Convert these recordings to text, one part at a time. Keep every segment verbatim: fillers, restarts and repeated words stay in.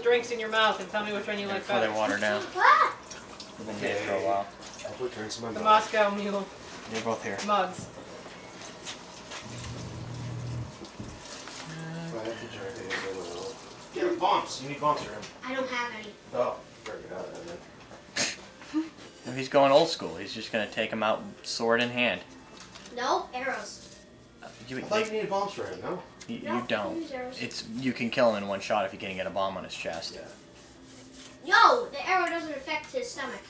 those drinks in your mouth and tell me which one you like better. Before they water down. We've been here for a while. I'll put drinks in my The mouth. Moscow Mule. You're both here. Mugs. I have to drink it. Get him bumps. You need bumps for him. I don't have any. Oh, better get out of that then. If he's going old school, he's just going to take him out sword in hand. No, arrows. You, I thought you needed bombs for him, no? you, you No, don't. use arrows. It's You can kill him in one shot if you can get a bomb on his chest. Yeah. No, the arrow doesn't affect his stomach.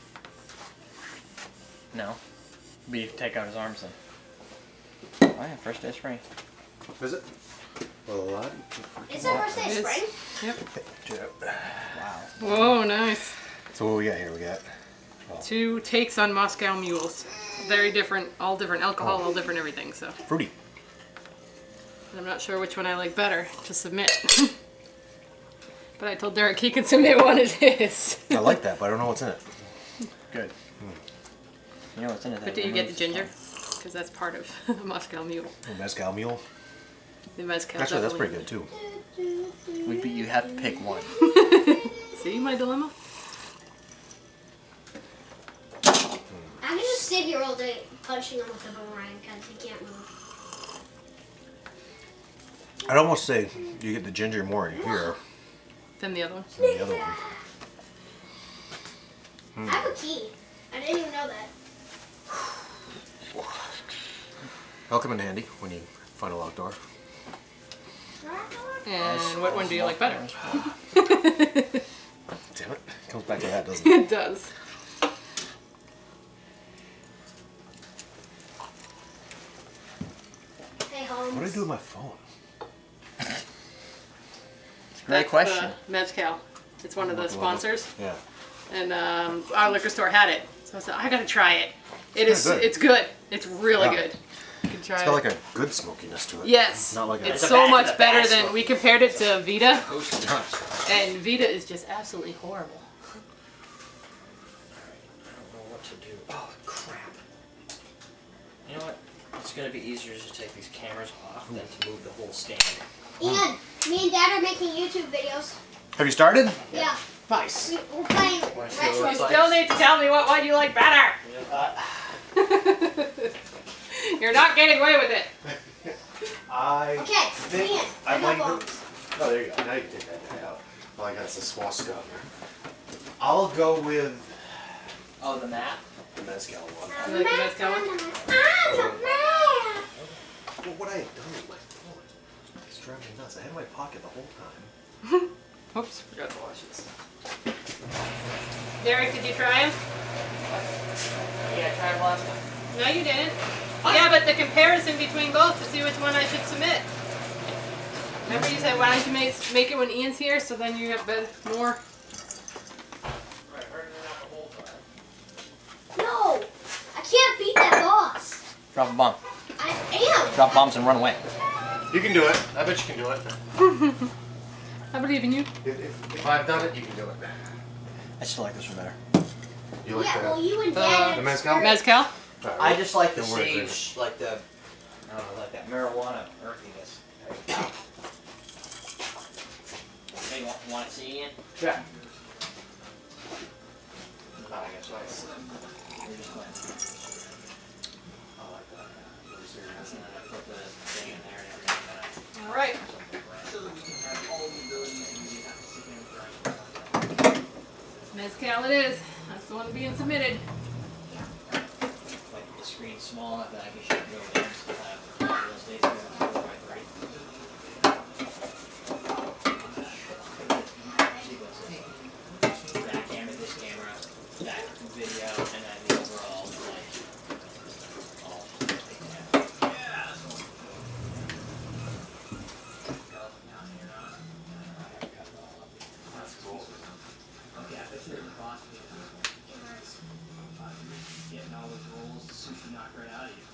No. But you take out his arms then. Oh yeah, first day spring. Is it? Well, a lot. It's our first day of It is. spring. Yep. Wow. Whoa, nice. So what we got here? We got Two takes on Moscow Mules. Very different, all different alcohol, Oh. all different everything, so. fruity. I'm not sure which one I like better to submit. But I told Derek he can submit one of his. I like that, but I don't know what's in it. Good. You know what's in it? But do you get the ginger? Because that's part of the Moscow Mule. A mezcal mule. The mezcal. Actually, that's pretty definitely. good too. We, you have to pick one. See my dilemma? I can just sit here all day punching him with a boomerang because he can't move. I'd almost say you get the ginger more in here Then the other one. than the other one. I have a key. I didn't even know that. That'll come in handy when you find a locked door. And what one do you like better? Damn it. Comes back to that, doesn't it? It does. Hey, Holmes. What do I do with my phone? It's a great question. The Mezcal. It's one of the sponsors. Yeah. And um, our liquor store had it. So I said, I gotta try it. It It's is, kinda good. it's good. It's really Yeah. good. You can try It's it. got like a good smokiness to it. Yes. Not like a... It's a so bad- much it's a better bad than, smoke. we compared it to Vita. Toast nuts. And Vita is just absolutely horrible. I don't know what to do. Oh, crap. You know what? It's going to be easier just to take these cameras off than to move the whole stand. Ian, me and Dad are making YouTube videos. Have you started? Yeah. Nice. We, we're playing Wanna see what it retro. looks You like? still need to tell me what one you like better. Uh, You're not getting away with it. I Okay, think Ian, I I might have go. bombs. Oh, there you go. Now you can take that guy out. Oh, I got some swastika on there. I'll go with oh, the map? the mezcal one. You like the Mezcal one? Ah, What would I have done with my phone? It's driving me nuts. I had it in my pocket the whole time. Oops, forgot to wash this. Derek, did you try him? Yeah, I tried last time. No, you didn't. Yeah, but the comparison between both to see which one I should submit. Remember you said, why don't you make, make it when Ian's here so then you have better, more. Right, harder than that the whole time. No, I can't beat that boss. Drop a bomb. I am. Drop bombs and run away. You can do it. I bet you can do it. I believe in you. If, if, if I've done it, you can do it. I still like this one better. You like Yeah, that? well, you and Uh, Dad. the mezcal? Mezcal? Alright, I just like the then we're in agreement. sage, like the, I don't know, like that marijuana earthiness. Hey, you want, want to see Ian? Yeah. Oh, I guess so. We're just playing. I like that. Really serious. And then I put the thing in there and everything. Then I All right. Mezcal it is. That's the one being submitted. like the screen's small enough that I can shoot it over there and still have real estate there. That camera, this camera, that video, and then the overall, like, all. That's cool. Yeah, if it's in the box, getting all those rolls, the sushi knocked right out of you.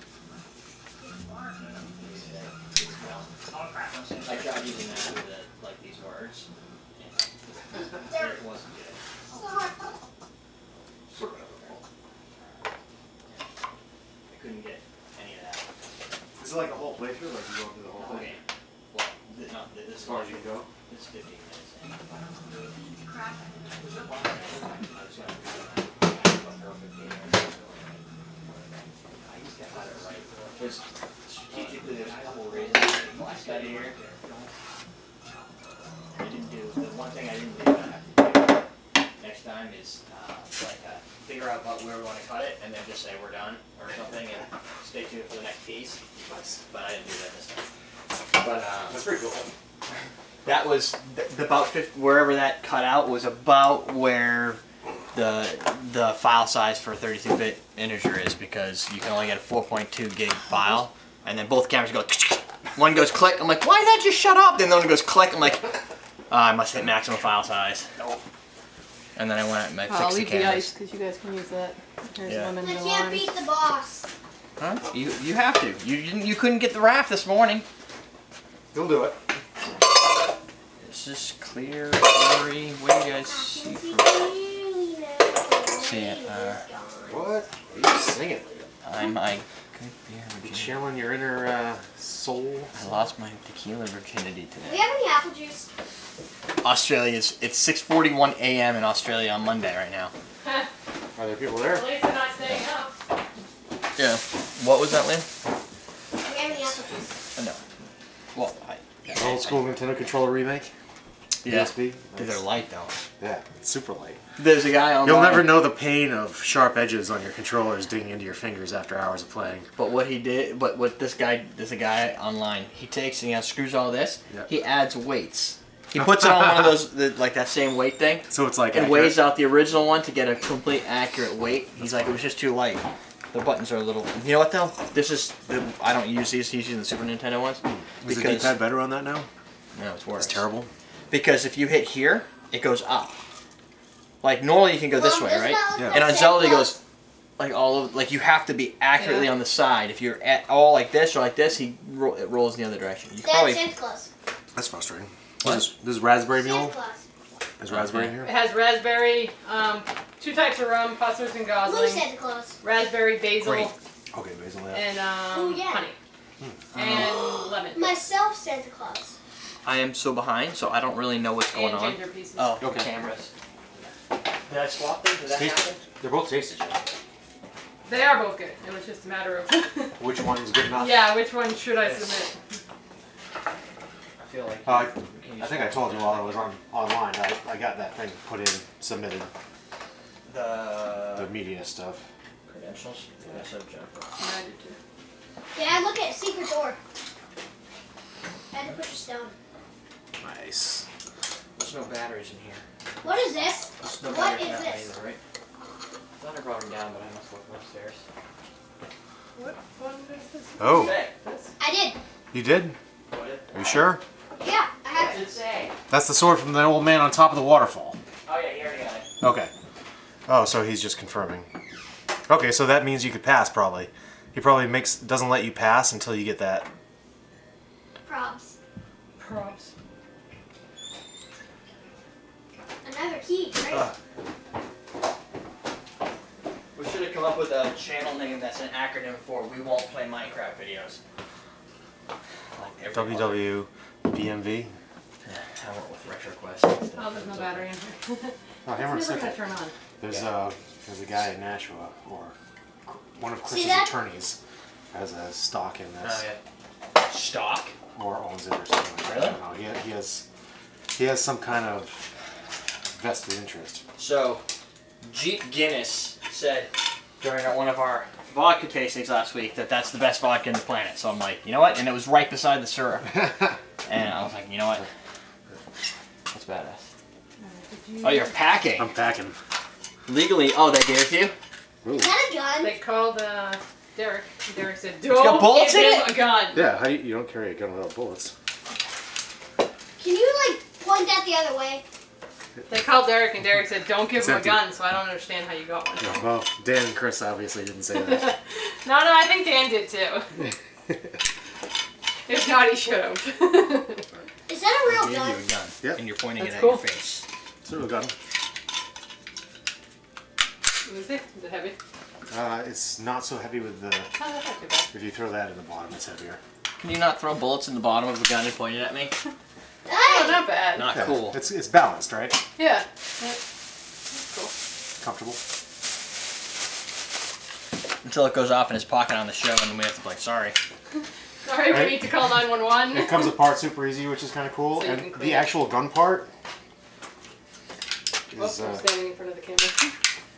I tried using that with the, like these words. And it wasn't good. I couldn't get any of that. Is it like a whole playthrough? Like you go through the whole Okay. thing? Well, th- not th- this As far as you can go? It's fifteen minutes in. Because strategically, there's a couple of reasons last guy here. I didn't do the one thing I didn't do that I have to do next time is uh, like uh, figure out about where we want to cut it and then just say we're done or something and stay tuned for the next piece. But I didn't do that this time. But uh, That's pretty cool. that was th the about fifty, wherever that cut out was about where the the file size for thirty-two bit integer is, because you can only get a four point two gig file, and then both cameras go. One goes click. I'm like, why did that just shut up? Then the other one goes click. I'm like, oh, I must hit maximum file size. Nope. And then I went and I fixed I'll the leave cameras. the ice because you guys can use that. Here's Yeah. lemon I and can't lime. beat the boss. Huh? You you have to. You didn't. You couldn't get the raft this morning. You'll do it. This is clear, blurry. What do you guys see? From? See it. Uh, What? Are you singing? I'm I could be a You virgin. channeling your inner uh, soul? I lost my tequila virginity Do we today. have any apple juice? Australia's. It's six forty-one a m in Australia on Monday right now. Are there people there? At least they're not staying up. Yeah. What was that, Lynn? Do we have any apple juice? Uh, no. Well, I. An old school Nintendo controller remake? Yeah. U S B? Dude, they're light though. Yeah, it's super light. There's a guy online. You'll never know the pain of sharp edges on your controllers digging into your fingers after hours of playing. But what he did, but what this guy, there's a guy online. He takes and he unscrews all this. Yeah. He adds weights. He puts it on one of those, the, like that same weight thing, So it's like and accurate. weighs out the original one to get a complete accurate weight. He's like, it was just too light. The buttons are a little. You know what though? This is. The, I don't use these. He's using the Super Nintendo ones. Is the D-pad better on that now? No, it's worse. It's terrible. Because if you hit here, it goes up. Like normally you can go this Mom, way, doesn't right? that look Yeah. like And on Santa Zelda it Claus? goes like all over. Like you have to be accurately Yeah. on the side. If you're at all like this or like this, he ro it rolls in the other direction. You can Dad, probably. Santa Claus. That's frustrating. What? This is, this is raspberry Santa mule? Claus. Is raspberry in It here? has raspberry, um, two types of rum, Foster's and Blue Gosling, Santa Claus. raspberry, basil, Great. Okay, basil, yeah. and um, Oh, yeah. honey, and lemon, Myself, Santa Claus. I am so behind, so I don't really know what's going and on. ginger pieces. Oh, Okay. cameras. Did I swap them? Did that Tasty. happen? They're both tasty. They are both good. It was just a matter of Which one's good enough? yeah, which one should I Yes. submit? I feel like. Uh, we can use I think I told you while I was on online, I, I got that thing put in, submitted, the the media stuff. credentials. Yes, I've jumped. I did too. Dad, look at secret door. I had to push a stone. Nice. There's no batteries in here. What is this? There's no What batteries is in that this? either, right? I thought I brought them down, but I must look them upstairs. What one is this? Oh, Say. This? I did. you did? What did? Are you sure? Yeah, I What have did it. it say? That's the sword from the old man on top of the waterfall. Oh yeah, you already got it. Okay. Oh, so he's just confirming. Okay, so that means you could pass probably. He probably makes doesn't let you pass until you get that. Probs. Props. Another key, right? Ugh. We should have come up with a channel name that's an acronym for "We Won't Play Minecraft Videos." Like every W other- W B M V. Yeah, I went with retro quest instead. Oh, there's no battery in here. Oh, hammer and It's never sickle. gonna turn on. There's Yeah. uh there's a guy in Nashua, or one of See Chris's that? attorneys has a stock in this, Oh yeah. Stock. or owns it or something like that. Really? I don't know. He, he has he has some kind of vested interest. So, Jeep Guinness said during our, one of our vodka tastings last week that that's the best vodka on the planet. So I'm like, you know what? And it was right beside the syrup. And I was like, you know what? That's badass. Alright, did you- Oh, you're packing. I'm packing. Legally, oh, they gave it to you? Ooh. Is that a gun? They called uh, Derek. and Derek said, got "Don't bullets give in him it?" a gun." Yeah, how do you, you don't carry a gun without bullets. Can you like point that the other way? They called Derek, and Derek said, "Don't give It's him empty. a gun." So I don't understand how you got one. Yeah, well, Dan and Chris obviously didn't say that. No, no, I think Dan did too. If not, he should have. Is that a They real gave gun? you a gun. Yep. And you're pointing That's it at cool. your face. It's a real gun. Is it? Is it heavy? Uh, it's not so heavy with the. Oh, that's not too bad. If you throw that in the bottom, it's heavier. Can you not throw bullets in the bottom of the gun and point it at me? Hey! Oh, not bad. Not Yeah, cool. It's it's balanced, right? Yeah. That's cool. Comfortable. Until it goes off in his pocket on the show, and then we have to be like, sorry. Sorry, we Right. need to call nine one one. It comes apart super easy, which is kind of cool. So you and can clean the it. actual gun part Oops, is. I'm Uh, standing in front of the camera.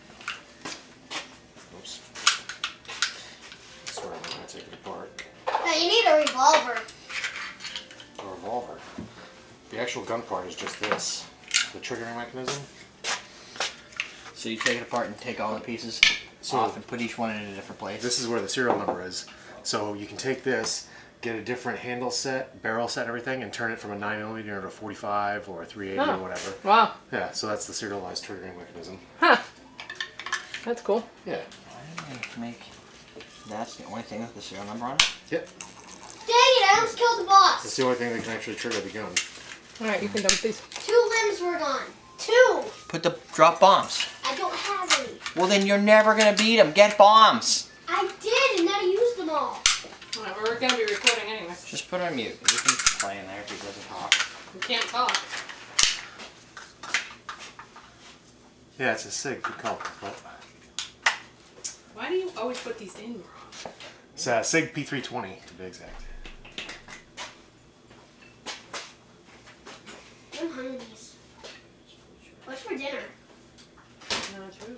oops. Sorry, I'm gonna take it apart. Now you need a revolver. A revolver. The actual gun part is just this. The triggering mechanism. So you take it apart and take all the pieces So- off and put each one in a different place. This is where the serial number is. So you can take this, get a different handle set, barrel set, everything, and turn it from a nine millimeter to a forty-five or a three eighty Oh. or whatever. Wow. Yeah, so that's the serialized triggering mechanism. Huh. That's cool. Yeah. Why did they make... That's the only thing with the serial number on it? Yep. Dang it, I almost killed the boss. That's the only thing that can actually trigger the gun. Alright, you can dump these. Two limbs were gone. Two. Put the... Drop bombs. I don't have any. Well, then you're never gonna beat them. Get bombs. I did, and I used them all. Alright, we're gonna be recording anyway. Just put it on mute. You can play in there if he doesn't talk. We can't talk. Yeah, it's a SIG. Good call. But Why do you always put these in wrong? it's a SIG P three twenty to be exact. I'm hungry. What's for dinner? Nachos.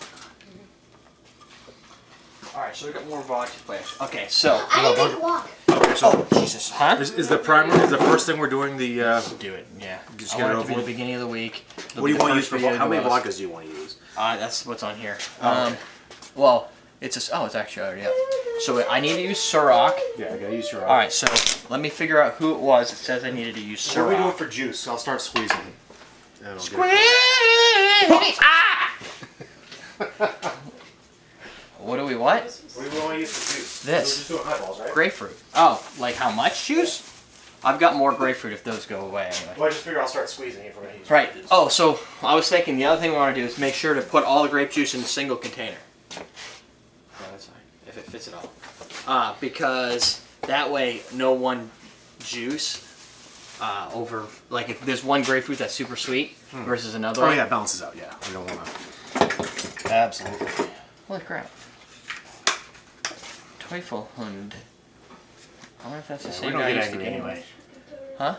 Alright, so we got more vodka players. Okay, so... I didn't make guac. Okay, so Oh, Jesus. Huh? is, is the primer is the first thing we're doing the? Uh, Do it, yeah. Just I get want it it to over be the with. beginning of the week. what do you want to use for? vo- How many vodkas do you want to use? Uh, that's what's on here. Oh, um, okay. Well, it's a... Oh, it's actually already up. So I need to use Ciroc. Yeah, I gotta use your. Alright, so let me figure out who it was that says I needed to use What are we doing Ciroc. for juice? I'll start squeezing. And I'll get Squeeze! Ah! What do we what? it. What do you want to use for juice? This. We're just doing highballs, right? Grapefruit. Oh, like how much juice? I've got more grapefruit if those go away anyway. Well, I just figure I'll start squeezing if we're gonna use. Right. juice. Oh, so I was thinking the other thing we want to do is make sure to put all the grape juice in a single container. Yeah, that's fine. If it fits it all. Uh, because that way no one juice uh, over, like if there's one grapefruit that's super sweet Hmm. versus another Oh one. yeah, it balances out. Yeah, we don't want to. Absolutely. Holy crap. Teufelhund. I wonder if that's the Yeah, same we don't guy I get used to angry get anyway. Huh?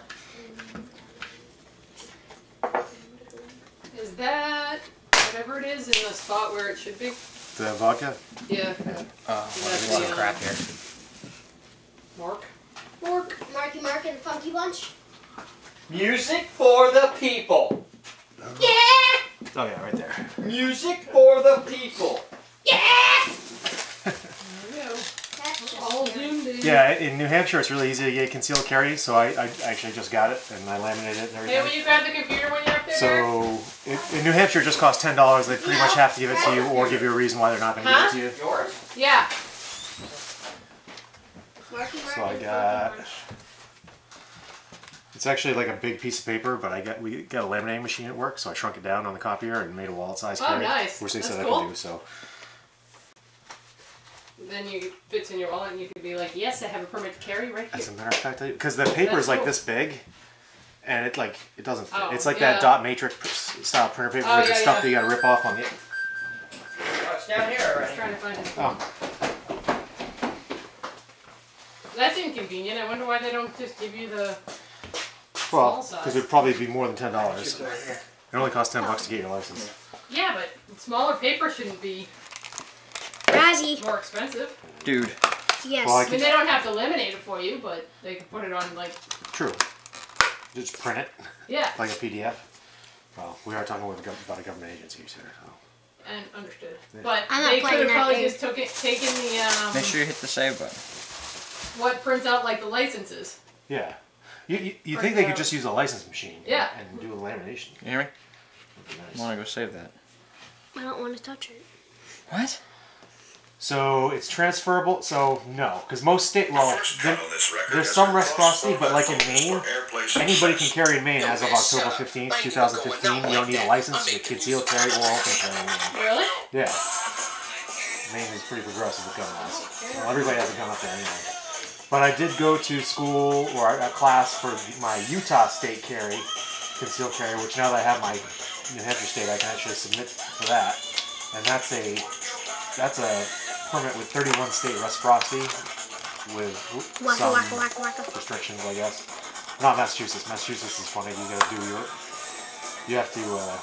Is that whatever it is in the spot where it should be? The vodka. Yeah. Uh, That's there's a lot of the, crap um, here. Mark. Mark. Marky Mark and the Funky Bunch. Music for the people. Yeah! Oh yeah, right there. Music for the people. Yeah! There we go. That's just All scary. zoomed in. Yeah, in New Hampshire it's really easy to get concealed carry, so I, I actually just got it and I laminated it and everything. Hey, will you grab the computer when you're up there? So in, in New Hampshire it just costs ten dollars. They pretty much have to give it to you or give you a reason why they're not going to Huh? give it to you. Yours? Yeah. Marky Mark So I and the got- Funky Bunch. It's actually like a big piece of paper, but I got we got a laminating machine at work, so I shrunk it down on the copier and made a wallet size Oh, carry, nice. which they That's said I cool. could do. So Then you fits in your wallet and you could be like, yes, I have a permit to carry right here. as a matter of fact, because the paper is That's like cool. this big, and it like it doesn't fit. Oh, it's like yeah. that dot matrix style printer paper Oh, with the yeah, stuff yeah. that you got to rip off on the. Oh, it's down here I was already. trying to find it. Oh, That's inconvenient. I wonder why they don't just give you the... well, Small size. because it would probably be more than ten dollars. It's right here. It only costs ten bucks to get your license. Yeah, but smaller paper shouldn't be Razzie. more expensive. Dude. Yes. Well, I I mean, they don't have to laminate it for you, but they can put it on, like, True. Just print it yeah, like a P D F. Well, we are talking with a gov- about a government agency here, so. and understood. Yeah. But I'm not they could playing have that probably game. just took it, taken the, um, Make sure you hit the save button. what prints out, like, the licenses. Yeah. You, you, you Or think they the- could just use a license machine Yeah. and do a lamination. You hear me? That'd be I nice. want to go save that. I don't want to touch it. What? So it's transferable. So no, because most state well, there, there's some reciprocity, but like in Maine, anybody can carry in Maine as of October fifteenth, two thousand fifteen. You don't need a license to conceal carry or open carry. in Maine. Really? Yeah, Maine is pretty progressive with gun laws. Well, everybody has a gun up there anyway. But I did go to school or a class for my Utah State carry, concealed carry, which now that I have my New Hampshire State, I can actually submit for that. And that's a that's a permit with thirty-one state reciprocity with Waka, some waka, waka, waka. restrictions, I guess. Not Massachusetts. Massachusetts is funny. You gotta do your you have to uh,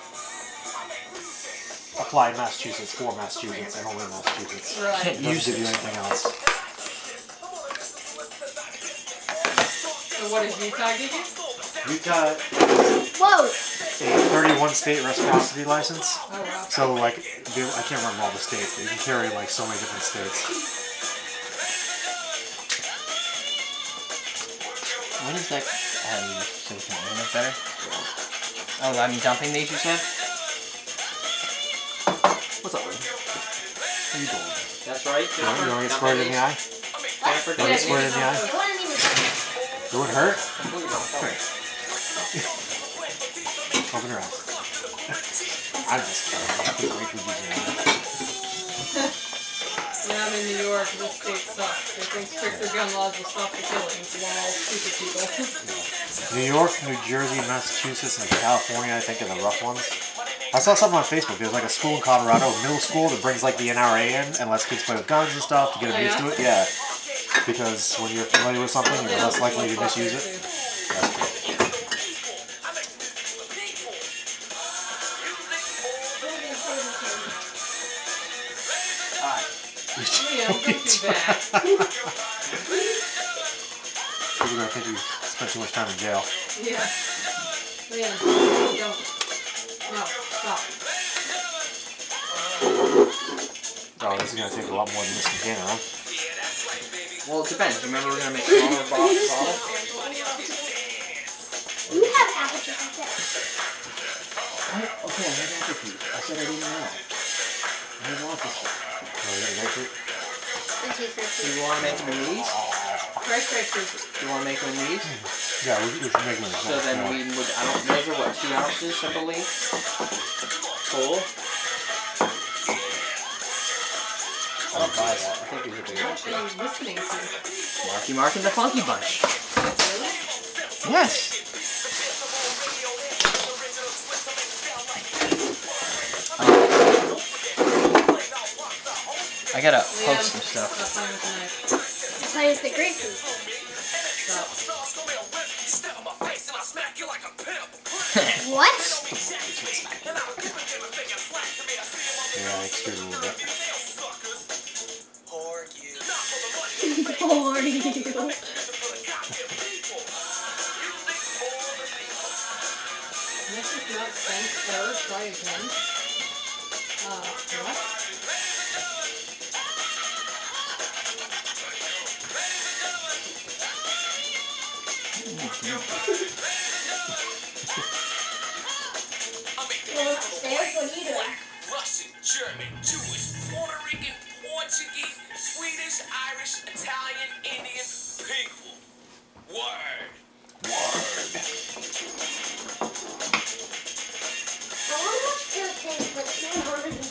apply Massachusetts for Massachusetts and only Massachusetts. Right. It doesn't give you anything else. So what does Utah give you? Utah Whoa! a thirty-one state reciprocity license. Oh wow. So like, they- I can't remember all the states, but you can carry like so many different states. What is that? Um, so we can learn it better? Oh, I'm dumping these, you said? What's up, man? How you doing? That's right. You want, you want to get squared in the eye? Jennifer, You want to get squared in the eye? It wouldn't even It would hurt? Here. Open your eyes. I'm just kidding. I can't wait for you to do that. When I'm in New York, this state sucks. They think stricter gun laws will stop the killings while all stupid people. New York, New Jersey, Massachusetts, and California, I think, are the rough ones. I saw something on Facebook. There's like a school in Colorado, a middle school, that brings like the N R A in and lets kids play with guns and stuff to get them Oh, used yeah? to it. Yeah. Because when you're familiar with something, you're less likely to misuse it. That's great. Liam, don't do that. People are going to think you spent too much time in jail. Yeah. Liam, don't. No, stop. Oh, this is going to take a lot more than this container, huh? Well, it depends. Remember, we're gonna make smaller bo- bottles. You have apple juice like that. I, okay, I had apple juice. I said I didn't know. I didn't want this stuff. Oh, you got grapefruit? That tastes Do nice. you want to make them in these? Fresh grapefruit. Do you want to make them in these? Yeah, we, we should make them. So then we would, I don't, those are what, two ounces, I believe? Cool. I'll buy that. I think these are big What ones. are you listening to? Marky Mark and the Funky Bunch. Really? Yes. I gotta Liam, post some stuff. stop playing with the knife. Play with the grapefruit. Stop. What? Yeah, I extruded a little bit. Poor you. This is not sent error. Try again. Uh, what? Well, upstairs, what are you doing? Russian, German, Jewish, Puerto Rican, Portuguese, Swedish, Irish, Italian, Indian people. Word. I want to watch Pure Pink, but it's not harder than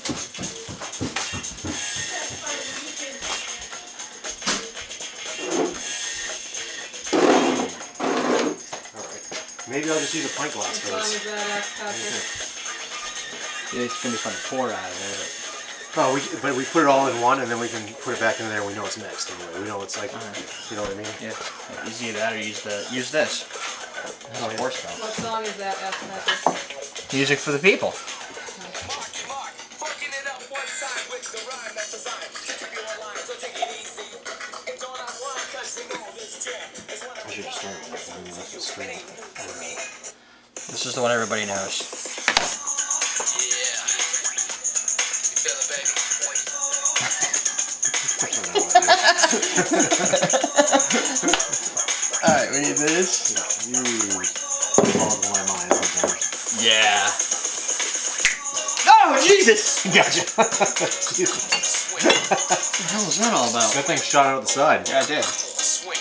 Alright. Maybe I'll just use a pint glass As for long this. as that ass Patrick. Yeah, it's gonna be fun to pour out of there, but Oh, we, but we put it all in one, and then we can put it back in there. And we know it's mixed. Anyway. We know it's like, you know what I mean? yeah, it's either that or use the use this. Oh, yeah. Horse spell. What song is that, ass Patrick? Music for the people. Marky Mark, fucking it up one time with the rhyme that's designed to keep you online, so take it easy. Don't unwind, cause you know this jam is one of I should just start with that. I mean, that's just straight. This is the one everybody knows. Yeah. You feel it, baby? Alright, we need this. You boggle my mind sometimes. Yeah. Oh, Jesus! Gotcha. What the hell is that all about? That thing shot out the side. Yeah, I did. Swing.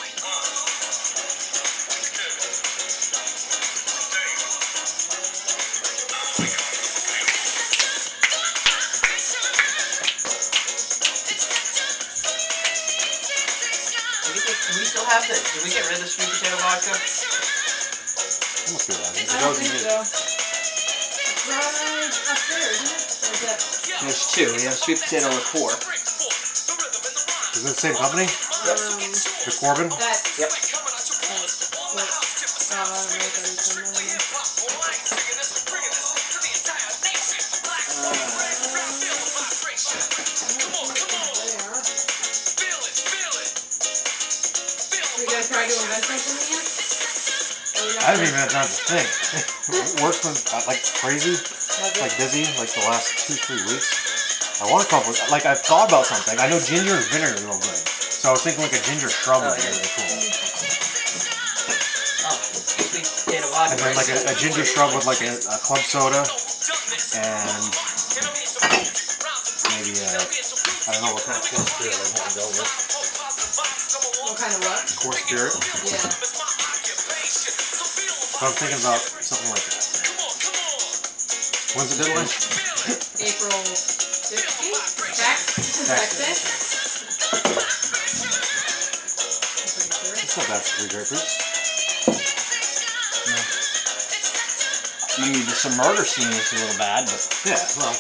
We the, did we get rid of the sweet potato vodka? Almost good. I think I don't think so. Right up there, isn't it? Or is that? There's two. We have sweet potato liqueur. Is it the same company? Um, The Corbin? that. Yep. That's what. Oh, I don't know what that is. I don't know. We gotta try to invent something yet? Or we not I haven't gonna- even had time to think. Work's been uh, like crazy, like busy, like the last two, three weeks. I want to come up with, like I've thought about something. I know ginger and vinegar are real good. So I was thinking like a ginger shrub would be really cool. Oh, sweet potato vodka. And then like a, a ginger shrub with like a, a club soda and maybe a, I don't know what kind of coarse spirit I want to go with. What kind of what? Coarse spirit. Yeah. So I'm thinking about something like that. When's the deadline? April fifteenth? Tax? Tax day? It's not bad for three grapefruits. I mean, the some murder scene is a little bad, but Yeah, well.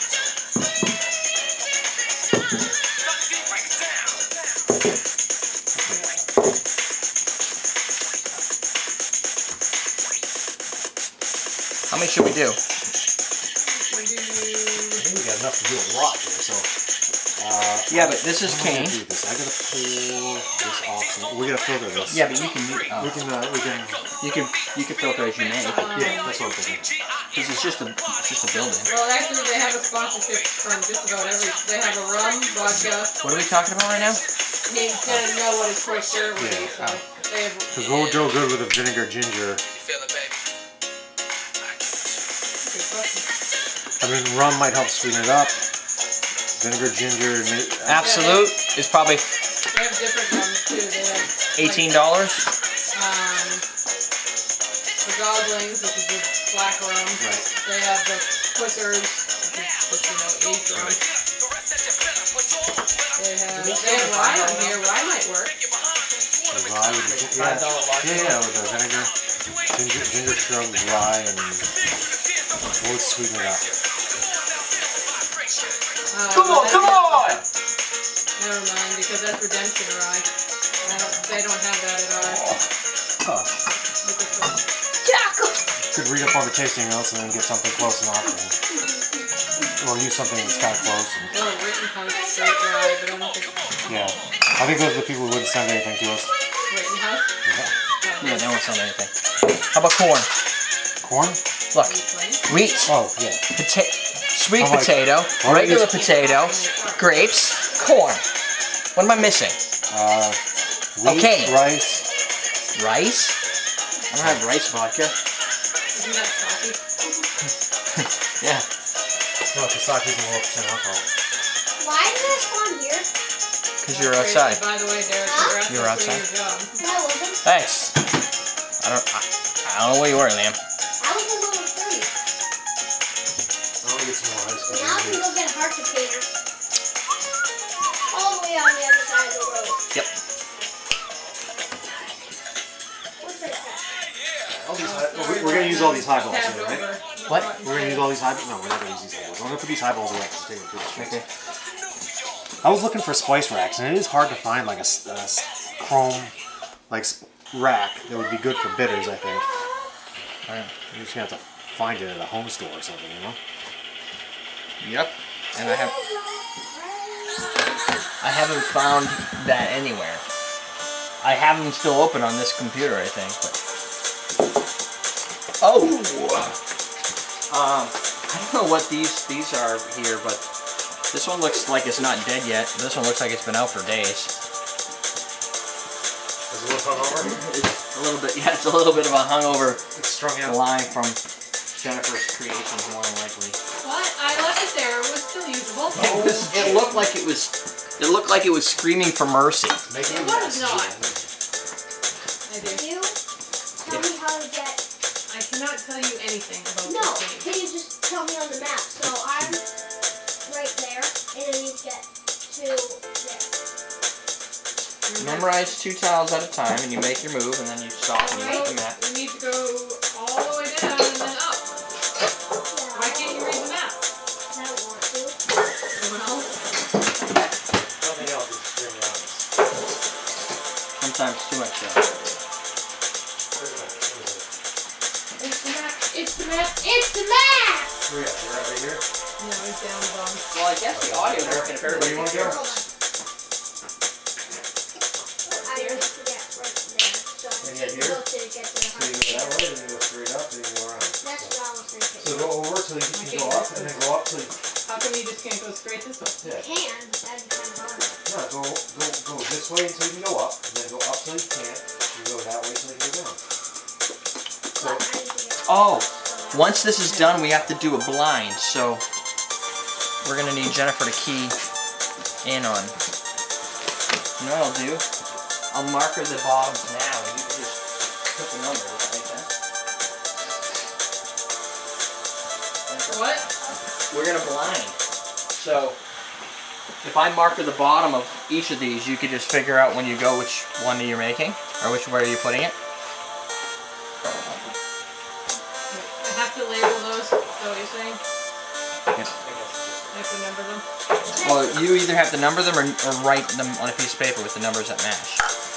how many should we do? We do. I think we got enough to do a lot here, so. Uh, Yeah, but this is I'm gonna cane. do this. I gotta pour this off. So we gotta filter this. Yeah, but you can We uh, can, uh, we can. you can you can filter as you may. Yeah, that's what I'm thinking. Because it's just a it's just a building. Well, actually, they have a sponsorship from just about every. They have a rum, vodka. What are we talking about right now? He's gonna know what his course serve would be, so they have. Because what would go good with a vinegar ginger? Good question. I mean, rum might help sweeten it up. Vinegar ginger. may- Absolute is probably They have different rums too. They have like, eighteen dollars. um, the Goblings, which is the black rum. Right. They have the Quickers, which is just, you know, aged rum. They have, they have rye on here. Rye might work. The rye with the yeah, yeah, yeah, with the vinegar, ginger, ginger shrub, rye, and what would sweeten it up? Uh, Come on, but come that- on! Never mind, because that's Redemption rye. I don't, they don't have that at our Huh. liquor store. Could read up on the tasting notes and then get something close enough, and, or use something that's kind of close. And, Or Rittenhouse straight rye, but I don't think yeah, I think those are the people who wouldn't send anything to us. Rittenhouse. Yeah. Yeah, they won't send anything. How about corn? Corn? Look, wheat, Oh yeah. pota sweet Oh, my- potato, Oh, regular yes. potato, grapes, corn. What am I missing? Uh, wheat, Okay. rice. Rice? I don't have rice vodka. Isn't that salty? Yeah. No, Kasaki's a low percent alcohol. Why did I spawn here? Because you're outside. By the way, Derek, Huh? congrats You're on outside. quitting your job. No, I wasn't. Thanks. I don't. I, I don't know where you were, Liam. I was in level three. I want to get some more ice cream. Now I can go get a heart container. All the way on the other side of the road. Yep. What's that? All these high, well, we- we're gonna use all these highballs Tabbed here, right? over. What? We're gonna use all these highballs. No, we're not gonna use these highballs. I'm gonna put these highballs away. Just take them through the streets. Okay. I was looking for spice racks, and it is hard to find like a, s- a s- chrome like sp- rack that would be good for bitters. I think. Alright. You're just gonna have to find it at a home store or something, you know. Yep. And I have. I haven't found that anywhere. I have them still open on this computer, I think. But... Oh. Um. I don't know what these these are here, but this one looks like it's not dead yet. This one looks like it's been out for days. Is it a little hungover? It's a little bit. Yeah, it's a little bit of a hungover It's strung out. line from Jennifer's Creations, more than likely. What? I left it there. It was still usable. It, was, it looked like it was. It looked like it was screaming for mercy. Make It was not. I do. You tell me how to get. I cannot tell you anything about No, this can game. you just tell me on the map? So I'm right there, and then you get to there. Memorize two tiles at a time, and you make your move, and then you stop and you Well, make the map. you need to go all the way down and then up. Why can't you read the map? I don't want to. Anyone else? Nothing else is extremely honest. Sometimes too much though. It's the map. It's the map. It's the map! Where you at? You're right here? No, it's down the bottom. Well, I guess the audio is working if Where everybody do you want to can go? hear. I already forget right there. So And yet here? go to get to the So you hard go that way, and then you go straight up, and then you go around. That's what I was thinking. So go over till you can go up, and then go up till you... How come you just can't go straight this way? Yeah. Can. That'd be kind of hard. No, go, go, go this way until you can go up, and then go up till you can't, and go that way till you can go down. So, But I need to get Oh, once this is done, we have to do a blind, so we're gonna need Jennifer to key in on. You know what I'll do? I'll marker the bottoms now, and you can just put the numbers. Does that make sense? What? We're gonna blind. So if I marker the bottom of each of these, you could just figure out when you go which one you're making, or which way you're putting it. I have to label those. Is that what you're saying? Yep. I have to number them. Well, you either have to number them or, or write them on a piece of paper with the numbers that match.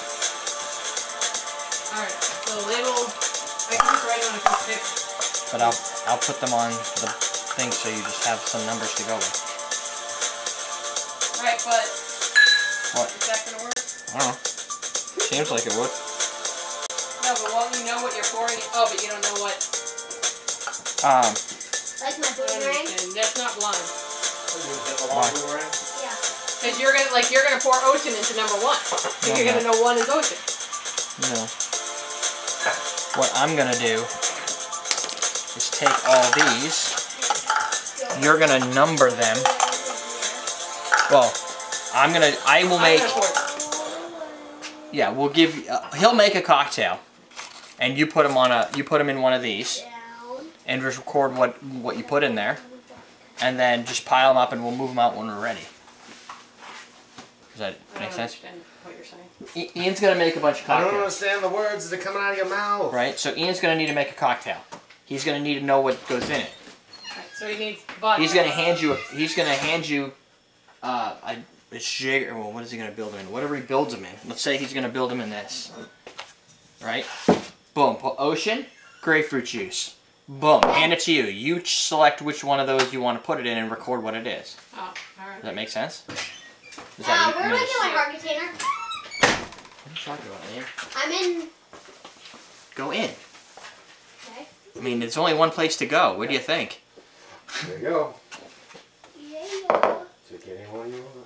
Alright, so label. I can just write it on a piece of paper. But I'll I'll put them on the thing so you just have some numbers to go with. Alright, but What? is that gonna work? I don't know. Seems like it would. No, but won't you know what you're pouring? Oh, but you don't know what. Um, like my I don't boomerang. understand. That's not blind. Why? Yeah. Because you're gonna like you're gonna pour ocean into number one. So No, you're no. gonna know one is ocean. no. What I'm gonna do is take all these. You're gonna number them. Well, I'm gonna. I will I'm make. gonna pour it. Yeah, we'll give. Uh, he'll make a cocktail, and you put him on a. You put him in one of these, Down. and just record what what you put in there, and then just pile them up, and we'll move them out when we're ready. Does that I make don't sense? understand what you're saying. I- Ian's gonna make a bunch of I don't cocktails, understand the words that are coming out of your mouth. right? So Ian's gonna need to make a cocktail. He's gonna need to know what goes in it. Right, so he needs vodka. He's gonna hand you. A, he's gonna hand you. Uh, a, a sugar. Well, what is he gonna build them in? Whatever he builds them in. Let's say he's gonna build them in this. Right? Boom. Put ocean, grapefruit juice. Boom. Hand it to you. You select which one of those you want to put it in and record what it is. Oh, alright. Does that make sense? Is Uh, that where do I get my hard container? What are you talking about, man? I'm in. Go in. Okay. I mean, there's only one place to go. What do you think? There you go. Yeah. Take any one you want.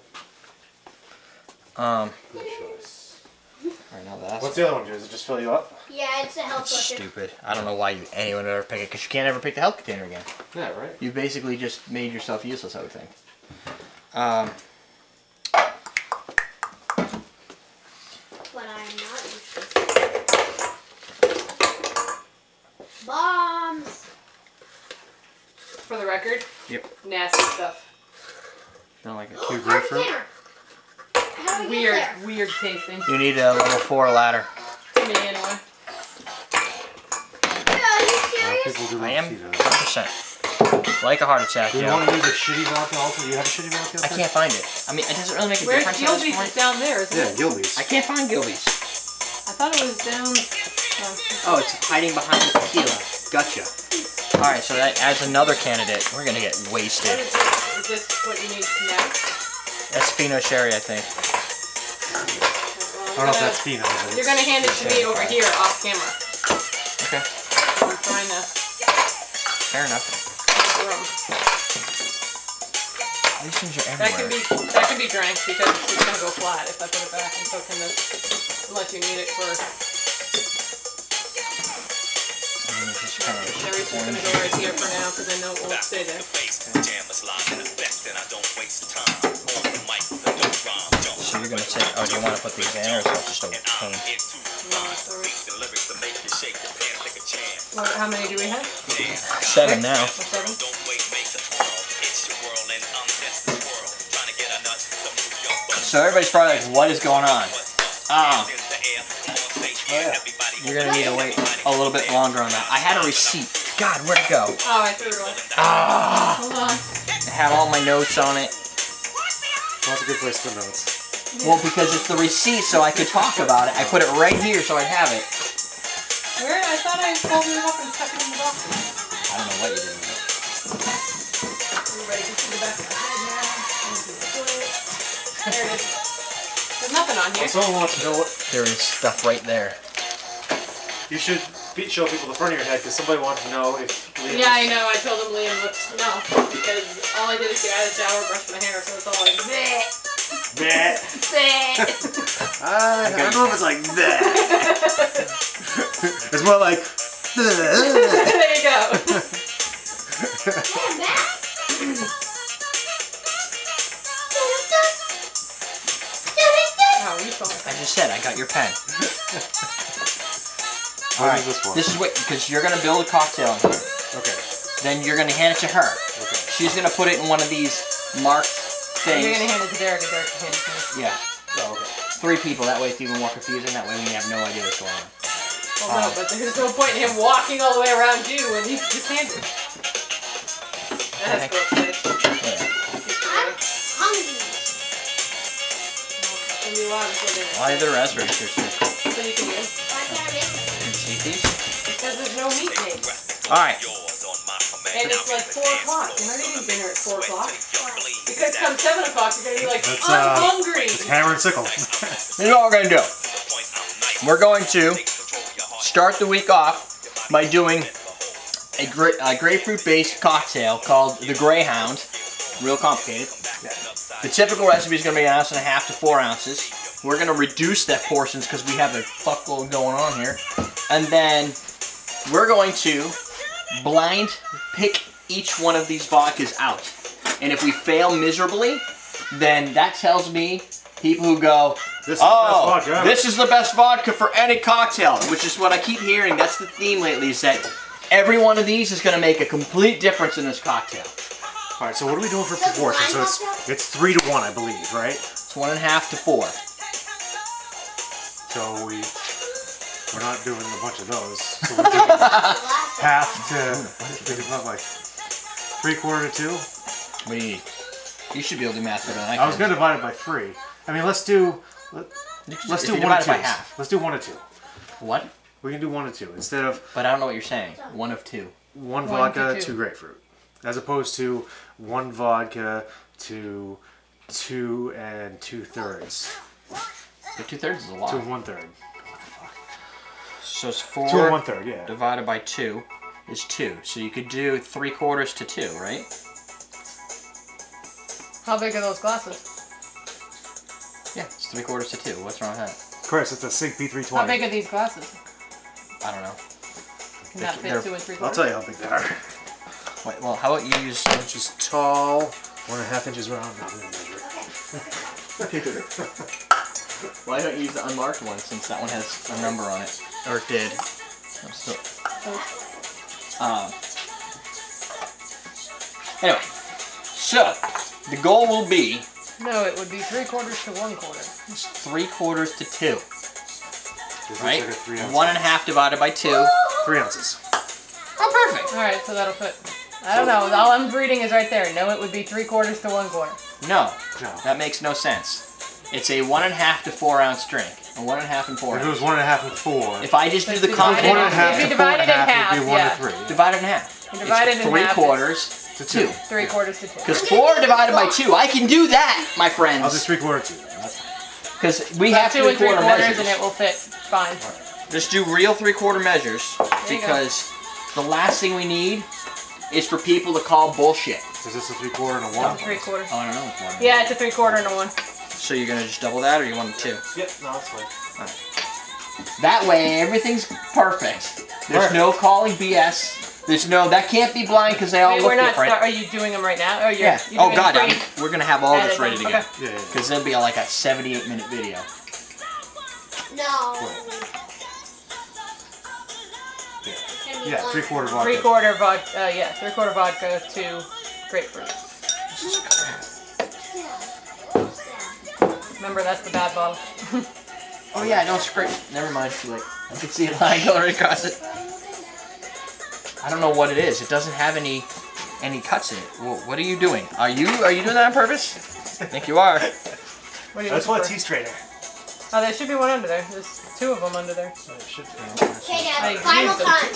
Um. Good choice. Alright, now that's. What's the other one, Does it just fill you up? Yeah, it's a health That's liquor. stupid. I don't know why you anyone would ever pick it, because you can't ever pick the health container again. Yeah, right. You basically just made yourself useless, I would think. Um, But I'm not useless. Bombs. For the record. Yep. Nasty stuff. don't like it. Two Hard grapefruit. container. How do we Weird, get there? weird tasting. You need a level four ladder. To me, anyway. Yeah, are you serious? People do I not am see one that. hundred percent. Like a heart attack, Do you Joe. want to use a shitty vodka also? Do you have a shitty vodka? I can't find it. I mean, it doesn't really make a Where's difference at this Gilby's? point. It's down there, isn't Yeah, it? Gilby's. I can't find Gilby's. I thought it was down. Oh. Oh, it's hiding behind the tequila. Gotcha. Alright, so that adds another candidate. We're gonna get What wasted. is this? Is this what you need next? That's Fino Sherry, I think. I don't know if that's Fino, but You're it's- gonna hand it to me over here off camera. Okay, I'm trying to fair enough. room. These things are That can everywhere. be that can be drank because it's gonna go flat if I put it back, and so can this. Unless you need it for. I mean, it's just kind of Sherry's just gonna go right here for now because I know it won't stay there. So you're gonna take. Oh, do you want to put these in, or is that just a pain? No, it's alright. What, how many do we have? Seven now. Or seven? So everybody's probably like, what is going on? Ah. You're gonna need to wait a little bit longer on that. I had a receipt. God, where'd it go? Oh, I threw it away. Ah. Hold on. I have all my notes on it. Well, that's a good place for notes. Well, because it's the receipt, so I could talk about it. I put it right here so I'd have it. Where? I thought I folded it up and stuck it in the box. I don't know what you did with it. Everybody can see the back of my head now. There it is. There's nothing on here. Someone wants to know what There is stuff right there. you should be, show people the front of your head because somebody wants to know if. Liam Yeah, I was- know. I told him Liam looks no because all I did is get out of the shower, brush my hair, so it's all like bleh, Bleh. bleh. I, I don't know if it's like that. It's more like. There you go. Damn, back. Oh, you told me. I just said I got your pen. What is this for? This is what, because you're gonna build a cocktail in here. Okay. Then you're gonna hand it to her. Okay. She's gonna put it in one of these marked things. You're gonna hand it to Derek, and Derek can hand it to me. Yeah. Oh, okay. Three people. That way it's even more confusing. That way we have no idea what's going on. Well, no, but there's no point in him walking all the way around you when you can just hand it. That's gross, bitch. Yeah. I'm hungry. And you want to put in it. Why are there raspberry here too? So you can use. Why can't I make it? Can you see these? Because there's no meat made. Alright. And it's like four o'clock. You're not eating dinner at four o'clock. Because come seven o'clock, you're going to be like, That's, I'm uh, hungry. It's hammer and sickle. This is what we're gonna do. We're going to start the week off by doing a, gra a grapefruit-based cocktail called the Greyhound. Real complicated. The typical recipe is going to be an ounce and a half to four ounces. We're going to reduce that portions because we have a fuckload going on here. And then we're going to blind pick each one of these vodkas out. And if we fail miserably, then that tells me people who go, This is oh, the best vodka ever." this is the best vodka for any cocktail, which is what I keep hearing. That's the theme lately, is that every one of these is going to make a complete difference in this cocktail. All right. So what are we doing for So it's proportion? So wine it's cocktail? it's three to one, I believe, right? It's one and a half to four. So we we're not doing a bunch of those. So we're doing half to think about like three quarter to two. What do you need? You should be able to do math better than I can. I was gonna divide it by three. I mean, let's do let, You can- let's if do you one divide and it by two. half. Let's do one and two. What? We can do one and two instead of But I don't know what you're saying. One of two. one, One vodka, to two. two grapefruit, as opposed to one vodka to two and two thirds, But two thirds is a lot. two and one third, So it's four two and one third. Yeah. divided by two is two. So you could do three quarters to two, right? How big are those glasses? Yeah, it's three quarters to two. What's wrong with that? Chris, it's a Sig P three How twenty. big are these glasses? I don't know. Can that They're- fit two and three I'll quarters? tell you how big they are. Wait, well, how about you use... Inches tall, one and a half inches round. I'm gonna measure. Why don't you use the unmarked one, since that one has a number on it? Or it did. I'm still... Um, anyway, so, the goal will be No, it would be three quarters to one quarter. it's three quarters to two, This looks right? like a three ounce. One and a half divided by two. Three ounces. Oh, perfect! Alright, so that'll fit. I don't know. All I'm reading is right there. No, it would be three quarters to one quarter. No, No. that makes no sense. It's a one and a half to four ounce drink. A one and a half and four If it ounce. was one and a half and four, If I just do the If you one divide it- and a compound, half if you to four and divide a it in half half, would be one yeah. to three. divide it in half. You divide It's it in three half, quarters To to two. two. Three quarters to two. Because four divided by two, I can do that, my I'll do friends. three quarter two. That's fine. Because we About have two three and three quarter quarters measures. and it will fit fine. Just do real three quarter measures, There you go. because the last thing we need is for people to call bullshit. Is this a three quarter and a one? Three quarters. Oh, I don't know. It's one. Yeah, it's a three quarter and a one. So you're gonna just double that, or you want a two? Yep, no, that's fine. That way, everything's perfect. There's Perfect. no calling B S. There's no, that can't be blind because they all Wait, look we're not. different. Start, are you doing them right now? Oh, you're. Yeah. You're Oh doing God, three I'm, we're gonna have all this edits. ready to Okay. go. Yeah, yeah, yeah. Because there'll be like a seventy-eight minute video. No. Yeah, three quarter vodka. Three quarter vodka. Uh, yeah, three quarter vodka to grapefruit. Remember, that's the bad bottle. Oh yeah, no scrape. Never mind. Too late. I can see a line going right across it. I don't know what it is. It doesn't have any any cuts in it. Well, what are you doing? Are you are you doing that on purpose? I think you are. What are you I just looking want a for? T-straightener. Oh, there should be one under there. There's two of them under there. Oh, it should be. Okay, Dad, I final used them. time.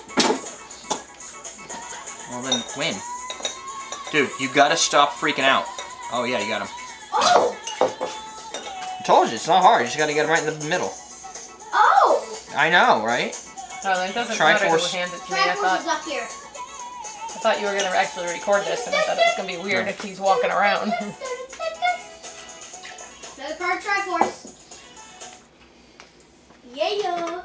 Well then, win. Dude, you gotta stop freaking out. Oh yeah, you got him. Oh! I told you, it's not hard. You just gotta get him right in the middle. Oh! I know, right? Oh, then it doesn't Triforce. matter who hands it to me. I Triforce is thought, up here. I thought you were going to actually record this, and I thought it was going to be weird if he's walking around. Another card, Triforce. Yeah.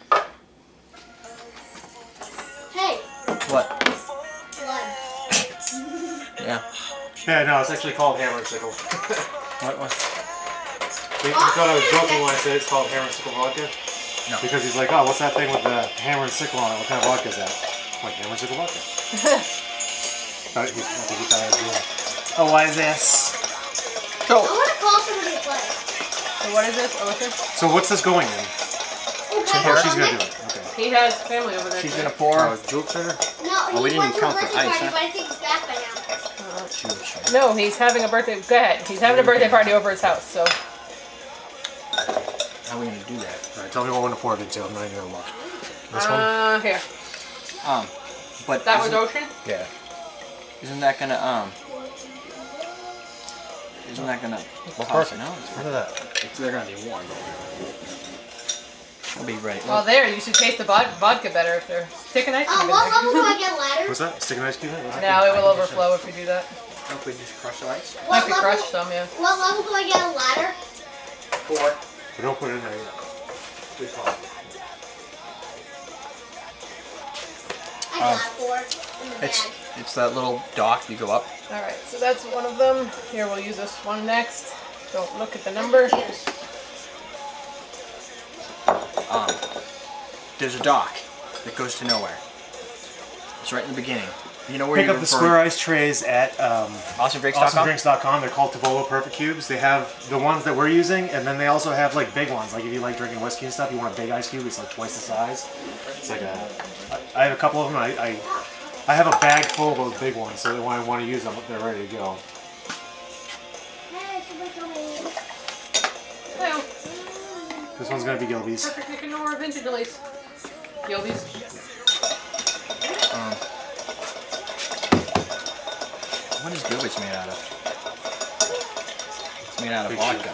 Hey, What? blood. Yeah. Yeah, no, it's actually called hammer and sickle. What? What? You thought I was joking when I said it's called hammer and sickle vodka? No. Because he's like, oh, what's that thing with the hammer and sickle on it? What kind of vodka is that? I'm like, hammer and sickle vodka. Thought he- I think he thought I was doing it. Oh, why is this? I So, want to call somebody to play. So what is this? Ocean? So what's this going in? Okay, Oh, she's gonna do it. Okay. He has family over there. she's too. gonna pour. Oh, jewel trader? No, Oh, we he didn't went to a count the birthday ice, party, huh? but I think he's back by now. She was sure. No, he's having a birthday. Go ahead. He's having a birthday party over his house, so. How are we gonna do that? Alright, tell me what one to pour it into. I'm not even gonna look. This one? Uh, here. Um, but That was isn't, Ocean? Yeah. isn't that gonna um? Isn't that gonna? Well, cause- perfect. No, it's Look at that. It's, they're gonna be warm. I'll be ready. Well, there. You should taste the vod- vodka better if they're sticking ice Uh, cream what in level do there. I get a ladder? What's that? Stick an ice cube in it? No, it will overflow if we do that. If we just crush the ice. Might What be level, crushed some, yeah. what level do I get a ladder? Four. But don't put it in there yet. Good call. I Um, got four in the It's bag. it's that little dock. You go up. Alright, so that's one of them. Here, we'll use this one next. Don't look at the number. Confused. Um, there's a dock that goes to nowhere. It's right in the beginning. You know where Pick you up the square ice trays at um, Awesome Drinks dot com? awesome drinks dot com. They're called Tavolo Perfect Cubes. They have the ones that we're using, and then they also have like big ones. Like if you like drinking whiskey and stuff, you want a big ice cube. It's like twice the size. It's like a. I I have a couple of them. I I, I have a bag full of those big ones, so that when I want to use them, they're ready to go. Hey, somebody come in. Hello. This one's gonna be Gilby's. Perfect Nicanor vintage release. Gilby's. Um, what is Gilbert's made out of? It's made out of Big vodka.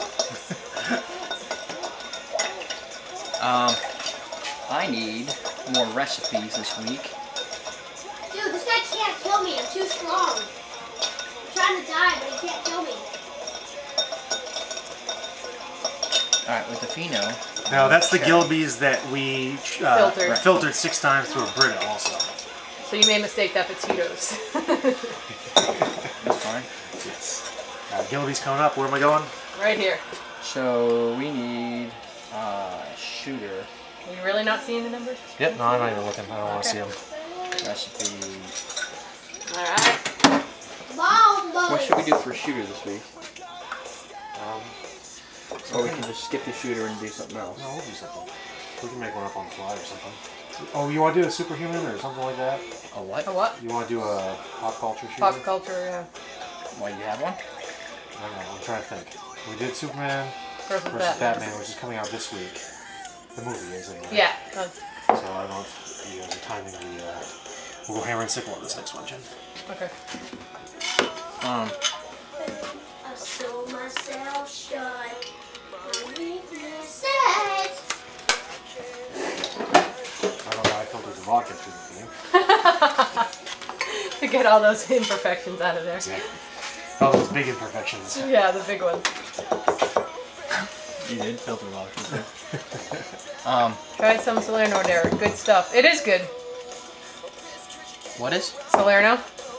um, I need more recipes this week. Dude, this guy can't kill me. I'm too strong. I'm trying to die, but he can't kill me. Alright, with the Fino. Now that's the Gilby's that we uh, Filtered. filtered six times through a Brita also. So you made a mistake, that potatoes. That's fine. Yes. Uh, Gilby's coming up. Where am I going? Right here. So we need uh, shooter Are you really not seeing the numbers? Yep. No, I'm not even looking. I don't want to Okay. see them. recipe. Alright. Mom, What should we do for shooter this week? Um, Or we can just skip the shooter and do something else. no, we'll do something. We can make one up on the fly or something. Oh, you want to do a superhuman or something like that? A what? A what? You want to do a pop culture shooter? Pop culture, yeah. Why, you have one? I don't know. I'm trying to think. We did Superman Versus versus Batman. Batman, which is coming out this week. The movie is anyway. Yeah. uh, So I don't know if you guys are timing the. Uh, we'll go hammer and sickle on this next one, Jen. okay. Um, I sew myself shut. My weaknesses. I don't know. I filtered the vodka through the thing. To get all those imperfections out of there. Exactly. All those big imperfections. Yeah, the big ones. you did filter water. um, Try some Salerno there. Good stuff. It is good. what is? Salerno.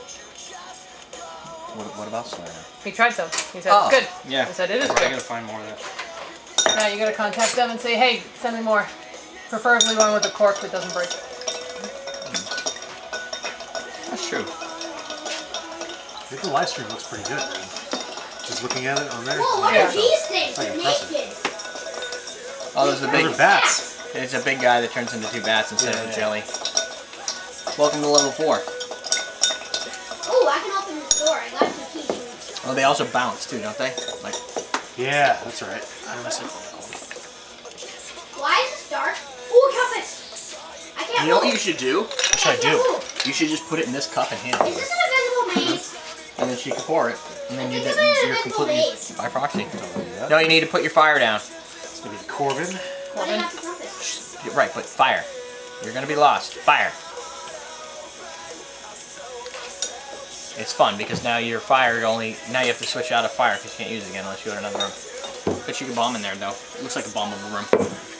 What, what about Salerno? He tried some. He said Oh, it's good. yeah. He said it is I good. gotta find more of that. Now you gotta contact them and say, hey, send me more. Preferably one with a cork that doesn't break. That's true. I think the live stream looks pretty good, man. Just looking at it on there. Whoa, what Yeah. are these things? Like They're impressive. naked. Oh, those are the Those big are bats. It's a big guy that turns into two bats instead Yeah, of a yeah. jelly. Welcome to level four. Oh, I can open this door. I got some keys. Oh, they also bounce too, don't they? Like, Yeah, that's right. Why is this dark? Ooh, a compass. I can't you know move. what you should do? What should I can't do? move. You should just put it in this cup and hand it Is over. this an invisible maze? And then she can pour it. And then I you think get, I'm in an you're invisible completely maze. by proxy. Yeah. No, you need to put your fire down. It's gonna be Corbin. Why do you have the compass? Right, but fire. You're gonna be lost. Fire. It's fun because now your fire only now you have to switch out of fire because you can't use it again unless you go to another room. But you can bomb in there though. It looks like a bombable room.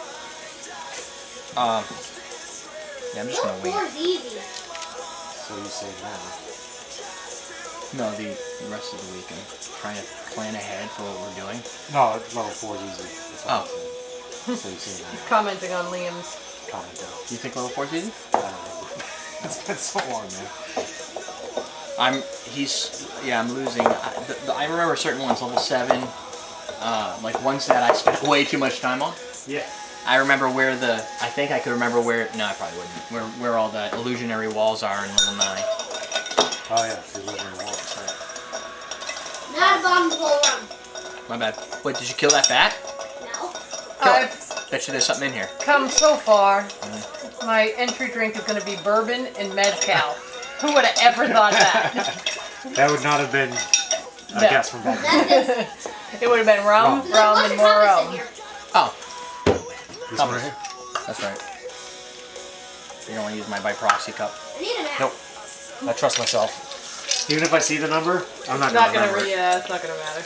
Um. Yeah, I'm just gonna Level wait. four is easy. So you say now. No, the rest of the week I'm trying to plan ahead for what we're doing. No, level four is easy. That's what Oh. I'm saying. So you say now. Commenting on Liam's. Comment down. Do you think level four is easy? I don't know. It's been so long, man. I'm. He's. Yeah, I'm losing. I, the, the, I remember certain ones, level seven. Uh, like ones that I spent way too much time on. Yeah. I remember where the. I think I could remember where. No, I probably wouldn't. Where where all the illusionary walls are in level nine. Oh yeah, the illusionary walls. Right. Not a bombable room. My bad. Wait, did you kill that bat? No. Kill I've it. Bet you there's something in here. come so far. My entry drink is going to be bourbon and mezcal. Who would have ever thought that? That would not have been a No. guess from back then. That's it. It would have been rum, Rum. rum, What's and the more compass in rum. here? Oh, This one right here? that's right. You don't want to use my by proxy cup. I need a map. Nope. I trust myself. Even if I see the number, I'm not It's not gonna gonna remember re- it. yeah, it's not gonna matter.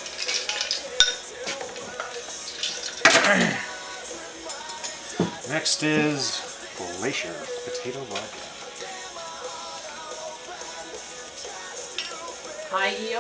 Next is Glacier Potato Vodka. High E R?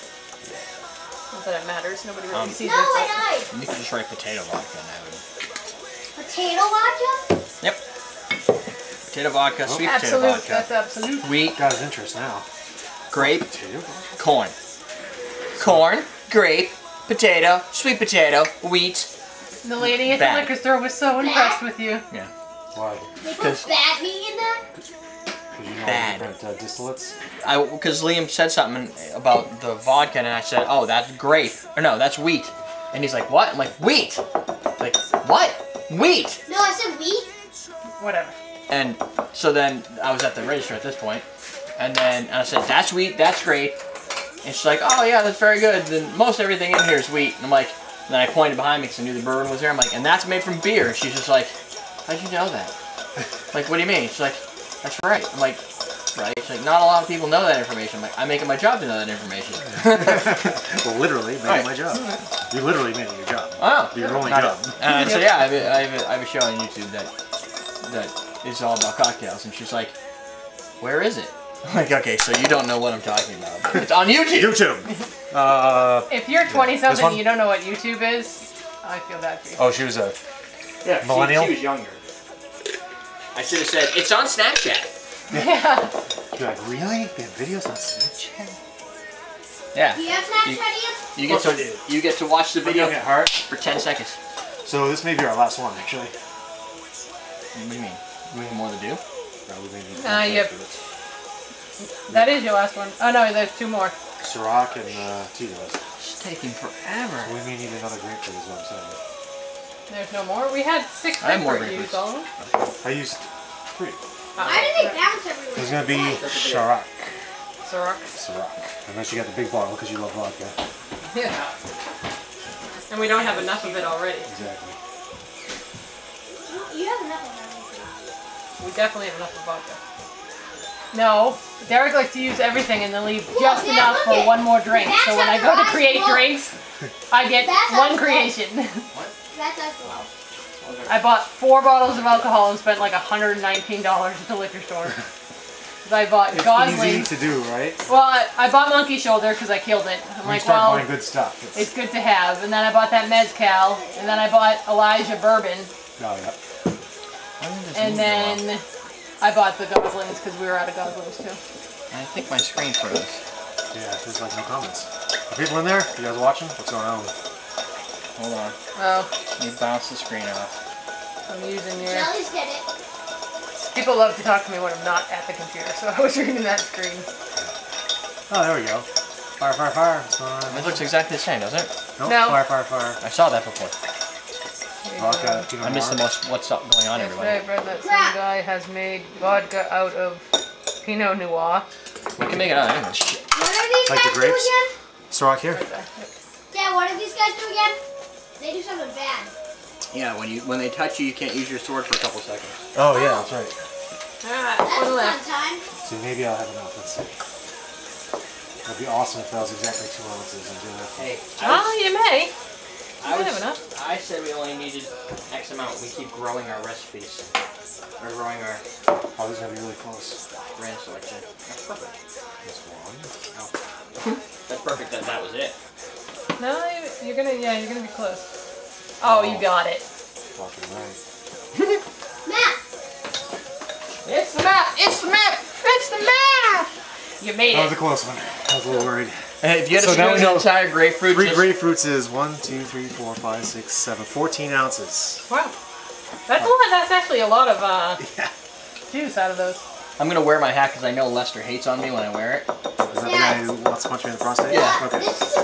Not that it matters. Nobody really Um, sees No, it. I died. You could just write potato vodka and that would. Potato vodka? Yep. Potato vodka, sweet potato Absolute. vodka, That's absolute. wheat, Got his interest now. grape, Potato vodka? corn. Corn, grape, potato, sweet potato, wheat. The lady at Bad. the liquor store was so impressed with you. Yeah. Why? They put Because- bad meat in that? Because you know Bad. different uh, distillates? I because Liam said something about the vodka and I said, oh, that's grape. Or no, that's wheat. And he's like, what? I'm like, wheat. Like, what? Wheat. No, I said wheat. Whatever. And so then I was at the register at this point, and then I said, that's wheat, that's grape. And she's like, oh yeah, that's very good. Then most everything in here is wheat. And I'm like, and then I pointed behind me because I knew the bourbon was there. I'm like, and that's made from beer. And she's just like, how'd you know that? Like, what do you mean? She's like, that's right. I'm like, right? She's like, not a lot of people know that information. I'm like, I make it my job to know that information. Well, literally, made Right. it my job. You literally made it your job. Oh. Your only Not- job. And I said, yeah, I have, a, I, have a, I have a show on YouTube that that is all about cocktails. And she's like, where is it? I'm like, okay, so you don't know what I'm talking about. But it's on YouTube. YouTube! Uh, If you're twenty This something one? and you don't know what YouTube is, I feel bad for you. oh, she was a... Yeah, Millennial? She, she was younger. I should have said, it's on Snapchat. Yeah. You're like, really? They have videos on Snapchat? Yeah. Do you have Snapchat, Ian? You get Of course I to you get to watch the video Video at heart. for ten seconds. So this may be our last one, actually. What do you mean? We have more to do? Probably maybe Uh, you have- That is your last one. Oh no, there's two more. Ciroc and uh, Tito's. It's taking forever. We may need another grapefruit is what I'm saying. There's no more. We had six I have more grapefruit used grapefruits. all of them. I used three. Why do they bounce everywhere? There's gonna be Ciroc. Ciroc. Ciroc. Unless you got the big bottle because you love vodka. Yeah. And we don't have enough of it already. Exactly. You have enough of everything. We definitely have enough of vodka. No, Derek likes to use everything and then leave Look, just Dad, enough look for it. one more drink. That's So when how I go to the create eyes look. drinks, I get That's how one it's creation. That's us low. I bought four bottles of alcohol and spent like one hundred nineteen dollars at the liquor store. I bought It's Gosling. easy to do, right? Well, I, I bought Monkey Shoulder because I killed it. I'm When you like, start well, buying good stuff. It's, it's good to have. And then I bought that Mezcal, and then I bought Elijah Bourbon, oh, yeah. and then I bought the Goslings because we were out of Goslings too. I think my screen froze. Yeah, there's like no comments. Are people in there? You guys watching? What's going on? Hold on. Oh, You bounce the screen off. I'm using your... Jelly's did it. People love to talk to me when I'm not at the computer, so I was reading that screen. Oh, there we go. Fire, fire, fire. What's going on? It looks exactly the same, doesn't it? Nope. No. Fire, fire, fire. I saw that before. Vodka, Pinot I missed the Noir. most. What's up going on, everybody? Yesterday I read that some guy has made vodka out of Pinot Noir. We can make it out of anything. Shit. What are these Like the guys do grapes? again? Stork here. Right there. Dad, what do these guys do again? They do something bad. Yeah, when you when they touch you, you can't use your sword for a couple seconds. Oh, yeah, that's right. Alright, That's one fun left. time. See, maybe I'll have enough. Let's see. It'd be awesome if that was exactly two ounces. And do that. Hey, Oh, you may. I, You was, have enough. I said we only needed X amount. We keep growing our recipes. We're growing our Oh, this is going to be really close. brand selection. That's perfect. This one. That's perfect that that was it. No, you- you're gonna, yeah, you're gonna be close. Oh, you got it. Fucking right. Matt, It's the map! It's the map! It's the map! You made That was a it. close one. I was a little worried. Hey, if you had So to now spoon we the know entire grapefruit, Three just- grapefruits is one, two, three, four, five, six, seven, fourteen ounces. Wow. That's a lot. That's actually a lot of uh, Yeah. juice out of those. I'm gonna wear my hat because I know Lester hates on me when I wear it. Is that the guy who wants to punch me in the prostate? Yeah. Okay. this is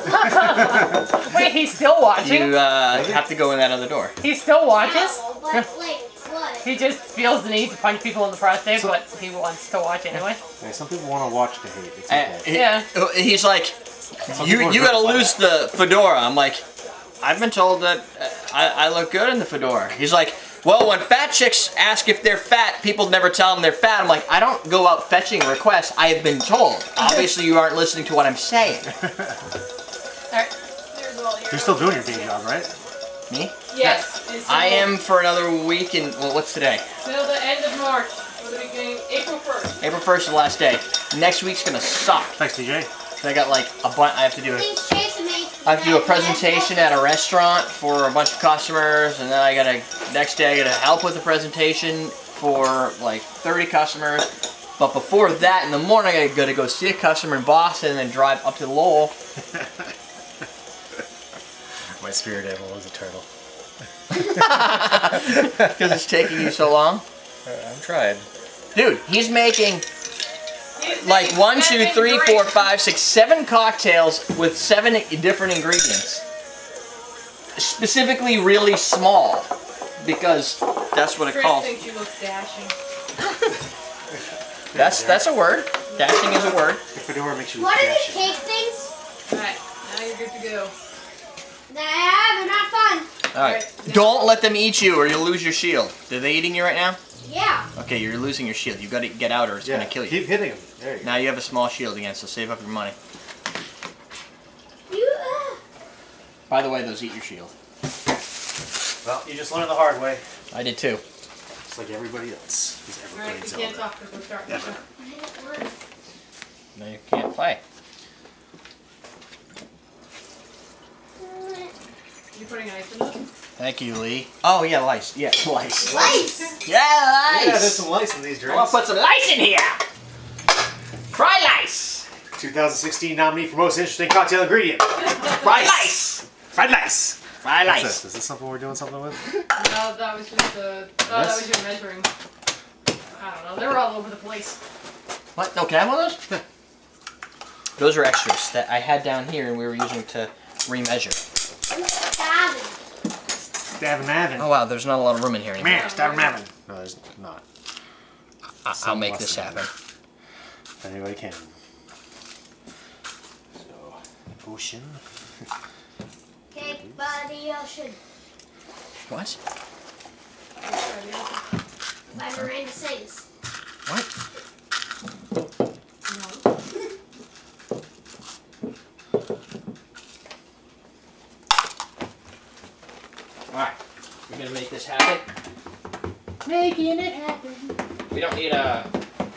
a Wait, he's still watching? You uh, have to go in that other door. He still watches? owl, but like what? He just feels the need to punch people in the prostate, but he wants to watch anyway. Okay, some people want to watch to hate. It's Uh, okay. he- Yeah. He's like, Some you people are you good gotta about lose the fedora. I'm like, I've been told that uh, I, I look good in the fedora. He's like, well, when fat chicks ask if they're fat, people never tell them they're fat. I'm like, I don't go out fetching requests. I have been told. Obviously, you aren't listening to what I'm saying. Alright. Here's all your You're still doing your day job, right? Me? Yes. It's I till- am for another week and, well, what's today? Till the end of March. Or the beginning, April first. April first is the last day. Next week's gonna suck. Thanks, D J. So I got like a bunch, I have to do a Things chasing me. I have to do a presentation at a restaurant for a bunch of customers, and then I gotta, next day I gotta help with the presentation for like thirty customers. But before that, in the morning, I gotta go see a customer in Boston and then drive up to Lowell. My spirit animal is a turtle. Because it's taking you so long. I'm trying. Dude, he's making He's like making one, two, seven three, drinks. four, five, six, seven cocktails with seven different ingredients. Specifically really small. Because that's what it Chris calls. thinks you look dashing. That's that's a word. Dashing is a word. The fedora makes you What are these dash it. cake things? Alright, now you're good to go. Nah, they're not fun. Alright. Don't let them eat you or you'll lose your shield. Are they eating you right now? Yeah. Okay, you're losing your shield. You've got to get out or it's Yeah, gonna kill you. keep hitting him. There you go. Now you have a small shield again, so save up your money. You. Uh, By the way, those eat your shield. Well, you just learned the hard way. I did too. It's like everybody else. Because Alright, everybody's you can't Zelda. talk because we're starting the Yeah. show. I didn't learn. No, you can't play. You putting ice in them? Thank you, Lee. Oh yeah, lice. Yeah, lice. Lice. Yeah, lice. Yeah, there's some lice in these I want drinks. to put some lice in here. Fry lice. twenty sixteen nominee for most interesting cocktail ingredient. Fry lice. Fried lice. Fry What's lice. this? Is this something we're doing something with? No, that was just the. Oh, that was your measuring. I don't know. They were all over the place. What? No, can I have one of those? Those are extras that I had down here and we were using to remeasure. Starving. Davin Mavin. Oh wow, there's not a lot of room in here anymore. Man, Davin Mavin. No, there's not. I- I'll make this happen. If anybody can. So, ocean. Cake by the ocean. What? By Miranda sings. What? Alright, we're gonna make this happen. Making it happen. We don't need uh,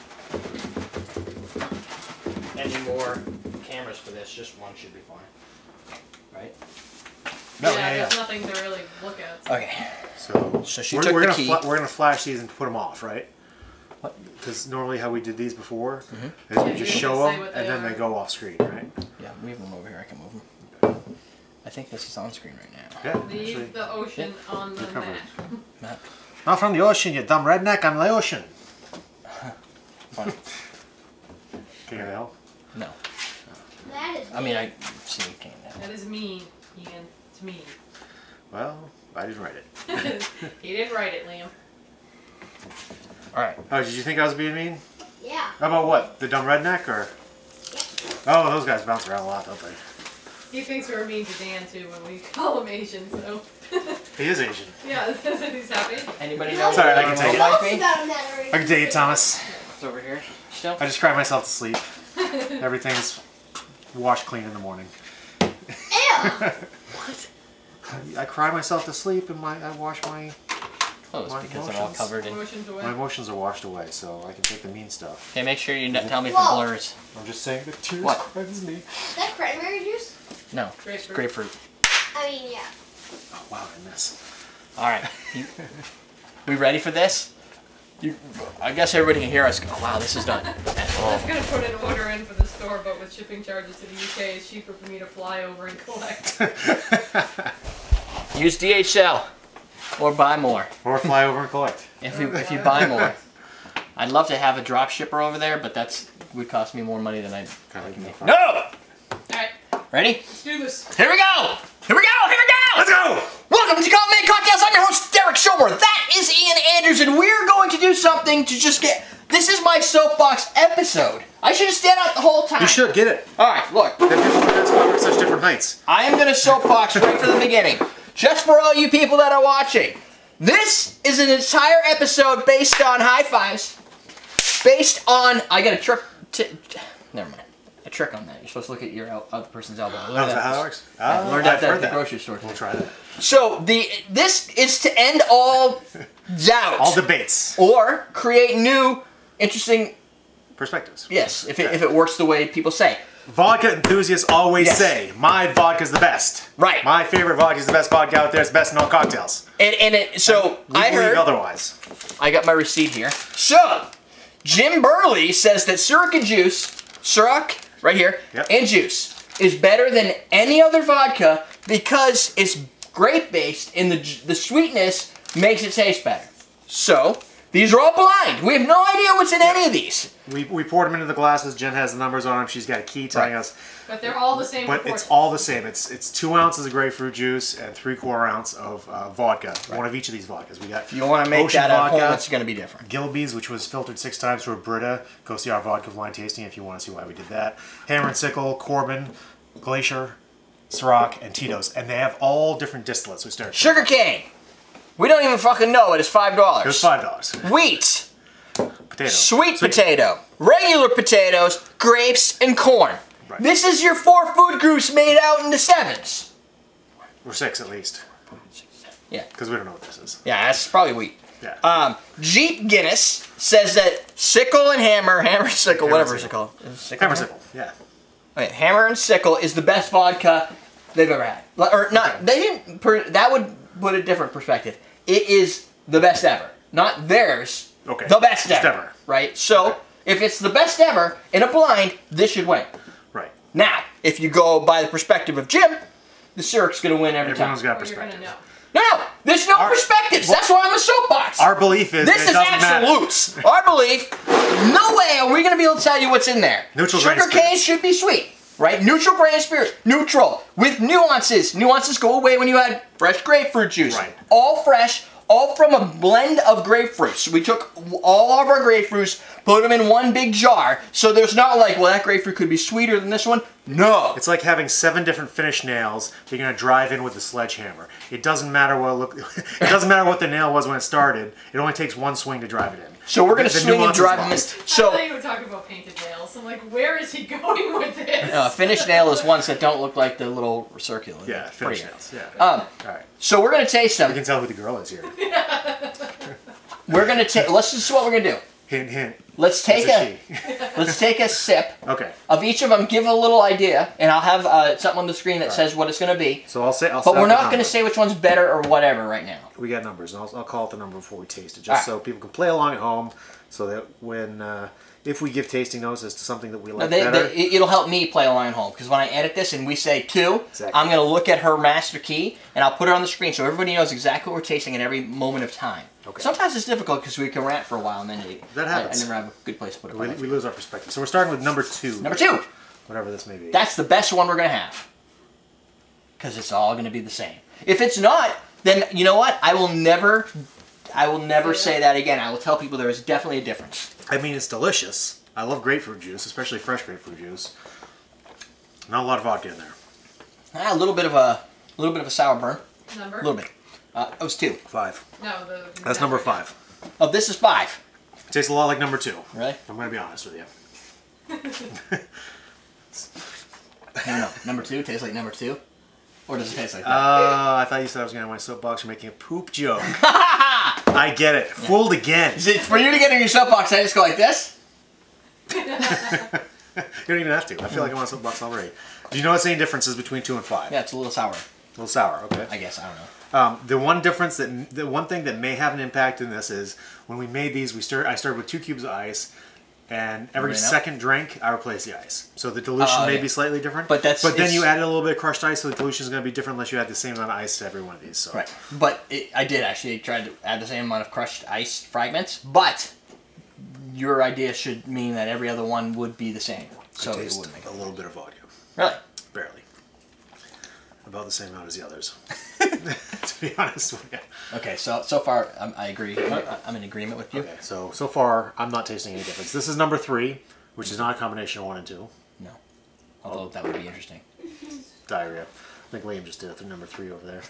any more cameras for this, just one should be fine. Right? No, yeah, yeah, there's yeah. nothing to really look at. So. Okay. So, So she we're, took we're the gonna key. fla- we're gonna flash these and put them off, right? What? Because normally how we did these before Mhm. is Yeah, we you just can show say them what and they then are. they go off screen, right? Yeah, move them over here, I can move them. I think this is on screen right now. Yeah, Leave actually, the ocean on the covered. map. Map. not from the ocean, you dumb redneck. I'm the ocean. Fine. King of the Hill. No. That is I mean, I see you can't. That is mean, Ian. It's mean. Well, I didn't write it. He didn't write it, Liam. All right. Oh, did you think I was being mean? Yeah. How about what? The dumb redneck or? Oh, those guys bounce around a lot, don't they? He thinks we're mean to Dan too when we call him Asian, so. He is Asian. Yeah, he's happy. Anybody know Sorry, what I can the take it. might be? About him that already. I can take it, Thomas. It's over here. Still. I just cry myself to sleep. Everything's washed clean in the morning. Ew. What? I cry myself to sleep and my I wash my Oh, it's My because they're all emotions. covered in. Emotions away. my emotions are washed away, so I can take the mean stuff. Okay, make sure you n- tell me if it Whoa. blurs. I'm just saying that tears What? cleanse me. Is that cranberry juice? No. Grapefruit. Grapefruit. I mean, yeah. Oh wow, I miss. All right. You, we ready for this? You, I guess everybody can hear us. Go, oh, wow, this is done. I was gonna put an order in for the store, but with shipping charges to the U K, it's cheaper for me to fly over and collect. Use D H L or buy more. Or fly over and collect. If you if you buy more, I'd love to have a drop shipper over there, but that's would cost me more money than I. Kinda like me. No. Alright, Ready? let's do this. Here we go. Here we go. Here we go. Let's go! Welcome to Coffee Made Cocktails. I'm your host, Derek Schober. That is Ian Andrews, and we're going to do something to just get. This is my soapbox episode. I should have stayed out the whole time. You should get it. All right, look. Then people would have covered such different heights. I am going to soapbox right from the beginning, just for all you people that are watching. This is an entire episode based on high fives, based on. I got a trick. T never mind. A trick on that. You're supposed to look at your el other person's elbow. I Oh, learned is that how it that- works? I Oh, learned I've that at heard the that. grocery store. We'll try that. So the this is to end all doubt All debates. or create new interesting. Perspectives. Yes, if it, if it works the way people say. Vodka enthusiasts always Yes. say, my vodka's the best. Right. My favorite vodka is the best vodka out there. It's the best in all cocktails. And and it so We I believe heard. otherwise. I got my receipt here. So, Jim Burley says that Ciroc and Juice, Ciroc, right here, Yep. and Juice is better than any other vodka because it's grape-based and the, the sweetness makes it taste better. So, these are all blind. We have no idea what's in any of these. We, we poured them into the glasses. Jen has the numbers on them. She's got a key telling Right. us. But they're all the same But proportion. it's all the same. It's it's two ounces of grapefruit juice and three quarter ounce of uh, vodka. One of each of these vodkas. We got. If you want to make Ocean that at vodka, home, it's going to be different. Gilby's, which was filtered six times through a Brita. Go see our vodka blind tasting if you want to see why we did that. Hammer and Sickle, Corbin, Glacier, Ciroc, and Tito's, and they have all different distillates. We start. Sugar cane. We don't even fucking know it. It's five dollars. It was five dollars. Wheat. Potato. Sweet potato, regular potatoes, grapes, and corn. Right. This is your four food groups made out in the sevens. Or six at least, Yeah, because we don't know what this is. yeah, that's probably wheat. Yeah. Um, Jeep Guinness says that sickle and hammer, hammer and sickle, Hammer whatever and it's called. Is it sickle Hammer and Sickle. Yeah. Okay, hammer and sickle is the best vodka they've ever had. Li- Or not, they didn't. Per, that would put a different perspective. It is the best ever, not theirs. Okay. The best Best ever, ever. right? So Okay. if it's the best ever in a blind, this should win. Right. Now, if you go by the perspective of Jim, the Ciric's going to win every Everyone's time. got Or you're gonna perspective. know. No, no, there's no Our- perspectives. That's why I'm a soapbox. Our belief is this it is doesn't matter. absolutes. Our belief, no way are we going to be able to tell you what's in there. Neutral grain Sugar cane spirits. should be sweet, right? Neutral grain spirit, neutral, with nuances. Nuances go away when you add fresh grapefruit juice. Right. All fresh, all from a blend of grapefruits. We took all of our grapefruits, put them in one big jar, so there's not like, well, that grapefruit could be sweeter than this one. No. It's like having seven different finish nails that you're gonna drive in with a sledgehammer. It doesn't matter what look. It doesn't matter what the nail was when it started. It only takes one swing to drive it in. So we're going to The swing and nuance is drive in lost. this. I So, thought you were talking about painted nails. I'm like, where is he going with this? uh, finished nail is ones that don't look like the little circular. Yeah, finish Pretty. nails. Yeah. Um, All right. so we're going to taste You them. can tell who the girl is here. We're going to take, let's just, what we're going to do. Hint, hint. Let's take It's a, a let's take a sip she. Okay. of each of them, give a little idea, and I'll have uh, something on the screen that says what it's going to be. So I'll say. I'll But start we're the not going number. to say which one's better or whatever right now. We got numbers, and I'll, I'll call it the number before we taste it, just All right. so people can play along at home, so that when uh, if we give tasting notes as to something that we like no, they, better. they, it'll help me play along at home because when I edit this and we say two, Exactly. I'm going to look at her master key and I'll put it on the screen so everybody knows exactly what we're tasting at every moment of time. Okay. Sometimes it's difficult because we can rant for a while and then it, That happens. I, I never have a good place to put it. we, we lose our perspective. So we're starting with number two. Number two. Whatever this may be. That's the best one we're going to have because it's all going to be the same. If it's not, then you know what? I will never, I will never say that again. I will tell people there is definitely a difference. I mean, it's delicious. I love grapefruit juice, especially fresh grapefruit juice. Not a lot of vodka in there. Ah, a little bit of a, a little bit of a sour burn. Number? A little bit. Uh, it was two. Five. No, the That's number five. Oh, this is five. It tastes a lot like number two. Really? I'm going to be honest with you. No, no. Number two tastes like number two? Or does it taste like that? Uh, I thought you said I was going to have my soapbox for making a poop joke. I get it. Yeah. Fooled again. Is it for you to get in your soapbox, I just go like this? You don't even have to. I feel like I'm on a soapbox already. Do you notice any differences between two and five? Yeah, it's a little sour. A little sour, okay. I guess, I don't know. Um, the one difference that, the one thing that may have an impact in this is when we made these, we start, I started with two cubes of ice, and every Right now? second drink, I replace the ice. So the dilution Oh, may yeah. be slightly different. But that's- But then it's- you added a little bit of crushed ice, so the dilution is going to be different unless you add the same amount of ice to every one of these. So. Right. But it, I did actually try to add the same amount of crushed ice fragments, but your idea should mean that every other one would be the same. So I it taste would make a it. little bit of vodka. Really? Barely. About the same amount as the others. To be honest with you. Okay, so so far um, I agree. I, I'm in agreement with you. Okay, so so far I'm not tasting any difference. This is number three, which is not a combination of one and two. No. Although that would be interesting. Diarrhea. I think Liam just did it for number three over there.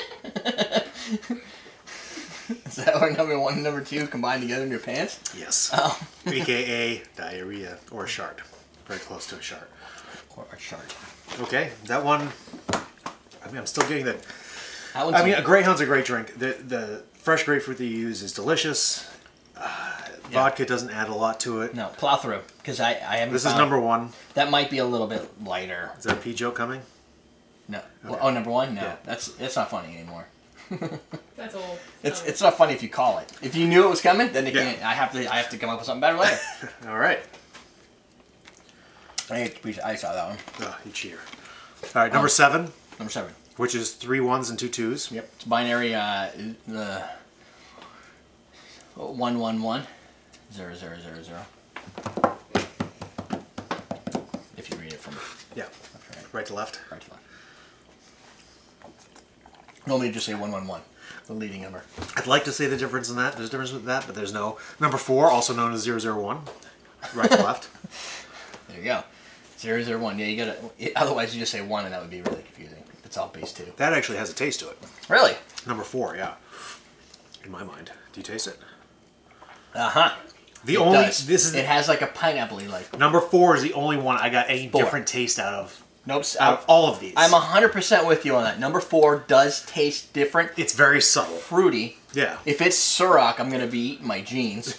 Is that where number one and number two combined together in your pants? Yes. Oh. A K A diarrhea or a shart. Very close to a shart. Or a shard. Okay, that one. I mean, I'm still getting that. That one's I mean, a Greyhound's a great drink. The the fresh grapefruit that you use is delicious. Uh, Yeah. Vodka doesn't add a lot to it. No, plow through because I I haven't. This is found- number one. That might be a little bit lighter. Is that a pea joke coming? No. Well, oh, number one? No, Yeah. that's that's not funny anymore. That's old. It's Um, it's not funny if you call it. If you knew it was coming, then it Yeah. can't, I have to I have to come up with something better later. All right. I, I saw that one. Oh, you cheater. All right, number Um, seven, Number seven. which is three ones and two twos. Yep. It's binary. Uh, uh, one one one, zero zero zero zero. If you read it from Yeah. right, Right to left. right to left. Normally, just say one one one, the leading number. I'd like to say the difference in that. There's a difference with that, but there's no. Number four, also known as zero zero one. Right to left. There you go. Zero zero one. Yeah, you gotta. Otherwise, you just say one, and that would be really confusing. It's all base two. That actually has a taste to it. Really? Number four, yeah. In my mind. Do you taste it? Uh huh. The It only does. this is It has like a pineapple-y like. number four is the only one I got any Four. different taste out of. Nope. Out of all of these. I'm one hundred percent with you on that. Number four does taste different. It's very subtle. Fruity. Yeah. If it's Ciroc, I'm gonna be eating my jeans.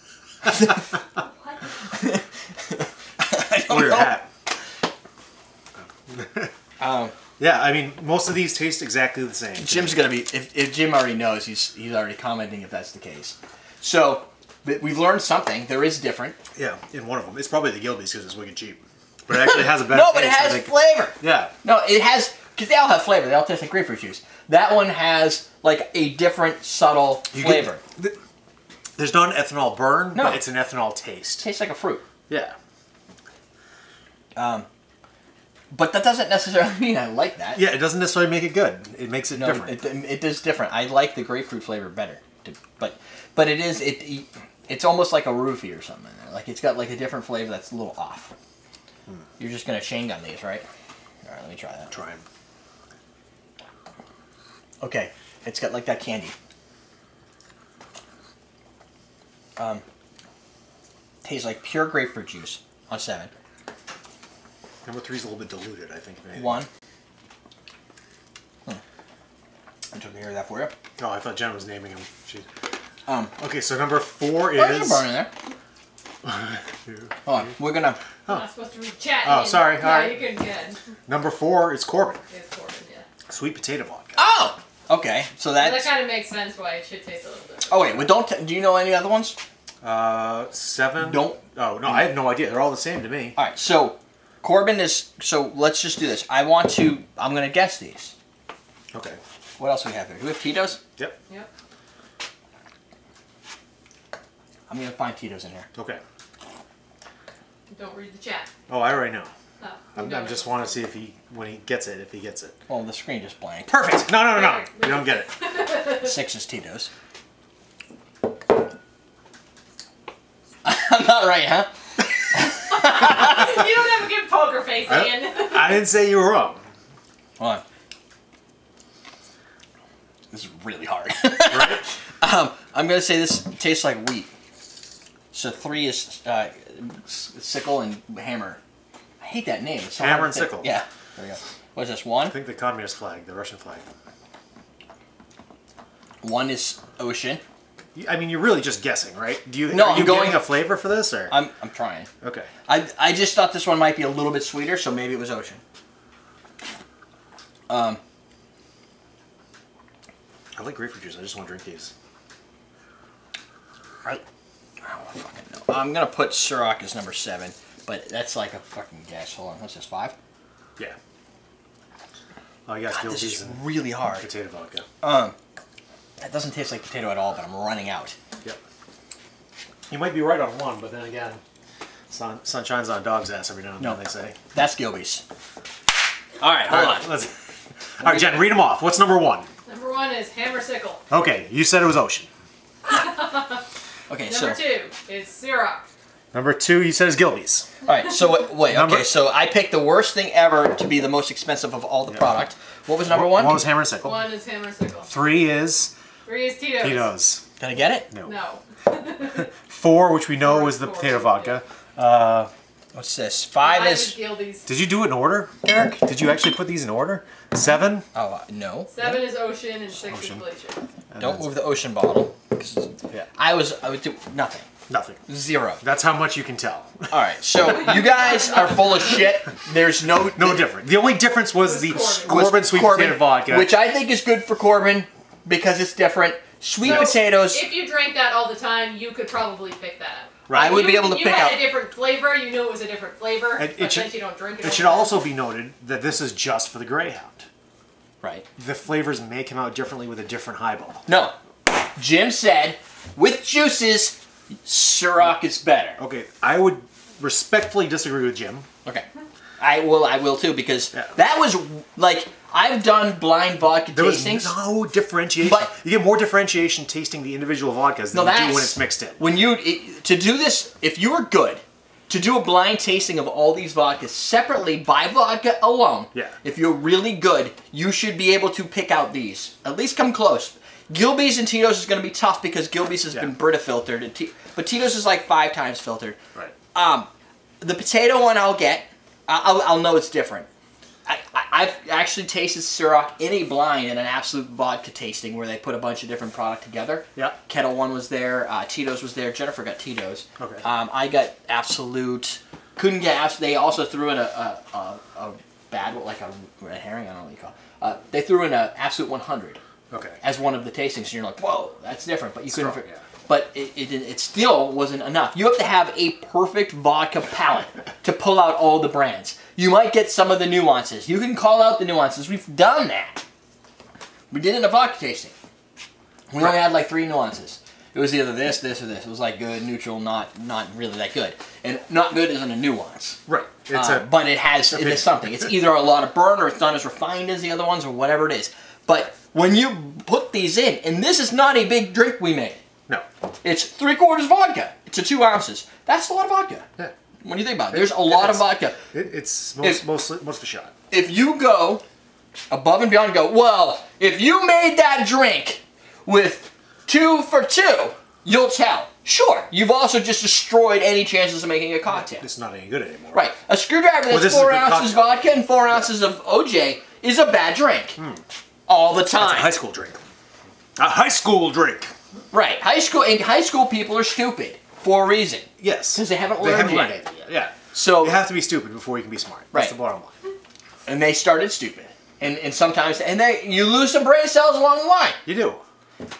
I don't Or your know. hat. Um, Yeah, I mean, most of these taste exactly the same. Jim's gonna be. If, if Jim already knows, he's he's already commenting if that's the case. So, but we've learned something. There is different. Yeah, in one of them. It's probably the Gilby's because it's wicked cheap. But it actually has a better No, but it taste, I has think. flavor. Yeah. No, it has because they all have flavor. They all taste like grapefruit juice. That one has like a different subtle You flavor. get- th- there's not an ethanol burn, No. but it's an ethanol taste. Tastes like a fruit. Yeah. Um, but that doesn't necessarily mean I like that. Yeah, it doesn't necessarily make it good. It makes it No, different. it, it is different. I like the grapefruit flavor better, to, but but it is it. It's almost like a roofie or something. Like it's got like a different flavor that's a little off. Hmm. You're just gonna chain gun these, right? All right, let me try that. Try 'em. Okay, it's got like that candy. Um, tastes like pure grapefruit juice on seven. Number three's a little bit diluted, I think. if anything. One. Hmm. I took care of that for you. Oh, I thought Jen was naming them. She... Um, Okay, so number four oh, there's a is... burn in there. Hold on, we're gonna. I'm not supposed to read chat. Oh, Ian. sorry, No, alright. you're good, good. Number four is Corbin. It's Corbin, yeah. Sweet potato vodka. Oh, okay. So Well, that that's. kind of makes sense why it should taste a little different. Oh wait, well don't. T do you know any other ones? Uh, seven. Don't. Oh no, I have no idea. They're all the same to me. All right, so Corbin is. So let's just do this. I want to. I'm gonna guess these. Okay. What else do we have here? Do we have Tito's? Yep. Yep. I'm gonna find Tito's in here. Okay. Don't read the chat. Oh, I already know. Oh, I'm, no. I'm just want to see if he, when he gets it, if he gets it. Well, the screen just blank. Perfect. No, no, no, no. Perfect. You don't get it. Six is Tito's. I'm not right, huh? You don't have a good poker face, I, Ian. I didn't say you were wrong. Hold on. This is really hard. Right? um, I'm gonna say this tastes like wheat. So three is uh, sickle and hammer. I hate that name. It's so Hammer hard to and think. sickle. Yeah. There we go. What is this? One. I think the communist flag, the Russian flag. One is ocean. I mean, you're really just guessing, right? Do you? No, are I'm you going- getting a flavor for this, or? I'm I'm trying. Okay. I I just thought this one might be a little bit sweeter, so maybe it was ocean. Um. I like grapefruit juice. I just want to drink these. I, I don't fucking know. I'm gonna put Ciroc as number seven, but that's like a fucking guess. Hold on, what's this? Five? Yeah. Oh, you got God, this Gilby's is and really hard. potato vodka. Um, that doesn't taste like potato at all, but I'm running out. Yep. You might be right on one, but then again, sun, sun shines on a dog's ass every now and No. then, they say. That's Gilby's. All right, hold All right, on. let's, all right, Jen, read them off. What's number one? Number one is hammer sickle. Okay, you said it was ocean. Okay, Number so two is Ciroc. Number two, you said is Gilby's. all right, so wait, wait Number- okay, so I picked the worst thing ever to be the most expensive of all the Yeah. product. What was number one? One was hammer and sickle. One is hammer sickle. Three is Three is Tito's. Tito's. Did I get it? No. No. Four, which we know Four was is the four, potato yeah. vodka. Uh, What's this? Five Five is. is Gilby's. did you do it in order, Derek? Did you actually put these in order? Seven? Oh uh, no! Seven is ocean and six Ocean. is glacier. And Don't that's- move the ocean bottle. 'Cause Yeah, I was I would do nothing. nothing. Zero. That's how much you can tell. All right, so you guys are full of shit. There's no No different. The only difference was the Was Corbin. was Corbin sweet Corbin, potato vodka. which I think is good for Corbin because it's different. Sweet So, potatoes. If you drank that all the time, you could probably pick that up. Right. I would you, be able to you pick had out. a different flavor. You knew it was a different flavor, It- it but should- since you don't drink it, It all should the time- also be noted that this is just for the Greyhound. Right. The flavors may come out differently with a different highball. No. Jim said, with juices, Ciroc is better. Okay, I would respectfully disagree with Jim. Okay. I will. I will too because Yeah. that was like I've done blind vodka There was tastings. no differentiation. But- you get more differentiation tasting the individual vodkas No, than you that's do when it's mixed in. When you it, to do this, if you were good, to do a blind tasting of all these vodkas separately by vodka alone. Yeah. If you're really good, you should be able to pick out these. At least come close. Gilby's and Tito's is going to be tough because Gilby's has Yeah. been Brita filtered, and T- but Tito's is like five times filtered. Right. Um, the potato one I'll get. I- I'll, I'll know it's different. I, I, I've actually tasted Ciroc in a blind in an absolute vodka tasting where they put a bunch of different product together. Yeah. Kettle One was there. Uh, Tito's was there. Jennifer got Tito's. Okay. Um, I got Absolute. Couldn't get Absolute. They also threw in a, a, a, a bad, like a red herring. I don't know what you call it. Uh, they threw in a Absolute one hundred Okay. as one of the tastings. And you're like, whoa, that's different. But you couldn't. Strong, fi- yeah. But it, it, it still wasn't enough. You have to have a perfect vodka palate to pull out all the brands. You might get some of the nuances. You can call out the nuances. We've done that. We did it in a vodka tasting. We only had like three nuances. It was either this, this, or this. It was like good, neutral, not not really that good. And not good isn't a nuance. Right. It's Uh, a but it has it opinion. is something. It's either a lot of burn or it's not as refined as the other ones or whatever it is. But when you put these in, and this is not a big drink we made. no. It's three quarters vodka to two ounces. That's a lot of vodka. Yeah. When you think about it, there's a lot of is. vodka. It, it's most If- mostly most of a shot. If you go above and beyond and go, well, if you made that drink with two for two, you'll tell. Sure, you've also just destroyed any chances of making a cocktail. It's not any good anymore. Right. A screwdriver Well, that's this is a four good ounces cocktail. vodka and four ounces of O J is a bad drink. All the It's a time. high school drink. A high school drink. Right. High school and high school people are stupid for a reason. Yes. Because they haven't They learned haven't yet. learned anything yet. Yeah. So You have to be stupid before you can be smart. That's Right. the bottom line. and they started stupid. And and sometimes and they you lose some brain cells along the line. You do.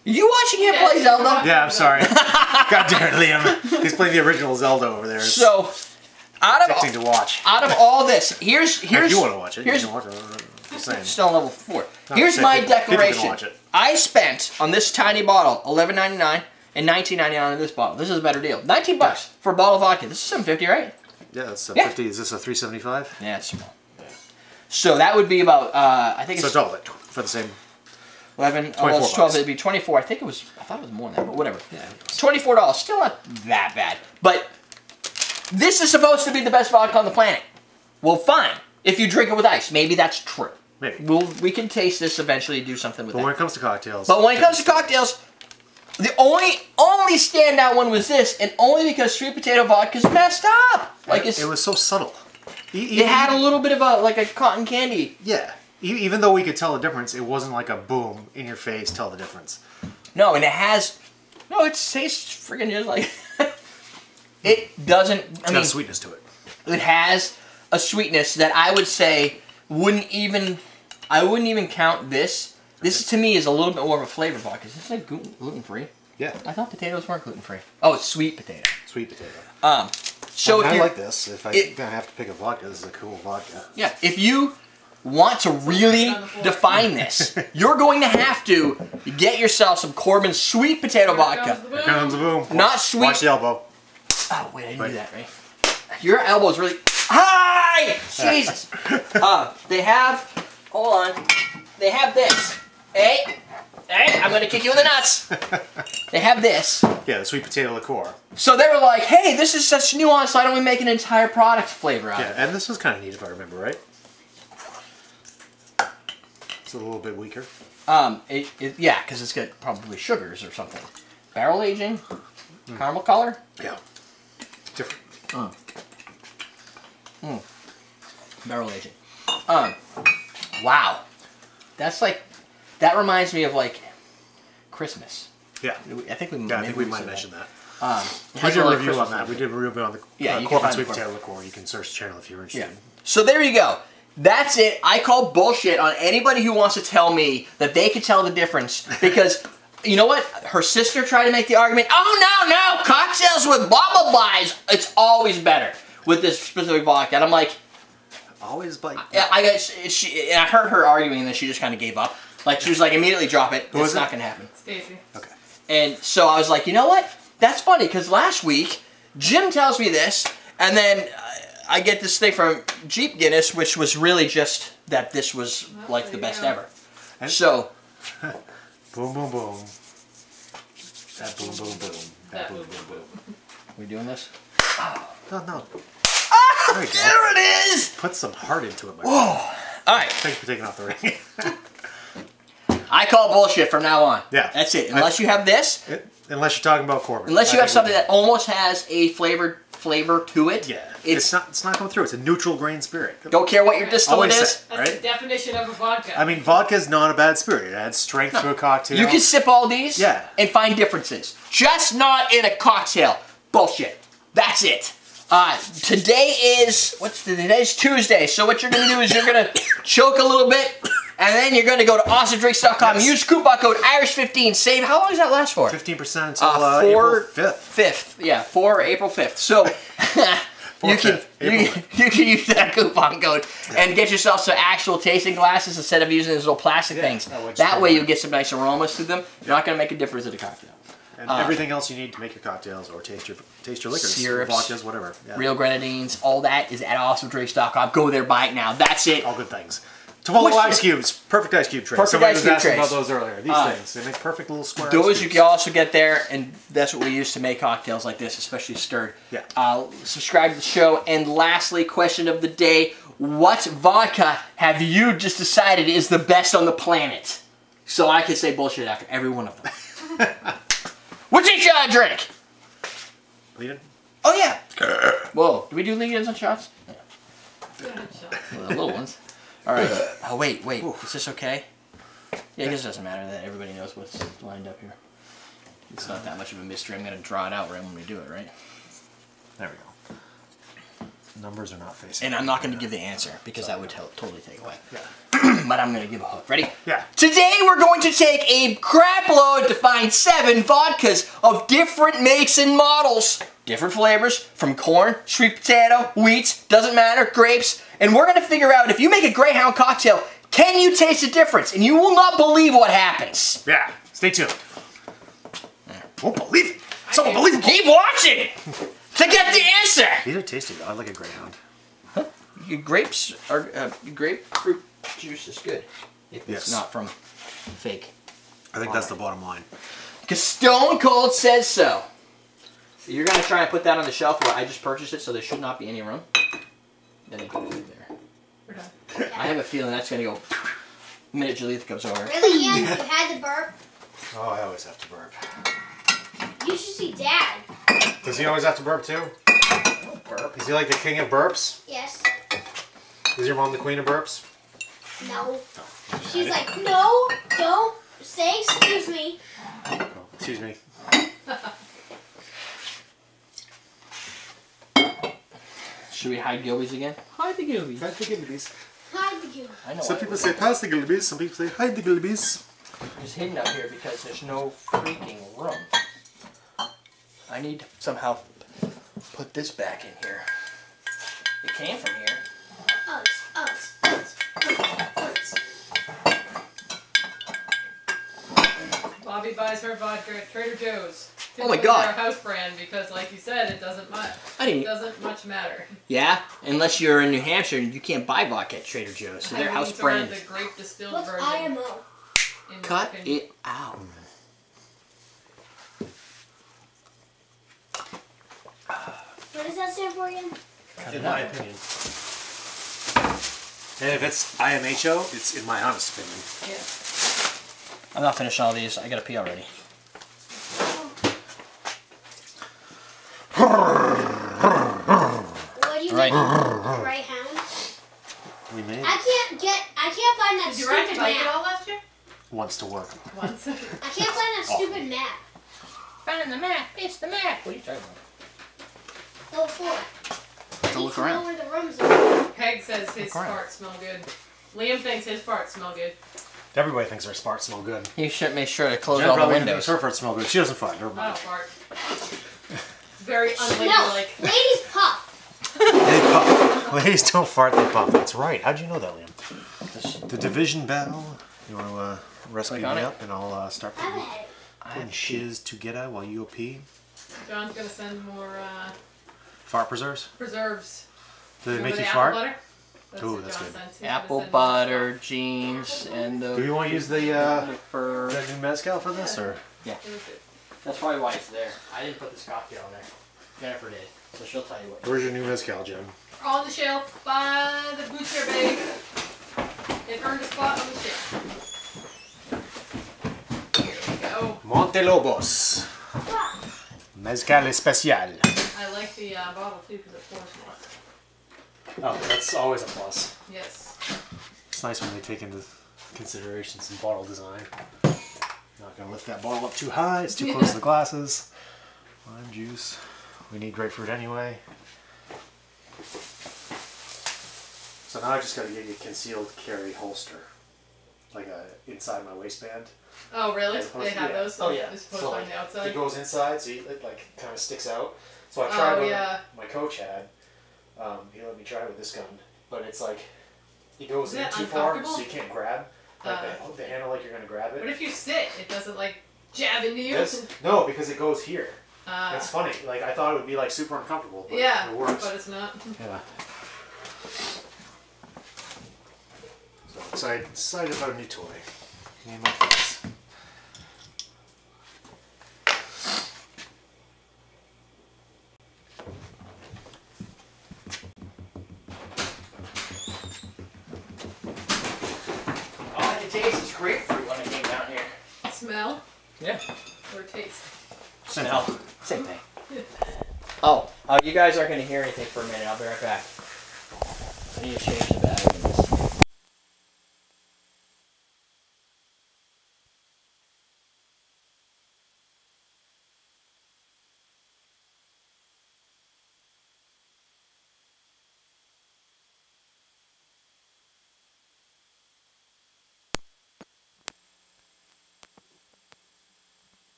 You watching him play Zelda? Yeah, I'm sorry. God damn it, Liam. He's playing the original Zelda over there. It's So, out of addicting to watch. out of all this, here's here's If you want to watch it, here's you can watch it. I'm just saying. still on level four. Not Here's saying my people- people can declaration. watch it. I spent on this tiny bottle eleven ninety-nine and nineteen ninety-nine on this bottle. This is a better deal. nineteen bucks for a bottle of vodka. This is seven fifty, right? Yeah, that's a Yeah. fifty. Is this a three seventy-five? Yeah, it's small. So that would be about uh, I think So it's double it for the same. eleven. Oh, well, it's twenty-four twelve. bucks. It'd be twenty-four. I think it was. I thought it was more than that, but whatever. Yeah. twenty-four dollars. Still not that bad. But this is supposed to be the best vodka on the planet. Well, fine. If you drink it with ice, maybe that's true. Maybe. We'll we can taste this eventually. And do something with But it. when it comes to cocktails. But when it comes to cocktails, the only only standout one was this, and only because sweet potato vodka's messed up. Like it's, it was so subtle. E- it had a little bit of a like a cotton candy. Yeah. E- Even though we could tell the difference, it wasn't like a boom in your face. Tell the difference. No, and it has no. It tastes freaking just like it doesn't. It's I got mean, a sweetness to it. it has a sweetness that I would say wouldn't even. I wouldn't even count this. This to me is a little bit more of a flavor vodka. Is this like gluten free? Yeah. I thought potatoes weren't gluten free. Oh, it's sweet potato. Sweet potato. Um, so I, mean, if I you like this. If I it- gonna have to pick a vodka, this is a cool vodka. yeah, if you want to really define this, you're going to have to get yourself some Corbin's sweet potato vodka. Here comes the boom. Not sweet. Watch the elbow. Oh wait, I didn't Right. do that right. Your elbow's really high. Jesus. uh, they have. Hold on. They have this. Hey, hey, I'm gonna kick you in the nuts. They have this. Yeah, the sweet potato liqueur. So they were like, hey, this is such nuance. Why don't we make an entire product flavor out Yeah, of it? and this was kind of neat if I remember right. It's a little bit weaker. Um, it, it yeah, because it's got probably sugars or something. Barrel aging, caramel color. Yeah. Different. Mm. Mm. Barrel aging. Um, wow. That's like, that reminds me of like Christmas. Yeah. I think we. Yeah, I think we might said mention that. Um, We has did a a lot of review on Christmas that. We flavor. did a review on the Yeah, uh, you can Corbin find sweet the potato liqueur. You can search the channel if you're interested. Yeah. So there you go. That's it. I call bullshit on anybody who wants to tell me that they can tell the difference because. You know what? Her sister tried to make the argument, oh, no, no, cocktails with blah, blah, blahs, it's always better with this specific vodka. And I'm like, Always like. I, I got, she, and I heard her arguing and then she just kind of gave up. Like, she was like, immediately drop it. Who It's is not it? going to happen. Stacy. Okay. And so I was like, you know what? That's funny because last week, Jim tells me this, and then I get this thing from Jeep Guinness, which was really just that this was Well, like there the you best go. ever. And- So, Boom, boom, boom. That boom, boom, boom. That That boom, boom, boom, boom. we doing this? No, no. Ah, There you go. there it is! Put some heart into it, my friend. Whoa. All right. Thanks for taking off the ring. I call bullshit from now on. Yeah. That's it. Unless you have this, It- Unless you're talking about Corbin. unless you I have think something we- that almost has a flavored flavor to it, Yeah. It's, it's, not. It's not coming through. It's a neutral grain spirit. don't care what your distillate Always is. say, That's right? the definition of a vodka. I mean, vodka is not a bad spirit. It adds strength to a cocktail. You can sip all these Yeah. and find differences. Just not in a cocktail. Bullshit. That's it. Uh, today is, what's the, today's Tuesday, so what you're going to do is you're going to choke a little bit, and then you're going to go to awesome drinks dot com, Yes. use coupon code Irish fifteen, save, how long does that last for? fifteen percent until Uh, uh, for April fifth. fifth, yeah, for April fifth. So you can fifth, you, April can- you can use that coupon code and get yourself some actual tasting glasses instead of using those little plastic Yeah, things. that works That pretty way well. you get some nice aromas to them. You're not going to make a difference in the cocktail. And Uh, everything else you need to make your cocktails or taste your taste your liquors, Syrups, vodkas, whatever. Yeah. Real grenadines, all that is at awesome drinks dot com. Go there, buy it now. That's it. All good things. Twelve What's- ice cubes, perfect ice cube trays. Perfect Somebody ice was cube asking trays. about those earlier. These Uh, things, they make perfect little square. ice Those you cubes. can also get there, and that's what we use to make cocktails like this, especially stirred. Yeah. Uh, subscribe to the show. And lastly, question of the day. What vodka have you just decided is the best on the planet? So I can say bullshit after every one of them. What's each uh, drink? Lead it? Oh, yeah. Whoa. Do we do lead-ins on shots? Yeah. Good shot. Well, the little ones. All right. Oh, wait, wait. Is this okay? Yeah, I guess it doesn't matter that everybody knows what's lined up here. It's not that much of a mystery. I'm going to draw it out right when we do it, right? There we go. Numbers are not facing. And I'm not going to give the answer because that would tell, totally take away. Yeah. but I'm gonna give a hook. Ready? Yeah. Today we're going to take a crap load to find seven vodkas of different makes and models. Different flavors, from corn, sweet potato, wheat, doesn't matter, grapes. And we're gonna figure out if you make a Greyhound cocktail, can you taste the difference? And you will not believe what happens. Yeah, stay tuned. Won't believe it. So unbelievable. Keep watching to get the answer. These are tasty though. I like a Greyhound. Huh? Grapes are, uh, grapefruit juice is good. If it's Yes. not from fake. I think that's the bottom line. Because Stone Cold says so. You're going to try and put that on the shelf where I just purchased it, so there should not be any room. Then it goes in there. We're done. I have a feeling that's going to go the minute Jaleetha comes over. Really, Ian? You had to burp? Oh, I always have to burp. You should see Dad. Does he always have to burp too? Burp. Is he like the king of burps? Yes. Is your mom the queen of burps? No. She's like, no, don't say excuse me. Oh, excuse me. Should we hide Gilby's again? Hide the Gilby's. Hide the Gillibies. Hide the you. I know Some why people we're say pass the Gillibies, some people say hide the Gillibies. It's hidden up here because there's no freaking room. I need to somehow put this back in here. It came from here. Us, us, us, us. Bobby buys her vodka at Trader Joe's. Oh my Typically God. Their house brand because, like you said, it doesn't much. I didn't. It doesn't much matter. Yeah, unless you're in New Hampshire, you can't buy vodka at Trader Joe's. So their I house mean, sort of brand. the grape distilled What's version. I M O? in my Cut opinion. it out. What does that stand for again? In my opinion. And if it's I M H O, it's in my honest opinion. Yeah. I'm not finishing all these. I gotta pee already. What do you Right. think? Greyhound? We made I can't get. I can't find that Did you ride stupid your bike at map. all last year? wants to work. Once. I can't find that stupid map. Found the map. It's the map. What are you talking about? Level four. Go look I around. know where the rooms are. Peg says his Look around. farts smell good. Liam thinks his farts smell good. Everybody thinks their farts smell good. You should make sure to close Jen all the probably windows. thinks her farts smell good. She doesn't fart. Never I mind. don't fart. Very No, unladylike. ladies puff. They puff. Ladies don't fart, they puff. That's right. How'd you know that, Liam? The division bell. You want to uh, recipe me Click on it. up and I'll uh, start I have a putting, headache. putting shiz together while you pee. John's gonna send more uh, Fart preserves? preserves. Do they Remember make the you apple fart? butter? That's Ooh, what that's John good. sent. He's gonna Apple send butter, jeans, and the. Do you want to use the uh, the fur. that new mezcal for this, or? Yeah. It was good. That's probably why it's there. I didn't put this cocktail in there. Jennifer did, so she'll tell you what. Where's your new mezcal, Jen? On the shelf by the booster bag. It earned a spot on the shelf. Here we go. Montelobos. Mezcal especial. I like the uh, bottle too because it pours more. Oh, that's always a plus. Yes. It's nice when they take into consideration some bottle design. Not gonna lift that bottle up too high, it's too close to the glasses. Lime juice. We need grapefruit anyway. So now I just gotta get you a concealed carry holster. Like a inside my waistband. Oh really? As opposed They to- have yeah. those. Oh yeah. It's supposed So on like, the outside. it goes inside, so you, it like kind of sticks out. So I tried Oh, what yeah. my coach had. Um, he let me try it with this gun, but it's like it goes Is in that too far, uncomfortable? so you can't grab. Like Uh. the, the handle, like you're gonna grab What it. if you sit? It doesn't like jab into you. This, no, because it goes here. Uh, It's funny. Like I thought it would be like super uncomfortable, but yeah, it works. but it's not. Yeah. So excited, excited about a new toy. Me and my friends. All I can taste is grapefruit when I came down here. Smell Yeah. or taste. Smell. Same thing. Oh, uh, you guys aren't going to hear anything for a minute. I'll be right back. I need to change the battery in this.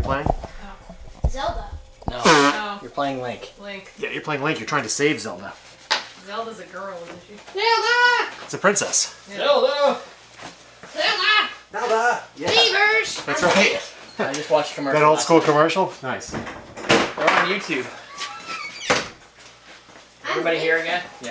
playing? Zelda. No. No. You're playing Link. Link. Yeah, you're playing Link. You're trying to save Zelda. Zelda's a girl, isn't she? Zelda! It's a princess. Zelda! Zelda! Zelda! Yeah. Beavers! That's right. I just watched a commercial. That old last school night. commercial? Nice. They're on YouTube. Everybody here again? Yeah.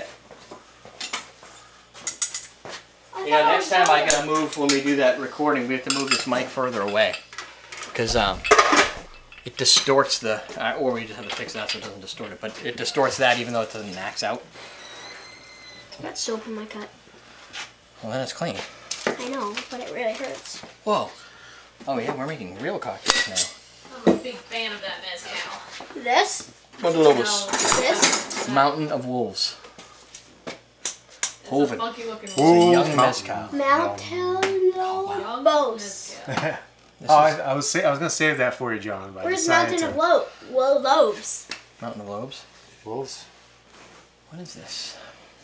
Yeah, next time I gotta move when we do that recording, we have to move this mic further away. Because um, it distorts the, uh, or we just have to fix that so it doesn't distort it, but it distorts that even though it doesn't max out. I got soap in my cut. Well, then it's clean. I know, but it really hurts. Whoa. Oh yeah, we're making real cocktails now. I'm a big fan of that mezcal. This? Mountain of Wolves. This? Mountain of Wolves. It's a Hoven. funky looking It's a wolf. young mezcal. Mount Young Lobos. mezcal. This Oh, I, is I was sa I was gonna save that for you, John. But I Where's decided Mountain to- of Lo Lo Lobes? Mountain of Lobes. Wolves? What is this?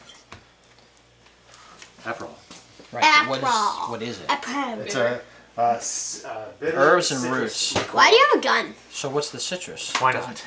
Aperol. Right. but What Aperol. is what is it? Apparel. It's a uh, s- uh, bitter Herbs and citrus. roots. Why do you have a gun? So what's the citrus? Why not?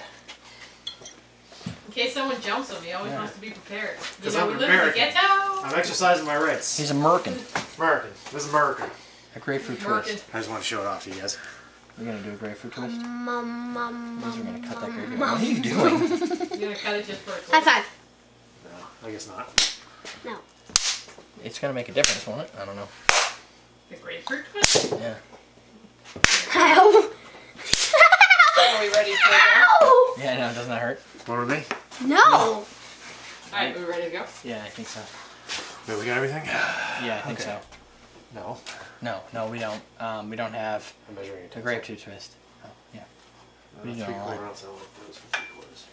In case someone jumps on me, he always Yeah. wants to be prepared. You 'Cause know, I'm we live in the American. ghetto. I'm exercising my rights. He's American. American. This is American. A grapefruit American. twist. I just want to show it off to you guys. We're gonna do a grapefruit twist. Mum, mum, These are mum, gonna cut that mum, grapefruit. mum. What are you doing? You're gonna cut it just for a High clip. five. No, I guess not. No. It's gonna make a difference, won't it? I don't know. The grapefruit twist? Yeah. Ow. Are we ready to go? Ow. Yeah, no, doesn't that hurt? What with me? No. Alright, we ready to go? Yeah, I think so. Wait, we got everything? Yeah, I think Okay. so. No. No, no, we don't. Um, we don't have I'm measuring it. the grapefruit twist. Oh, yeah. Uh, What are you three doing, quarter Ollie? ounce. I want to put this for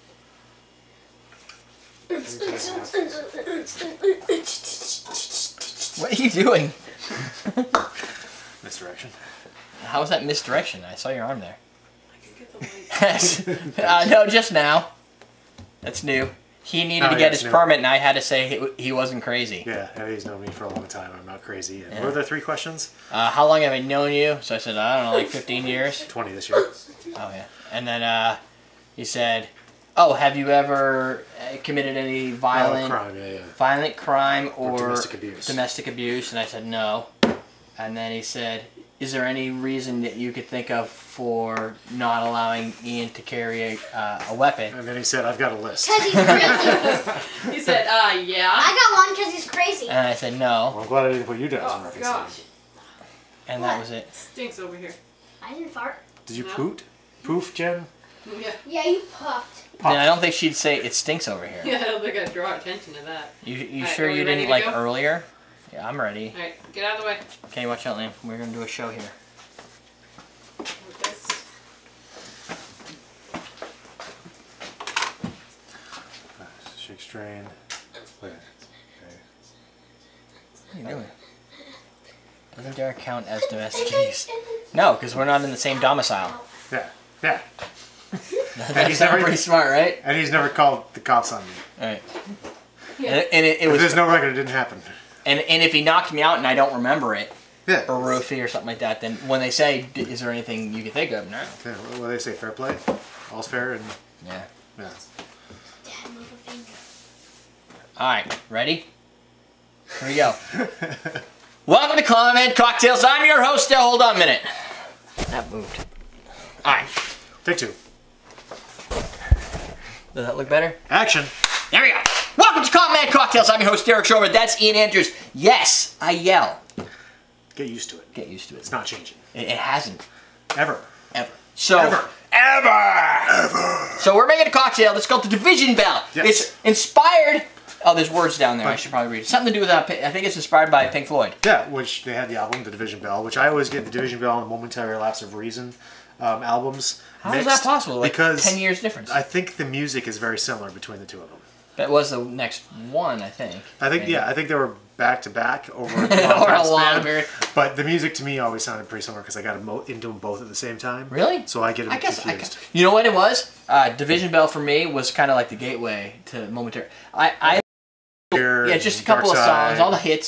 three quarters. What are you doing? Misdirection. How was that misdirection? I saw your arm there. I can get the light. uh, no, just now. That's new. He needed Oh, to yeah, get it's his new. permit, and I had to say he, he wasn't crazy. Yeah, he's known me for a long time. I'm not crazy. And Yeah. what are the three questions? Uh, how long have I known you? So I said, I don't know, like fifteen years. twenty this year. Oh, yeah. And then uh, he said, oh, have you ever uh, committed any violent Oh, crime, yeah, yeah. violent crime or, Or domestic abuse. domestic abuse? And I said, no. And then he said, is there any reason that you could think of for not allowing Ian to carry a, uh, a weapon? And then he said, I've got a list. Because he's crazy. He said, uh, yeah. I got one because he's crazy. And I said, no. Well, I'm glad I didn't put you down as an Oh, reference. gosh. And that was it. Stinks over here. I didn't fart. Did you No. poot? Poof, Jen? Yeah. Yeah, you puffed. Then I don't think she'd say it stinks over here. Yeah, I don't think I'd draw attention to that. You, you Alright, sure are we you ready didn't to like go? earlier? Yeah, I'm ready. Alright, get out of the way. Okay, watch out, Liam. We're gonna do a show here. With this. Shake, strain. Wait. Okay. What are you doing? Doesn't Derek count as domestic abuse? No, because we're not in the same domicile. Yeah, yeah. That's he's not never- pretty smart, right? And he's never called the cops on me. Alright. Yeah. And, and it, it If was, there's no record, it didn't happen. and, and if he knocked me out and I don't remember it, Yeah. or roofie or something like that, then when they say, "D- is there anything you can think of? No. Yeah, what do they say? Fair play? All's fair and... Yeah. Yeah. Dad, move a finger. Alright, ready? Here we go. Welcome to Comment Cocktails. I'm your host. Now, hold on a minute. That moved. Alright. Take two. Does that look better? Action. There we go. Welcome to Comment Cocktails. I'm your host, Derek Shorter. That's Ian Andrews. Yes, I yell. Get used to it. Get used to It's it. not changing. It, it hasn't. Ever. Ever. So, Ever. Ever. Ever. So we're making a cocktail that's called the Division Bell. Yes. It's inspired... Oh, there's words down there. I But- should probably read it. Something to do with... Uh, I think it's inspired by Pink Floyd. Yeah, which they had the album, The Division Bell, which I always get The Division Bell and Momentary Lapse of Reason um, albums How is mixed that possible? Like because ten years difference. I think the music is very similar between the two of them. That was the next one, I think. I think, Maybe. yeah, I think they were back to back over a long, Or time a long span. period. But the music to me always sounded pretty similar because I got mo- into them both at the same time. Really? So I get them I guess I confused. guess. You know what it was? Uh, Division Bell for me was kind of like the gateway to Momentary. I, I Here, yeah, just a Dark couple of Side. songs, all the hits,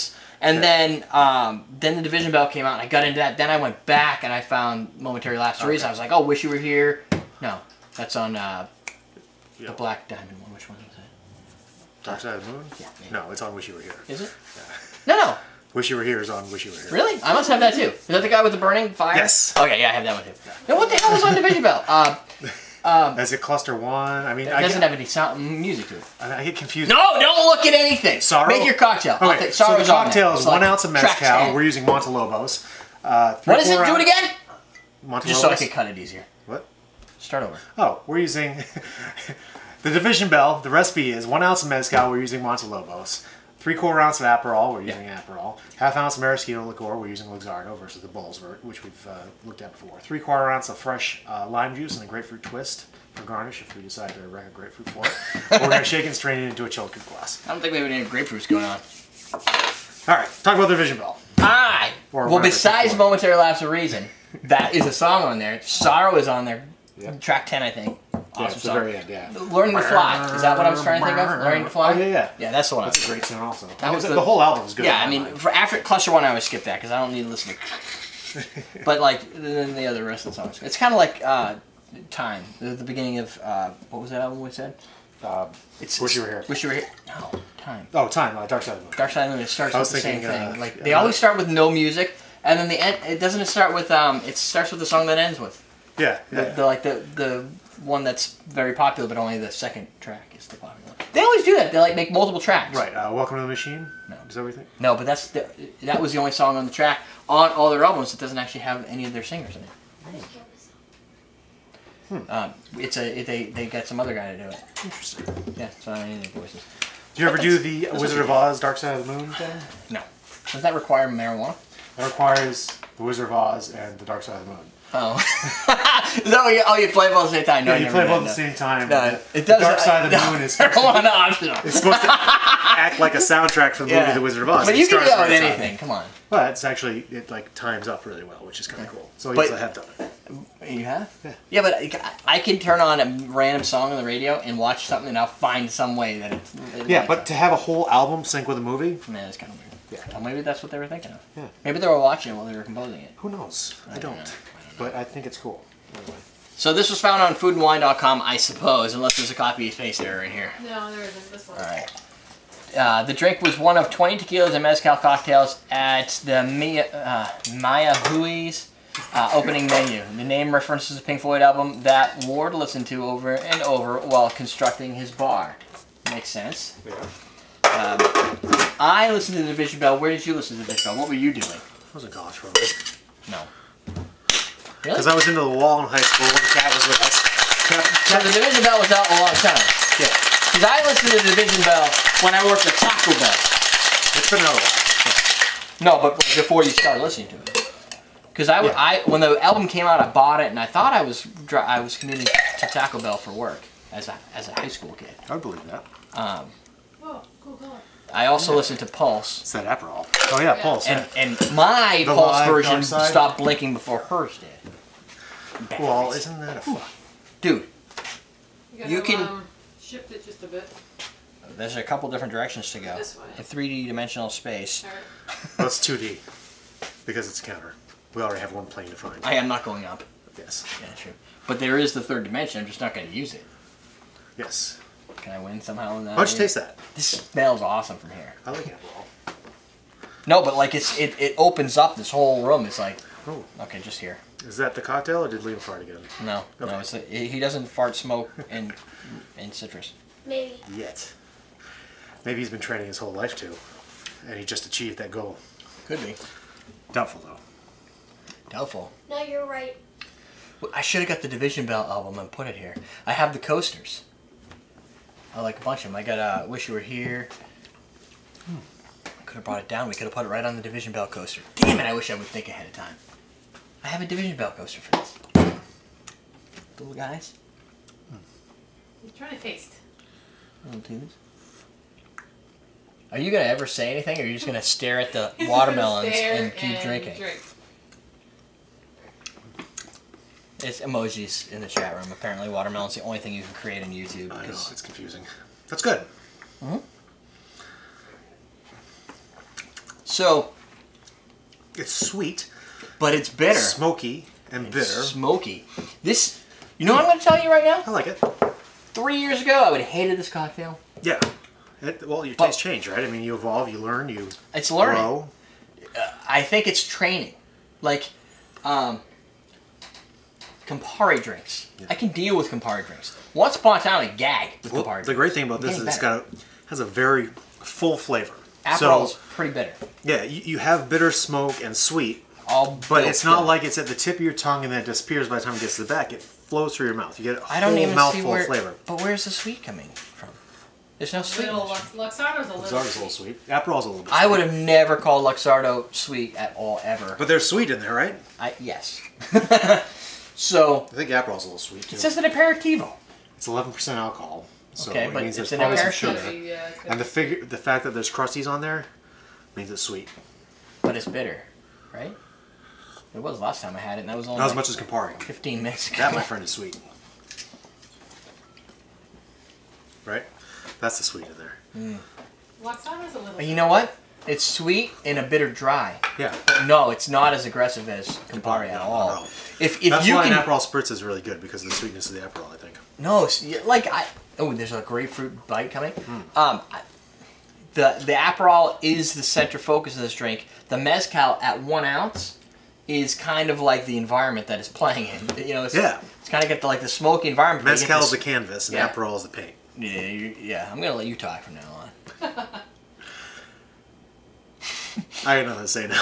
And Yeah. then um, then the Division Bell came out, and I got into that. Then I went back, and I found Momentary Lapse of Okay. Reason. I was like, oh, Wish You Were Here. No, that's on uh, Yeah. the Black Diamond one. Which one is it? Dark Side of the Moon? Yeah, maybe. No, it's on Wish You Were Here. Is it? No, no. Wish You Were Here is on Wish You Were Here. Really? I must have that too. Is that the guy with the burning fire? Yes. Okay, yeah, I have that one too. Now, what the hell was on Division Bell? Uh, um, Is it Cluster One? I mean, it I doesn't get, have any sound music to it. I I get confused. No, don't look at anything. Sorrow? Make your cocktail. I'll Okay, take- so the Sorrow's on cocktail there. is It's one like ounce of track mezcal. ten. We're using Montelobos. Uh, three, What is it? four Do it ounce- again? Montelobos. Just so I can cut it easier. What? Start over. Oh, we're using the Division Bell. The recipe is one ounce of mezcal. We're using Montelobos. Three quarter ounce of Aperol. We're using Yeah. Aperol. Half ounce of Maraschino liqueur. We're using Luxardo versus the Bulls, which we've uh, looked at before. Three quarter ounce of fresh uh, lime juice and a grapefruit twist for garnish if we decide to wreck a grapefruit for it. We're going to shake and strain it into a chilled coupe glass. I don't think we have any grapefruits going on. All right, talk about the Division Bell. Alright. Or Well, whatever besides it's for. Momentary Lapse of Reason, that is a song on there. Sorrow is on there. Yep. Track ten, I think. Yeah, Awesome it's the song. very end, yeah. Learning to Fly. Is that what I was trying to think of? Learning to Fly? Oh, yeah, yeah. Yeah, that's the one. I That's was a great tune also. That was the, the- the whole album is good. Yeah, in I my mean, mind. for after Cluster One, I would skip that because I don't need to listen to. But like then the other rest of the songs, it's kind of like uh, Time, the, the beginning of uh, what was that album we said? Uh, It's Wish You Were Here. Wish You Were Here. No, Time. Oh, Time, uh, Dark Side of the Moon. Dark Side of the Moon. It starts I with was the same thinking, thing. uh, Like yeah, they always start with no music, and then the end. It doesn't start with um. It starts with the song that ends with. Yeah, yeah. The, the like the the one that's very popular, but only the second track is the popular one. They always do that. They like make multiple tracks. Right, uh, Welcome to the Machine? No. Is that what you think? No, but that's the, that was the only song on the track on all their albums that doesn't actually have any of their singers in it. Um, it's a it, they they got some other guy to do it. Interesting. Yeah, it's not any of their voices. Do you ever But do that's- the that's Wizard okay. of Oz Dark Side of the Moon thing? No. Does that require marijuana? That requires the Wizard of Oz and the Dark Side of the Moon. Oh. Is that what you, oh, you play both at the same time? No, Yeah, I you never play did, both at no. the same time. No, The- it does. The Dark Side of the no, Moon is supposed to, marijuana optional. it's supposed to act like a soundtrack for the movie Yeah. The Wizard of Oz. But It you can do starts that with right at the anything. Come on. time. But it's actually, it like times up really well, which is kind of cool. So But- yes, I have done it. You have? Yeah. Yeah, but I, I can turn on a random song on the radio and watch something, and I'll find some way that it's. it Yeah, lines but up. to have a whole album sync with a movie, Man, it's kind of weird. Yeah. Well, maybe that's what they were thinking of. Yeah. Maybe they were watching it while they were composing it. who knows? I, don't don't. know. But I think it's cool. Anyway. So this was found on food and wine dot com, I suppose, unless there's a copy space error in here. No, there isn't. This one. All right. Uh, the drink was one of twenty tequilas and mezcal cocktails at the Mia, uh, Maya Hui's uh, opening menu. The name references a Pink Floyd album that Ward listened to over and over while constructing his bar. Makes sense. Yeah. Um, I listened to the Division Bell. Where did you listen to the Division Bell? What were you doing? I was in college for a bit. No. Because Really? I was into the wall in high school and Cat was with us. Cat, So the Division Bell was out a long time. yeah. Because I listened to the Division Bell when I worked at Taco Bell. It's been out a while. No, but before you started listening to it. Because I, Yeah. I, when the album came out, I bought it, and I thought I was dri- I was commuting to Taco Bell for work as a as a high school kid. I would believe that. Um, Oh, cool color. I also listened to Pulse, It's that Aperol. Oh yeah, Yeah. Pulse. and Yeah. and my The Pulse live version Dark Side? stopped blinking before hers did. Bad Well, face. isn't that a fun? Dude, You, You gotta, can- um, shift it just a bit. there's a couple different directions to go. This way. In three D dimensional space. All right. That's two D. Because it's a counter. We already have one plane to find. I am not going up. Yes. Yeah, true. But there is the third dimension. I'm just not going to use it. Yes. Can I win somehow in that? Why don't you taste that? This smells awesome from here. I like Aperol. No, but like it's it, it opens up this whole room. It's like Oh. okay, just here. Is that the cocktail or did Liam fart again? No, Okay. no, it's like, he doesn't fart smoke and and citrus. Maybe. Yet. Maybe he's been training his whole life to. And he just achieved that goal. Could be. Doubtful though. Doubtful. No, you're right. Well, I should have got the Division Bell album and put it here. I have the coasters. I like a bunch of them. I got uh, Wish You Were Here. Hmm. Could have brought it down. We could have put it right on the Division Bell coaster. Damn it! I wish I would think ahead of time. I have a Division Bell coaster for this. Little guys. You're trying to taste. Little tunes. Are you gonna ever say anything, or are you just gonna stare at the He's just watermelons gonna stare and keep and drinking? Drink. It's emojis in the chat room. Apparently, watermelon's the only thing you can create on YouTube. I know, 'cause- it's confusing. That's good. So It's sweet, but it's bitter. smoky, and It's bitter. smoky. This, you know what I'm going to tell you right now? I like it. Three years ago, I would have hated this cocktail. Yeah. It, well, your But- tastes change, right? I mean, you evolve, you learn, you It's learning. grow. I think it's training. Like, um, Campari drinks. Yeah. I can deal with Campari drinks. Once upon a time, I gag with Well, Campari the drinks. great thing about this is Getting it's better. got a, has a very full flavor. Aperol's So, pretty bitter. yeah, you, you have bitter, smoke, and sweet, All but built it's not in. like it's at the tip of your tongue and then it disappears by the time it gets to the back. It flows through your mouth. You get a I don't whole even see mouthful where. of flavor. But where's the sweet coming from? There's no sweet. Little Lux- Luxardo's a little. Luxardo's a little sweet. sweet. Aperol's a little bit I sweet. would have never called Luxardo sweet at all, ever. But there's sweet in there, right? I yes. So I think Aperol's a little sweet, too. it says an aperitivo. It's eleven percent alcohol. So Okay, it but means it's there's an probably some aperitif. sugar. Could be, yeah, it could And the be. figure, the fact that there's crusties on there means it's sweet. But it's bitter, right? It was last time I had it, and that was only Not as like much as Campari. fifteen minutes ago. That, my friend, is sweet. Right? That's the sweet in there. Luxardo's a little. But you know what? It's sweet and a bitter dry. Yeah. But no, it's not as aggressive as Campari at No, all. no. If if That's you why can an Aperol Spritz is really good, because of the sweetness of the Aperol, I think. no, it's- y- like I oh, there's a grapefruit bite coming. Mm. Um, I, the the Aperol is the center focus of this drink. The mezcal at one ounce is kind of like the environment that it's playing in. You know, it's, Yeah. it's kind of got the like the smoky environment. but you get Mezcal is this- the canvas, and Yeah. Aperol is the paint. Yeah, you, yeah. I'm gonna let you talk from now on. I don't know how to say now.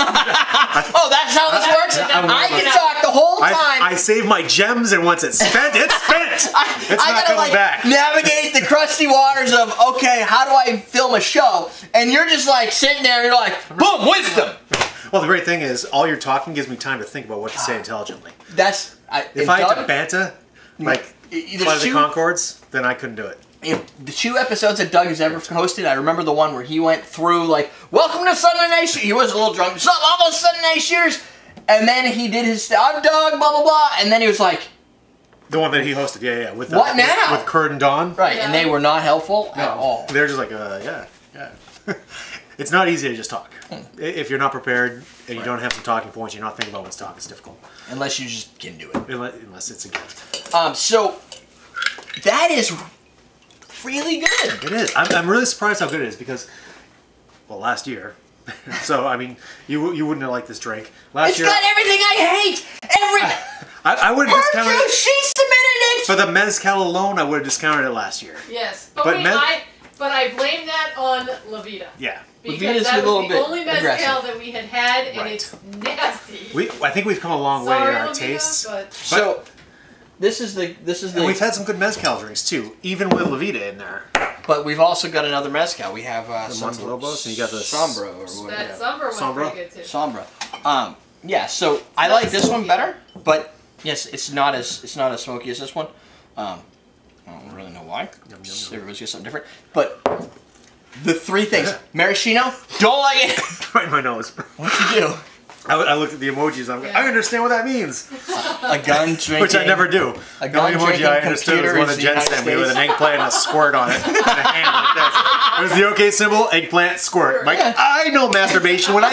Oh, that's how this works. I- I, I- can talk the whole time. I, I save my gems, and once it's spent, it's spent! It's I not gotta coming like back. navigate the crusty waters of okay, how do I film a show? And you're just like sitting there, and you're like, boom, wisdom. Well, the great thing is, all your talking gives me time to think about what to say intelligently. That's I, If and I had Doug, to banter, like, there's Flight of the two- Concords, then I couldn't do it. if the two episodes that Doug has ever hosted, I remember the one where he went through like, "Welcome to Sunday Night Shooters." He was a little drunk. "Something almost Sunday Night Shooters," and then he did his "I'm Doug," blah blah blah, and then he was like, The one that he hosted, yeah, yeah. With, What uh, now? With, with Kurt and Don. right, Yeah. and they were not helpful at all. They're just like, uh, yeah, yeah. It's not easy to just talk. Hmm. I- If you're not prepared and you don't have some talking points, you're not thinking about what's talk, it's difficult. Unless you just can do it. Unless, unless it's a gift. Um, so that is really good. It is. I'm, I'm really surprised how good it is because, well, last year. So, I mean, you you wouldn't have liked this drink. Last It's year, got everything I hate. Every I, I would have her discounted juice, it. she submitted it. For the mezcal alone, I would have discounted it last year. Yes, but, But we, men- I but I blame that on La Vida. Yeah. Because Lavita's that a little was the bit only mezcal aggressive. that we had had, and Right. it's nasty. We, I think we've come a long Sorry, way in our La Vida, tastes. but So this is the this is the. And we've had some good mezcal drinks, too. Even with La Vida in there. But we've also got another mezcal. We have uh, The some Monte Lobos, and you got the Sombra or whatever. that yeah. Sombra went Sombra? pretty good too. Sombra. Um, yeah. So I not like this one smoky. better, but yes, it's not as it's not as smoky as this one. Um, I don't really know why. Yum, yum, yum. Everybody's got something different. But the three things: maraschino, don't like it. Right in my nose. What'd you do? I, I looked at the emojis. I'm like, Yeah. I understand what that means. A gun drinking. Which I never do. A The only gun emoji drinking I understood was computer one is that the Jen United sent me with an States. eggplant and a squirt on it. And a hand like this. There's the OK symbol, eggplant, squirt. Like, Yeah. I know masturbation when I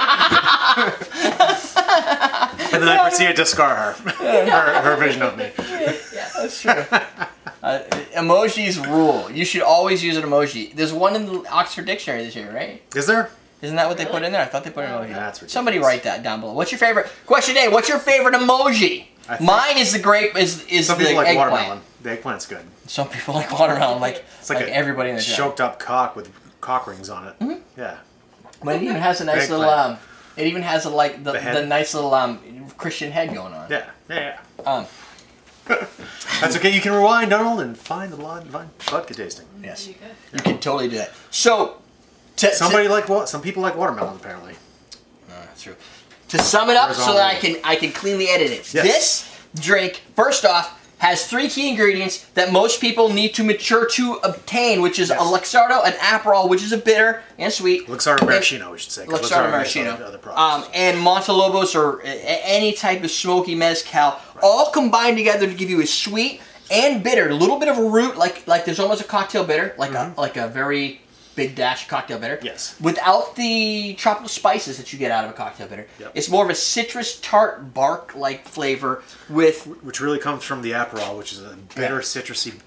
see it. And then I proceeded to scar her. her. Her vision of me. Yeah. That's true. Uh, emojis rule. You should always use an emoji. There's one in the Oxford Dictionary this year, right? Is there? Isn't that what they put in there? I thought they put an emoji. That's ridiculous. Somebody write that down below. What's your favorite question A? What's your favorite emoji? I think- Mine is the grape. Is is Some the people like eggplant. watermelon. The eggplant's good. Some people like watermelon. Like It's like, like, a everybody in the show. choked up cock with cock rings on it. Mm-hmm. Yeah. But it even has a nice little Eggplant. um. It even has a like the, The the, head? nice little um Christian head going on. Yeah. Yeah. Yeah. Um. That's okay. You can rewind, Donald, and find the line. Find vodka tasting. Yes. You could. You can totally do that. So. To, Somebody to, like what? Some people like watermelon, apparently. Uh, that's true. To sum it up, Where's so all that I the- can I can cleanly edit it. Yes. This drink, first off, has three key ingredients that most people need to mature to obtain, which is Yes. a Luxardo, an Aperol, which is a bitter and sweet. Luxardo and- maraschino, we should say. 'cause Luxardo makes maraschino. Other, other Um, products. and Montelobos or a- a- any type of smoky mezcal, all combined together to give you a sweet and bitter, a little bit of a root, like like there's almost a cocktail bitter, like Mm-hmm. a like a very big dash of cocktail bitter. Yes. Without the tropical spices that you get out of a cocktail bitter. Yep. It's more of a citrus tart bark-like flavor with... Which really comes from the Aperol, which is a bitter, Yeah. citrusy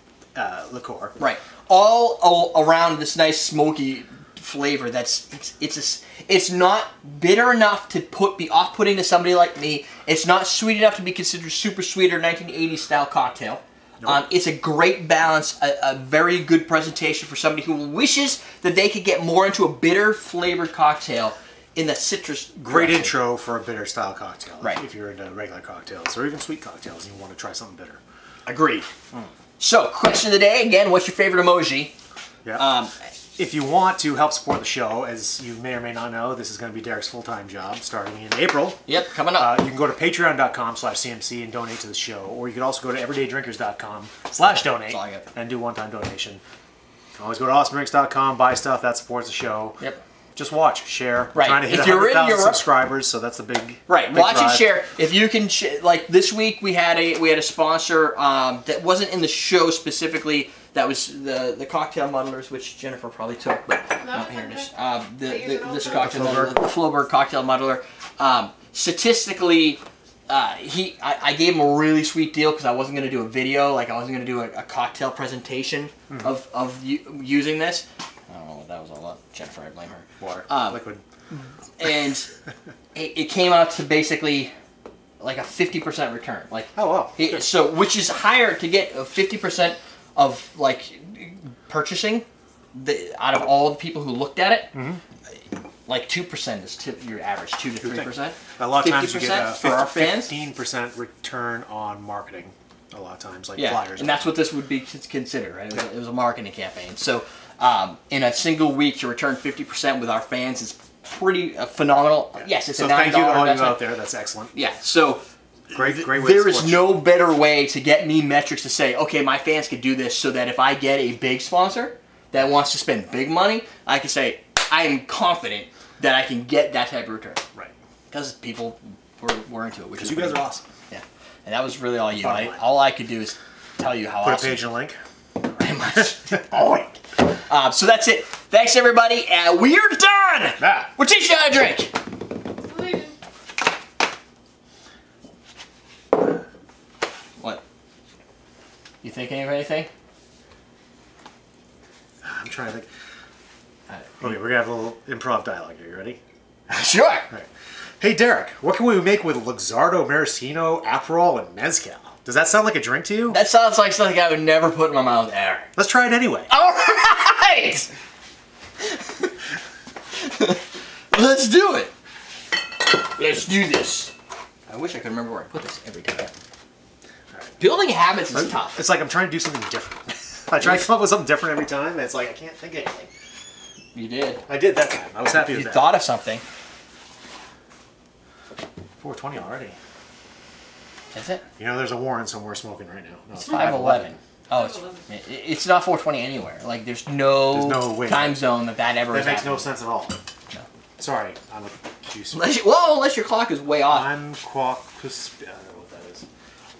uh, liqueur. Right. All, all around this nice smoky flavor that's... It's, it's, a, it's not bitter enough to put be off-putting to somebody like me. It's not sweet enough to be considered super sweet or nineteen eighties style cocktail. Nope. Um, it's a great balance, a, a very good presentation for somebody who wishes that they could get more into a bitter flavored cocktail in the citrus. Great direction. intro for a bitter style cocktail. Right. If you're into regular cocktails or even sweet cocktails and you want to try something bitter. Agreed. Mm. So, question of the day, again, what's your favorite emoji? Yeah. Um, if you want to help support the show, as you may or may not know, this is going to be Derek's full-time job starting in April. Yep, coming up. Uh, you can go to patreon.com slash CMC and donate to the show, or you can also go to everydaydrinkers.com slash donate and do one-time donation. You can always go to awesomedrinks dot com, buy stuff, that supports the show. Yep. Just watch, share. We're right. trying to hit one hundred thousand subscribers, so that's the big right. Big Watch drive. and share. If you can, sh like this week, we had a we had a sponsor um, that wasn't in the show specifically. That was the the cocktail muddlers, which Jennifer probably took, but No, no, here it okay. is. Um, the, Figures the it this out. cocktail The muddler, the Floberg cocktail muddler. Um, statistically, uh, he I, I gave him a really sweet deal because I wasn't going to do a video, like I wasn't going to do a, a cocktail presentation Mm-hmm. of of u using this. I don't know what that was all about. Jennifer, I blame her. Water, Um, liquid. and it, it came out to basically like a fifty percent return. Like Oh, wow. it- Good. so, which is higher to get a fifty percent of like purchasing the out of all the people who looked at it. Mm-hmm. Like two percent is tip, your average, two to three percent. A lot of times you get a for our fans. fifteen percent return on marketing. A lot of times, like Yeah, flyers. and that's what this would be considered, right? It was, a, it was a marketing campaign. So, um, in a single week to return fifty percent with our fans is pretty uh, phenomenal. Yeah. Yes, it's so a nine thank you to dollar all you investment. out there. That's excellent. Yeah, so Great, great way. there to is support no better way to get me metrics to say, okay, my fans could do this, so that if I get a big sponsor that wants to spend big money, I can say, I am confident that I can get that type of return. Right. Because people were, were into it. Which is Because you guys pretty- are awesome. Yeah. And that was really all you. Bottom I, line. all I could do is tell you how Put awesome. a page and a link. Pretty much. uh, so that's it. Thanks, everybody. Uh, we're done. Ah. We're teaching you how to drink. Leaving. What? You thinking of anything? I'm trying to think. Okay, we're gonna have a little improv dialogue here. You ready? Sure. All right. Hey, Derek, what can we make with Luxardo, Maraschino, Aperol, and Mezcal? Does that sound like a drink to you? That sounds like something I would never put in my mouth ever. Let's try it anyway. All right. Let's do it. Let's do this. I wish I could remember where I put this every time. Building habits is tough. It's like I'm trying to do something different. I try to come up with something different every time, and it's like I can't think of anything. You did. I did that time. I was happy with You that. thought of something. four twenty already. Is it? You know, there's a Warren somewhere smoking right now. No, It's five eleven. Oh, it's it- it's not four twenty anywhere. Like there's no, There's no way. time zone that that ever That is makes no happening. sense at all. No. Sorry, I'm a juice. Unless you, well, unless your clock is way off. I'm quackus. I don't know what that is.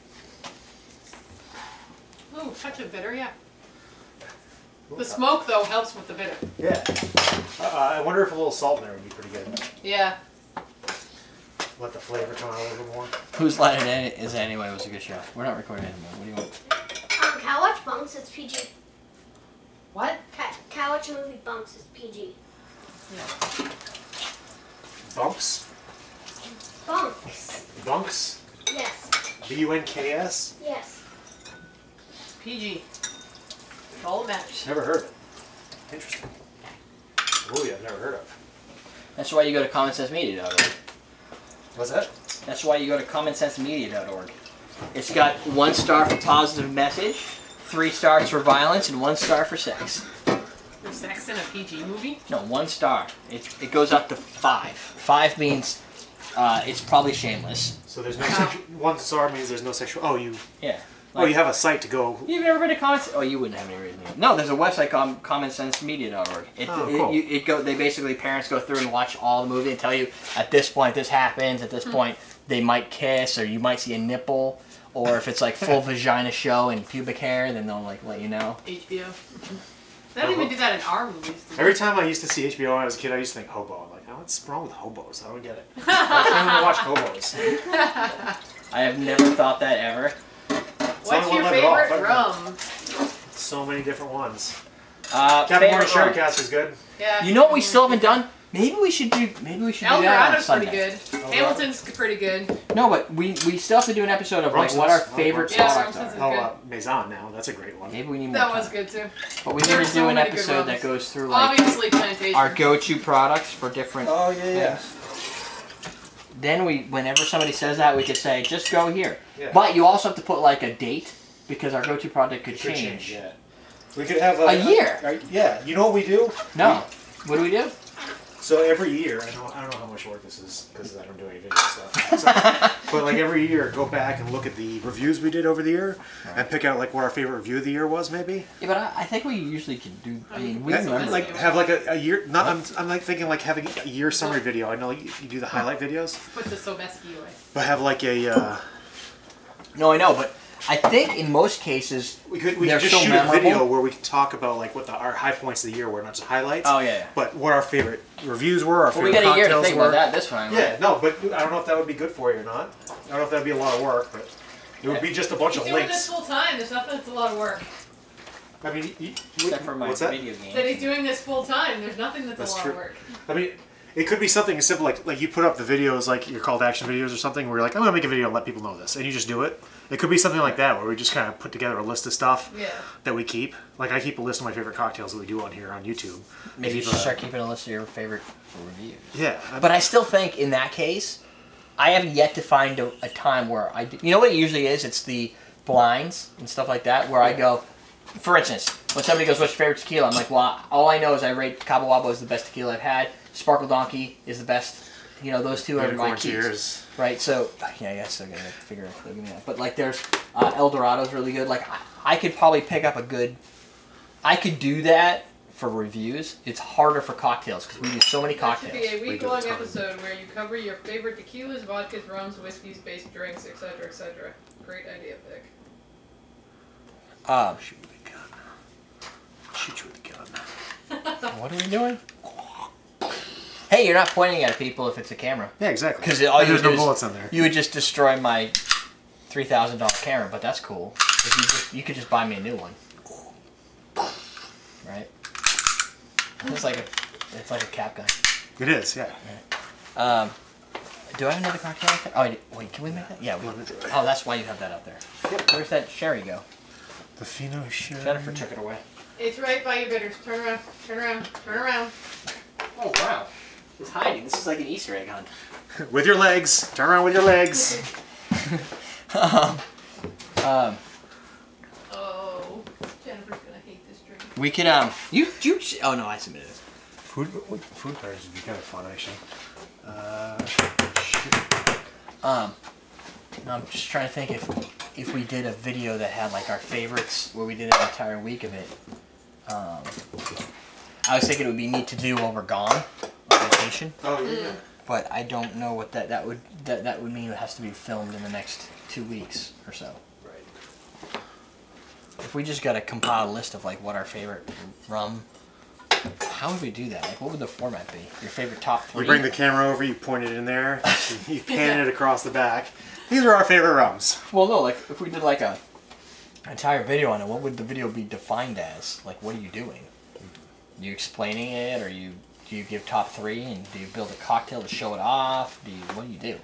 Ooh, touch of bitter, yeah. The smoke, though, helps with the bitter. Yeah. Uh, I wonder if a little salt in there would be pretty good. Yeah. Let the flavor come out a little bit more. Whose line it any- is it anyway? Was a good show. We're not recording anymore. What do you want? Um, can I watch Bunks? It's P G. What? Can, can I watch a movie Bunks? It's P G. Yeah. Bumps? Bunks. Bunks? Yes. B U N K S? Yes. It's P G. All that matters. Never heard of it. Interesting. A movie I've never heard of. That's why you go to common sense media dot org. What's that? That's why you go to common sense media dot org. It's got one star for positive message, three stars for violence, and one star for sex. The sex in a P G movie? No, one star. It, it goes up to five. Five means uh, it's probably shameless. So there's no sexual... One star means there's no sexual... Oh, you... Yeah. Oh, you have a site to go... You've never been to common? Oh, you wouldn't have any reason. to. No, there's a website called common sense media dot org. It, Oh, it, cool. you, it go. They basically parents go through and watch all the movie and tell you at this point this happens. At this point they might kiss, or you might see a nipple, or if it's like full vagina show and pubic hair, then they'll like let you know. H B O. They don't even do that in our movies. Every time I used to see H B O when I was a kid, I used to think hobo. I'm like, oh, what's wrong with hobos? I don't get it. I can't even watch hobos. I have never thought that ever. What's your favorite rum? So many different ones. Uh, Captain Morgan favorite rum. Sherry Cask is good. Yeah. You know what we still haven't done? Maybe we should do. Maybe we should do that on Eldorado's Sunday. pretty good. Hamilton's pretty good. No, but we we still have to do an episode of like Rumson's- what our oh, favorite Yeah, products Rumson's are. is Oh, uh, Maison now. That's a great one. Maybe we need more That time. was good too. But we There need were to so do an many good episode that rums. goes through like Obviously, Plantation. our go-to products for different. Oh, yeah, yeah. things. Then we, whenever somebody says that, we could say just go here. Yeah. But you also have to put like a date because our go-to product could It could change. change, yeah. We could have a, A year? a- yeah. You know what we do? No. What do we do? So every year, I don't, I don't know how much work this is because I don't do any video stuff. So, but like every year, go back and look at the reviews we did over the year and pick out like what our favorite review of the year was, maybe. Yeah, but I, I think we usually can do. I mean, we And, remember. like have like a, a year. Not I'm, I'm like thinking like having a year summary video. I know you, you do the highlight videos, Put the Sobeski away. but have like a. Uh, No, I know, but I think in most cases we could we they're could just so shoot memorable. a video where we could talk about like what the, our high points of the year were, not just highlights. Oh yeah. yeah. But what our favorite reviews were, our Well, favorite we got a year to cocktails think were. about that this time. Yeah, no, but I don't know if that would be good for you or not. I don't know if that'd be a lot of work, but it would be just a bunch He's of doing links. this full time. There's nothing that's a lot of work. I mean, you, Except for my what's that? video games. Said he's doing this full time. There's nothing that's, That's a lot true. of work. I mean, it could be something as simple like like you put up the videos, like your call to action videos or something, where you're like, I'm gonna make a video and let people know this, and you just do it. It could be something like that, where we just kind of put together a list of stuff Yeah. that we keep. Like I keep a list of my favorite cocktails that we do on here on YouTube. Maybe you Keep should a- start keeping a list of your favorite reviews. Yeah, I- But I still think in that case, I have yet to find a, a time where I do, you know what it usually is? It's the blinds and stuff like that where I go, for instance, when somebody goes, what's your favorite tequila? I'm like, well, all I know is I rate Cabo Wabo is the best tequila I've had. Sparkle Donkey is the best. You know, those two are my Unicorn keys. Tears. Right, so, yeah, I guess I gotta figure out they'll give me that. But, like, there's uh, El Dorado's really good. Like, I, I could probably pick up a good... I could do that for reviews. It's harder for cocktails because we do so many That should cocktails. be a We do a week-long ton. episode where you cover your favorite tequilas, vodkas, rums, whiskeys, based drinks, et cetera, et cetera. Great idea, Vic. Um, Shoot you with a gun. Shoot you with a gun. what are we doing? Hey, you're not pointing at people if it's a camera. Yeah, exactly. Because all you there's do no is- bullets in there. You would just destroy my three thousand dollar camera, but that's cool. If you, just, you could just buy me a new one. Right? It's like a, it's like a cap gun. It is, yeah. Um, do I have another cocktail like that? Oh, I did- wait, can we make that? Yeah, we Oh, that's why you have that up there. Yep. Where's that sherry go? The Fino Sherry. Jennifer took it away. It's right by your bitters. Turn around, turn around, turn around. Oh, wow. It's hiding. This is like an Easter egg hunt. With your legs. Turn around with your legs. um, um, Oh, Jennifer's gonna hate this drink. we could, um, you, you, oh no, I submitted it. Food, food pairs would be kind of fun, actually. Uh, Um, I'm just trying to think if if we did a video that had like our favorites, where we did an entire week of it. Um, I was thinking it would be neat to do while we're gone on vacation, oh, yeah. but I don't know what that that would that that would mean. It has to be filmed in the next two weeks or so. Right. If we just got to compile a list of like what our favorite rum. How would we do that? Like, what would the format be? Your favorite top three? You bring the camera over, you point it in there, you pan it across the back. These are our favorite rums. Well, no, like if we did like a entire video on it, what would the video be defined as? Like, what are you doing? You explaining it, or you do you give top three, and do you build a cocktail to show it off? Do you what do you do?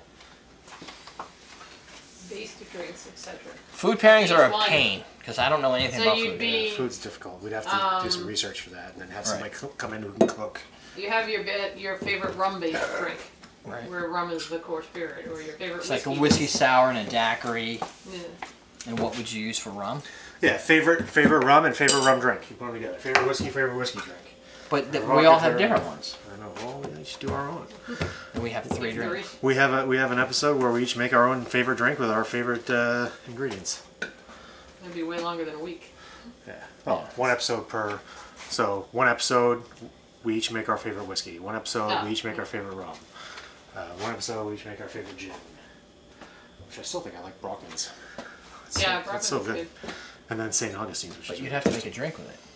Based drinks, et cetera. Food pairings are a Wine. pain because I don't know anything So about you'd food. be- Yeah, food's difficult. We'd have to Um, do some research for that and then have Right. somebody cook, come in who can cook. You have your bit, your favorite rum-based drink, Right. where rum is the core spirit, or your favorite It's like whiskey. a whiskey sour and a daiquiri. Yeah. And what would you use for rum? Yeah, favorite favorite rum and favorite rum drink. You put them together. Favorite whiskey, favorite whiskey drink. But th- Or we all vodka, have favorite different rum. ones. I know. Well, we each do our own. And we have three drinks. We have a we have an episode where we each make our own favorite drink with our favorite uh, ingredients. That'd be way longer than a week. Yeah. Oh, one episode per. So one episode, we each make our favorite whiskey. One episode, Oh. we each make our favorite rum. Uh, one episode, we each make our favorite gin. Which I still think I like Brockman's. It's Yeah, so, it's so Brockman's good. good. And then Saint Augustine's, which But is you'd really have to good. make a drink with it.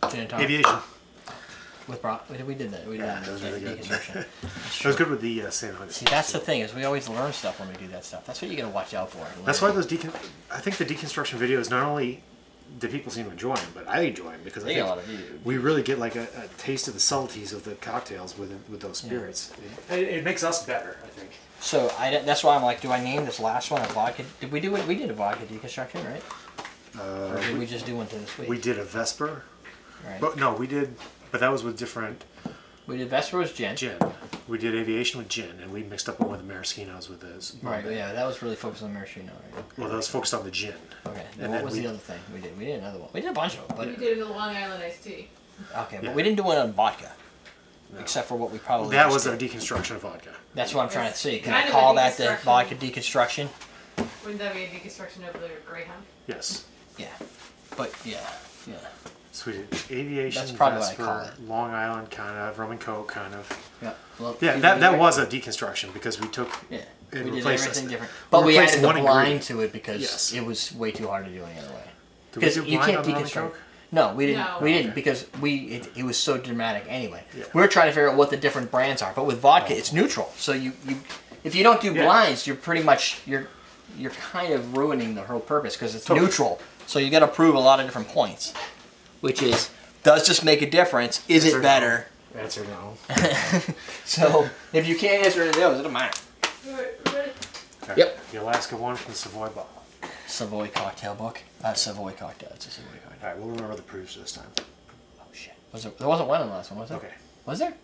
Gin and tonic. Aviation. With bro, we did, we did that. We did Yeah, that. that was really good. Deconstruction. It was good with the uh, Saint Augustine. See, that's the thing is we always learn stuff when we do that stuff. That's what you gotta watch out for. That's why those decon. I think the deconstruction videos not only do people seem to enjoy them, but I enjoy them because I They think get a lot of views. we really get like a, a taste of the subtleties of the cocktails with with those spirits. It, it makes us better, I think. So I, that's why I'm like, do I name this last one a vodka? Did we do it? We did a vodka deconstruction, right? Uh, Or did we just do one to this week? We did a Vesper, right. but no, we did, but that was with different We did Vesper was gin. gin. We did aviation with gin, and we mixed up one with the maraschinos with this. Right. Yeah, that was really focused on maraschino. Right? Well, that was focused on the gin. Okay. And And then what was we- the other thing we did? We did another one. We did a bunch of them, but We did it in the Long Island iced tea. okay, but Yeah. we didn't do one on vodka. No. Except for what we probably That just was did. our deconstruction of vodka. That's what I'm trying to see. Can Kind I of a call that the deconstruction. vodka deconstruction? Wouldn't that be a deconstruction of the Greyhound? Yes. Yeah. But yeah, yeah. So we did aviation, That's probably what I Vesper, call it. Long Island kind of, rum and coke kind of. Yeah. Well, Yeah, we that, did that it- was a deconstruction because we took Yeah. it We did replaced everything us. different. But we replaced added the one blind ingredient. to it because Yes. it was way too hard to do any other way. Did we Because do you blind can't on the rum and deconstruct. coke? No, we didn't. No. We didn't Okay. because we it, it was so dramatic anyway. Yeah. We were trying to figure out what the different brands are, but with vodka, it's neutral. So you, you if you don't do Yeah. blinds, you're pretty much you're you're kind of ruining the whole purpose because it's Totally. neutral. So you got to prove a lot of different points, which is does this make a difference? Is Answer it no. better? Answer no. So if you can't answer any of those, it doesn't matter. Okay. Yep. The Alaska one from the Savoy bottle. Savoy cocktail book. Uh, Savoy cocktail. It's a Savoy cocktail. All right, we'll remember the proofs this time. Oh shit. Was there? There wasn't one in the last one, was there? Okay. Was there?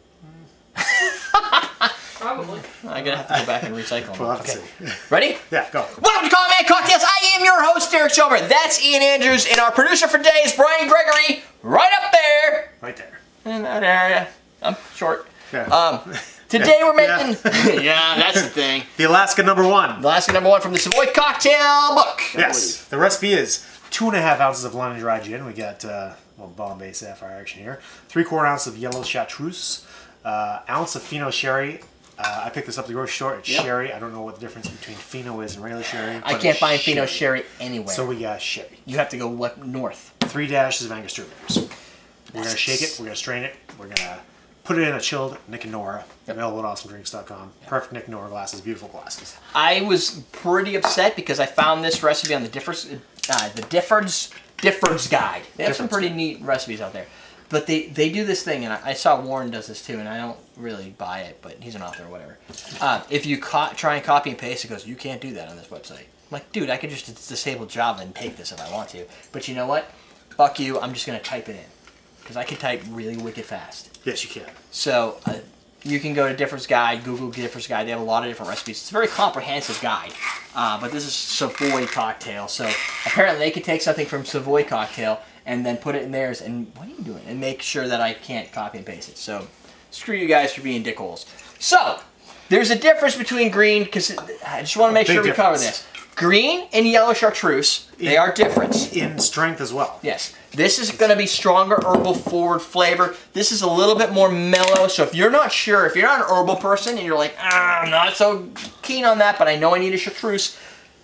Probably. I'm gonna have to go back and recycle them. We'll have to Okay. see. Ready? Yeah, go. Welcome to Common Man Cocktails. I am your host, Derek Silver. That's Ian Andrews, and our producer for today is Brian Gregory, right up there Right there. in that area. I'm short. Yeah. Um, today we're Yeah. making. Yeah, that's the thing. The Alaska number one. Alaska number one from the Savoy Cocktail Book. I Yes. The recipe is two and a half ounces of London Dry Gin. We got uh, well, Bombay Sapphire action here. Three quarter ounce of yellow chartreuse. Uh, ounce of Fino sherry. Uh, I picked this up at the grocery store. It's Yep. sherry. I don't know what the difference between Fino is and regular sherry. I but can't it's find Fino sherry anywhere. So we got sherry. You have to go what north. Three dashes of Angostura bitters. We're gonna shake it. We're gonna strain it. We're gonna put it in a chilled Nick and Nora. Available at awesome drinks dot com. Perfect Nick and Nora glasses. Beautiful glasses. I was pretty upset because I found this recipe on the Difford's, uh, the Difford's, Difford's Guide. They have some Difford's pretty neat recipes out there. But they, they do this thing, and I, I saw Warren does this too, and I don't really buy it, but he's an author or whatever. Uh, if you co try and copy and paste, it goes, you can't do that on this website. I'm like, dude, I could just disable Java and take this if I want to. But you know what? Fuck you, I'm just going to type it in. Because I can type really wicked fast. Yes, you can. So uh, you can go to Difford's Guide, Google Difford's Guide. They have a lot of different recipes. It's a very comprehensive guide. Uh, but this is Savoy Cocktail. So apparently they could take something from Savoy Cocktail and then put it in theirs. And what are you doing? And make sure that I can't copy and paste it. So screw you guys for being dickholes. So there's a difference between green, because I just want to make Big sure we cover difference. this. Green and yellow chartreuse, they are different. In strength as well. Yes. This is going to be stronger herbal forward flavor. This is a little bit more mellow. So if you're not sure, if you're not an herbal person and you're like, ah, I'm not so keen on that, but I know I need a chartreuse,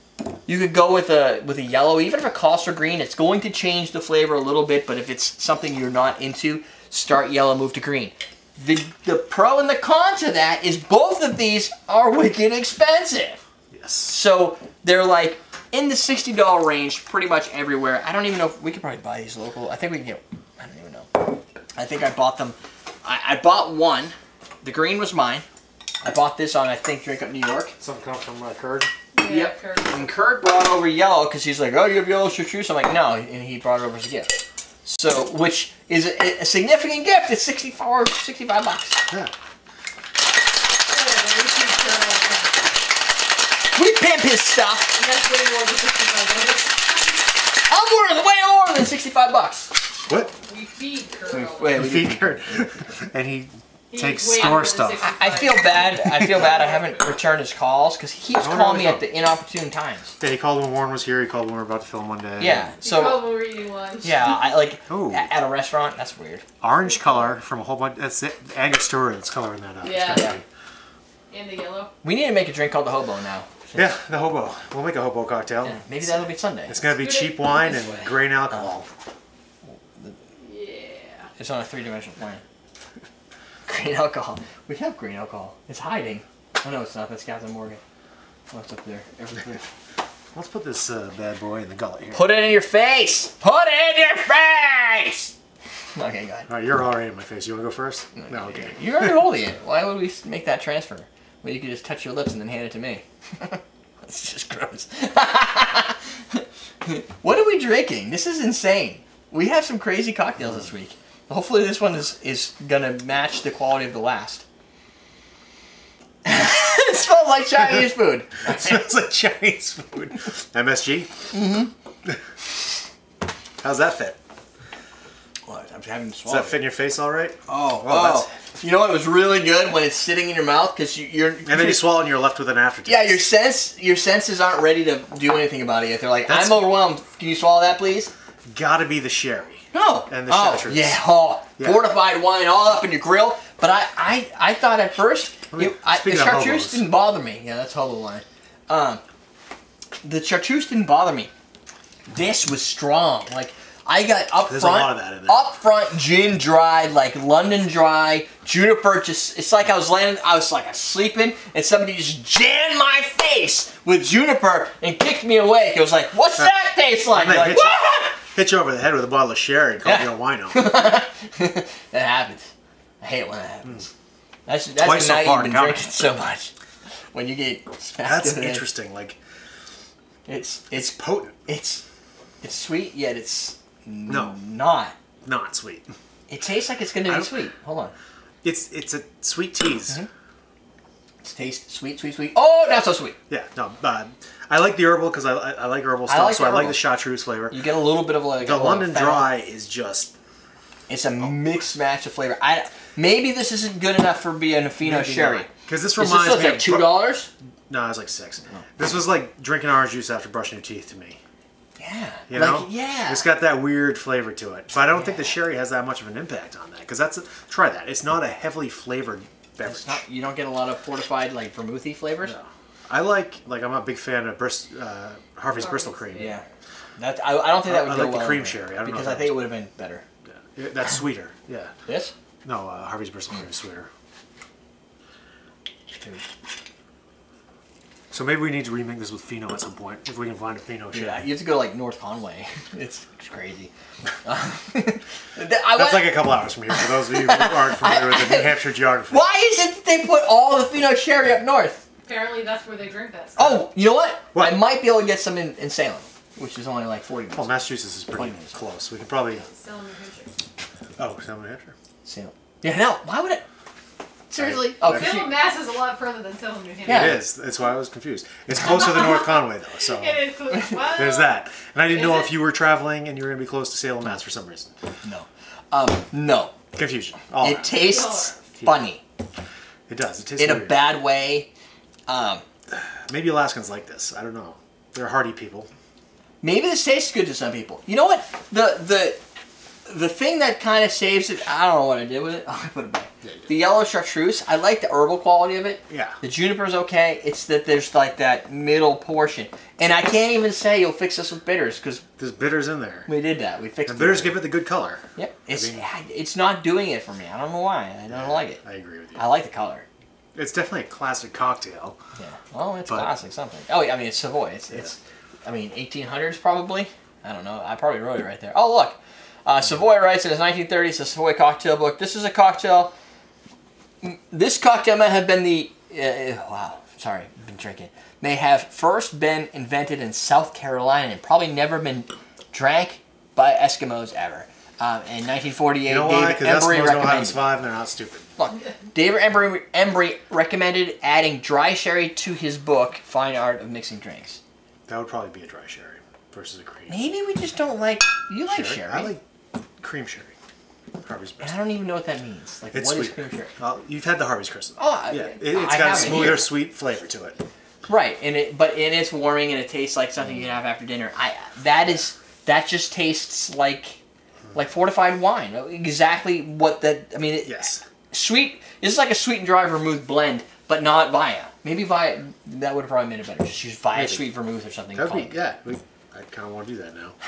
you could go with a with a yellow. Even if it calls for green, it's going to change the flavor a little bit. But if it's something you're not into, start yellow, move to green. The, the pro and the con to that is both of these are wicked expensive. Yes. So they're like in the sixty dollar range pretty much everywhere. I don't even know if we could probably buy these local. I think we can get, I don't even know. I think I bought them. I, I bought one. The green was mine. I bought this on, I think, Drink Up New York. Something comes from uh, Curd. Yeah, Yep. Kurt. And Kurt brought over yellow because he's like, oh, you have yellow chartreuse? I'm like, no. And he brought it over as a gift. So, which is a, a significant gift. It's sixty-four, sixty-five bucks. Yeah. We pimp his stuff. And that's way more than sixty-five dollars. I'm worth way more than sixty-five bucks. What? We feed Kurt. We- all wait, that. we- Feed Curd. And he He takes eats way store more than stuff. sixty-five. I feel bad. I feel bad. I haven't returned his calls because he keeps Oh, no, calling me no. at the inopportune times. Yeah, he called when Warren was here. He called when we were about to film one day. Yeah. He So called when we were eating lunch. yeah, I like Ooh. a- at a restaurant. That's weird. Orange color from a whole bunch. That's it. Angostura that's coloring that up. It's Yeah. gotta be- And the yellow. We need to make a drink called the Hobo now. Yeah, the hobo. We'll make a hobo cocktail. Yeah, maybe that'll be Sunday. It's gonna be Let's do it cheap wine and this way. grain alcohol. Yeah. It's on a three-dimensional plane. Green alcohol. We have green alcohol. It's hiding. Oh no, it's not. That's Captain Morgan. What's up there? Everything. Let's put this uh, bad boy in the gullet here. Put it in your face! Put it in your face! Okay, go ahead. All right, you're already in my face. You want to go first? No, No, okay. You're already holding it. Why would we make that transfer? Well, you could just touch your lips and then hand it to me. That's just gross. What are we drinking? This is insane. We have some crazy cocktails this week. Hopefully this one is, is going to match the quality of the last. It smells like Chinese food. It smells like Chinese food. M S G? Mm-hmm. How's that fit? Well, I'm having to Does swallow that fit in your face all right? Oh, Well, oh. You know what? It was really good when it's sitting in your mouth because you, you're. And then you swallow and you're left with an aftertaste. Yeah, your sense, your senses aren't ready to do anything about it yet. They're like, That's- I'm overwhelmed. Can you swallow that, please? Gotta be the sherry. No. And the oh, chartreuse. yeah, oh, Yeah. fortified wine all up in your grill. But I, I, I thought at first, I mean, it, I, the speaking of chartreuse hobos. didn't bother me. Yeah, that's hobo line. Um, the chartreuse didn't bother me. This was strong. Like, I got up There's front, a lot of that in there. up front, gin dried, like London dry, juniper. Just it's like I was laying, I was like sleeping, and somebody just jammed my face with juniper and kicked me awake. It was like, what's that taste like? And they You're like, hit you- "What?" Hit you over the head with a bottle of sherry and call Yeah. you a wino. That happens. I hate when that happens. That's that's Twice the so night far you've been in comedy. drinking so much. When you get smacked That's in the head. interesting. Like, It's it's it's potent. it's it's sweet yet it's No. not. Not sweet. It tastes like it's gonna I be don't- sweet. Hold on. It's it's a sweet tease. Mhm. It tastes sweet, sweet, sweet. Oh, not so sweet. Yeah, no, uh, I like the herbal because I, I I like herbal I stuff, like so the I like herbal. the chartreuse flavor. You get a little bit of like The a little London fennel. Dry is just It's a mixed match of flavor. I maybe this isn't good enough for being a Fino sherry. because this This reminds is me like of two dollars. No, it was like six. This was like drinking orange juice after brushing your teeth to me. Yeah. You like, know? Yeah. It's got that weird flavor to it, but I don't think the sherry has that much of an impact on that. Because that's a, try that. It's not a heavily flavored beverage. It's not, you don't get a lot of fortified like vermouthy flavors. No. I like like I'm a big fan of Brist, uh, Harvey's Bristol cream. Yeah. That I, I don't think that would I go like the well cream in there, sherry. I don't know because if I that think it was- would have been better. Yeah, that's sweeter. Yeah. This? No, uh, Harvey's Bristol cream is sweeter. So maybe we need to remake this with Fino at some point if we can find a Fino sherry. Yeah, you have to go to like North Conway. It's, it's crazy. I That's went- like a couple hours from here for those of you who aren't familiar with the New Hampshire geography. Why is it that they put all the Fino sherry up north? Apparently that's where they drink that stuff. Oh, you know what? What? I might be able to get some in, in Salem, which is only like forty minutes. Well, Massachusetts is pretty twenty minutes. close. We could probably. Still in New Hampshire. Oh, Salem, New Hampshire. Salem. Yeah, no. Why would it? Seriously? Oh, 'cause Salem, you- Mass is a lot further than Salem, New Hampshire. Yeah. It is. That's why I was confused. It's closer than North Conway, though. So It is close. Well, there's that. And I didn't Is know it? if you were traveling and you were going to be close to Salem, Mass for some reason. No. Um, no. Confusion. All It around. tastes Yeah. funny It does. It tastes in a weird. bad way. Um, Maybe Alaskans like this. I don't know. They're hardy people. maybe this tastes good to some people. You know what? The the the thing that kind of saves it. I don't know what I did with it. Oh, I put it back. The yellow chartreuse. I like the herbal quality of it. Yeah. The juniper's okay. It's that there's like that middle portion, and I can't even say you'll fix this with bitters because There's bitters in there. we did that. We fixed. And the bitters give it the good color. Yep. It's mean- it's not doing it for me. I don't know why. I don't like it. I agree with you. I like the color. It's definitely a classic cocktail. Yeah. Well, it's But- classic something. Oh, yeah, I mean it's Savoy. It's it's. I mean eighteen hundreds probably. I don't know. I probably wrote it right there. Oh look, uh, Savoy writes in his nineteen thirties a Savoy cocktail book. This is a cocktail. This cocktail may have been the uh, wow. Sorry, been drinking. May have first been invented in South Carolina and probably never been drank by Eskimos ever. Um, in nineteen forty-eight, You know why? David Because Embry Eskimos know how to recommended. survive and they're not stupid. Look, David Embry, Embry recommended adding dry sherry to his book, Fine Art of Mixing Drinks. That would probably be a dry sherry versus a cream. Maybe we just don't like. You like sherry. I like cream sherry. Harvey's And best. I don't even know what that means. Like, It's what is sweet. cream sherry? Well, you've had the Harvey's Crystal. Oh, I- yeah. It, I it's got a have it smoother, here. sweet flavor to it. Right, and it, but and it's warming and it tastes like something you can have after dinner. I that is that just tastes like like fortified wine. Exactly what that. I mean, it, Yes. sweet. This is like a sweet and dry vermouth blend, but not Via. Maybe Via. That would have probably made it better. Just use Via Maybe. sweet vermouth or something. That would plain. be, yeah. We, I kind of want to do that now.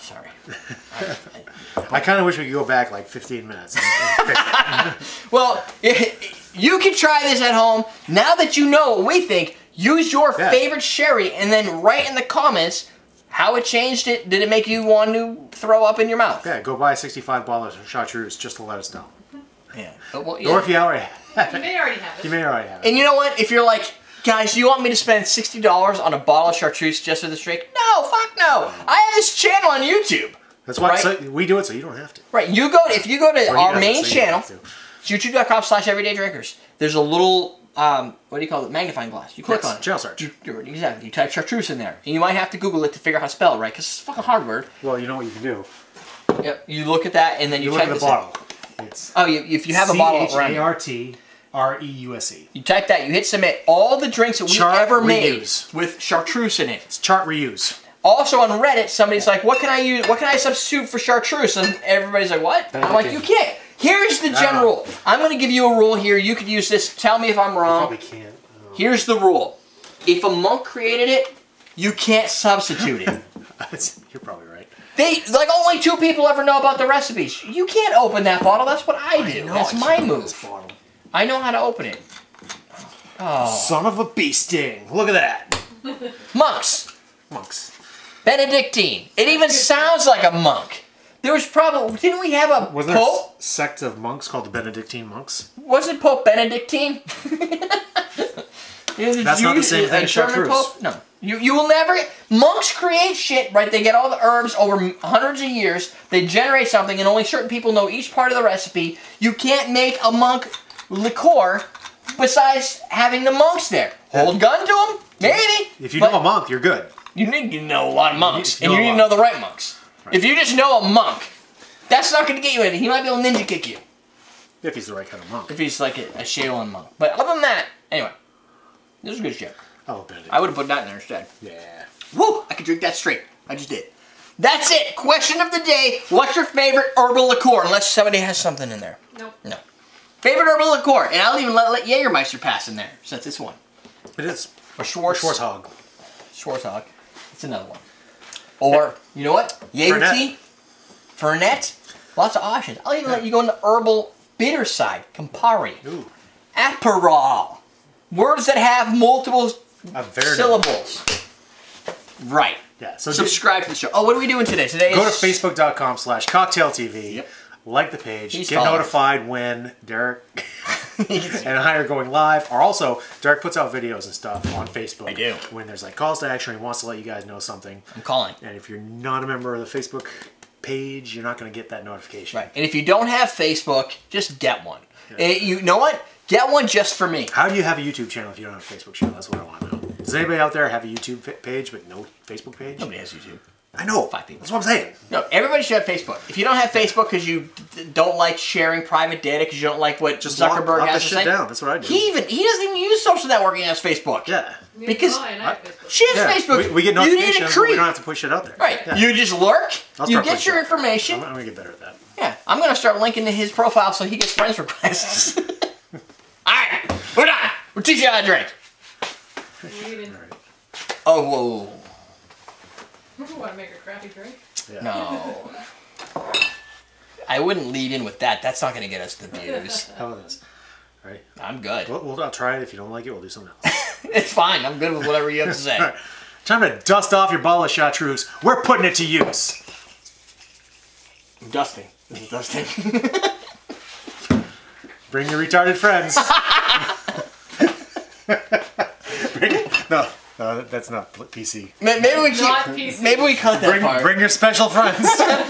sorry. I kind of wish we could go back like fifteen minutes. And, and fix it. Well, you can try this at home. Now that you know what we think, use your Yeah. favorite sherry and then write in the comments how it changed it. Did it make you want to throw up in your mouth? Yeah, go buy sixty-five bottles of chartreuse just to let us know. Yeah. But, well, Or yeah. if you already have You it. may already have it. You may already have it. And you know what? If you're like, guys, you want me to spend sixty dollars on a bottle of chartreuse just for this drink? No, fuck no. I have this channel on YouTube. That's why right? so we do it so you don't have to. Right. You go if you go to Or he our does it main so you don't channel, have to. it's youtube dot com slash everyday drinkers. There's a little um, what do you call it? Magnifying glass. You click Yes, on it. channel search. You, you're- exactly. You type chartreuse in there, and you might have to Google it to figure out how to spell it right, because it's a fucking hard word. Well, you know what you can do. Yep. You look at that, and then you, You look type at the this in. bottle. It's Oh, you, if you have a bottle C H around A you, R T R E U S E. you type that. You hit submit. All the drinks that we Chart ever made reuse. with chartreuse in it. It's chart reuse. Also on Reddit, somebody's like, "What can I use? What can I substitute for chartreuse?" And everybody's like, "What?" I'm like, "You can't." Here's the general rule. I'm going to give you a rule here. You could use this. Tell me if I'm wrong. Probably can't. Oh. Here's the rule. If a monk created it, you can't substitute it. That's- You're probably right. They like only two people ever know about the recipes. You can't open that bottle. That's what I do. No, That's I my can't open move. this bottle. I know how to open it. Oh, Son of a bee sting. Look at that. monks. Monks. Benedictine. It even sounds like a monk. There was probably didn't we have a Was there a pope? s- sect of monks called the Benedictine monks? Wasn't Pope Benedictine? That's not the same thing as chartreuse. Pope? No. You, you will never... Monks create shit, right? They get all the herbs over hundreds of years. They generate something, and only certain people know each part of the recipe. You can't make a monk liqueur besides having the monks there. Hold gun to them? Maybe. If you but know a monk, you're good. You need to know a lot of monks. You And know you a need to lot. know the right monks. If you just know a monk, that's not going to get you anything. He might be able to ninja kick you. If he's the right kind of monk. If he's like a, a Shaolin monk. But other than that, anyway, this is good shit. Oh, Benedict. I would have put that in there instead. Yeah. Woo! I could drink that straight. I just did. That's it. Question of the day. What's your favorite herbal liqueur? Unless somebody has something in there. Nope. No. Favorite herbal liqueur. And I'll even let, let Jägermeister pass in there, since it's one. It is. Or Schwartz. Schwarzhog. Schwarzhog. It's another one. Or, you know what? Jaeger Fernet. tea. Fernet. Lots of options. I'll even Yeah. let you go on the herbal bitter side. Campari. Ooh. Aperol. Words that have multiple A Verde. syllables. Right. Yeah. So Subscribe to the show. Oh, what are we doing today? Today go to is... facebook.com slash cocktail TV. Yep. Like the page. He's get following. notified when Derek and I are going live. Or also, Derek puts out videos and stuff on Facebook. I do. When there's like calls to action, he wants to let you guys know something. I'm calling. And if you're not a member of the Facebook page, you're not going to get that notification. Right. And if you don't have Facebook, just get one. Eh, you know what? Get one just for me. How do you have a YouTube channel if you don't have a Facebook channel? That's what I want to know. Does anybody out there have a YouTube fa- page but no Facebook page? Nobody has YouTube. I know. Five people. That's what I'm saying. No, everybody should have Facebook. If you don't have Facebook because you d- don't like sharing private data because you don't like what Just lock, Zuckerberg lock has the to shit say, down. That's what I do. he even he doesn't even use social networking as Facebook. yeah. Because Oh, and I have Facebook. she has Yeah. Facebook. We, we get you need a notifications, but creep. we don't have to push it out there. Right. Yeah. You just lurk. I'll You start get pushing your it. information. I'm, I'm going to get better at that. Yeah. I'm going to start linking to his profile so he gets friends requests. All right. We're done. We're teaching you how to drink. Reading. Oh, whoa. Want to make a crappy drink? Yeah. No. I wouldn't lead in with that. That's not going to get us the views. How about this? All right. I'm good. We'll, we'll I'll try it. If you don't like it, we'll do something else. It's fine. I'm good with whatever you have to say. All right. Time to dust off your bottle of chartreuse. We're putting it to use. I'm dusting. This is dusting. Bring your retarded friends. Bring, no, no, that's not P C. May- Maybe we Not keep, P C. maybe we cut that Bring, part. bring your special friends.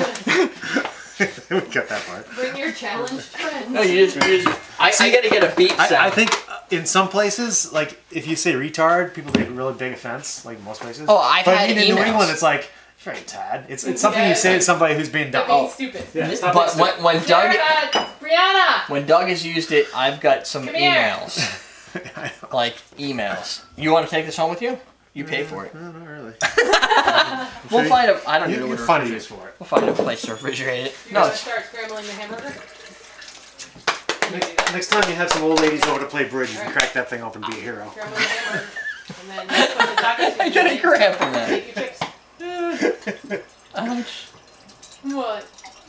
We cut that part. Bring your challenged friends. No, you just, you just I, I gotta get a beat sound. I, I think uh, in some places, like if you say retard, people take really big offense. Like most places. Oh, I've but had in New emails. England, it's like you're right, Tad. It's it's something Yeah, you say like- to somebody who's being dumb. They're being Oh, stupid. yeah. Stop but being when, when Doug Brianna! Brianna! when Doug has used it, I've got some Come here. emails. stupid. I know. Like emails. You want to take this home with you? You pay for it. No, not really. We'll find a. I don't You know can what find a refrigerator- use for it. We'll find a place to refrigerate it. You No, gotta it's, start scrambling the hamburger? Next, next time you have some old ladies over to play bridge, you can crack that thing open and be a hero. Scramble the hamburger. And then you put the tacos in I your get a plate. cramp from that. Take your chips. Ouch. What?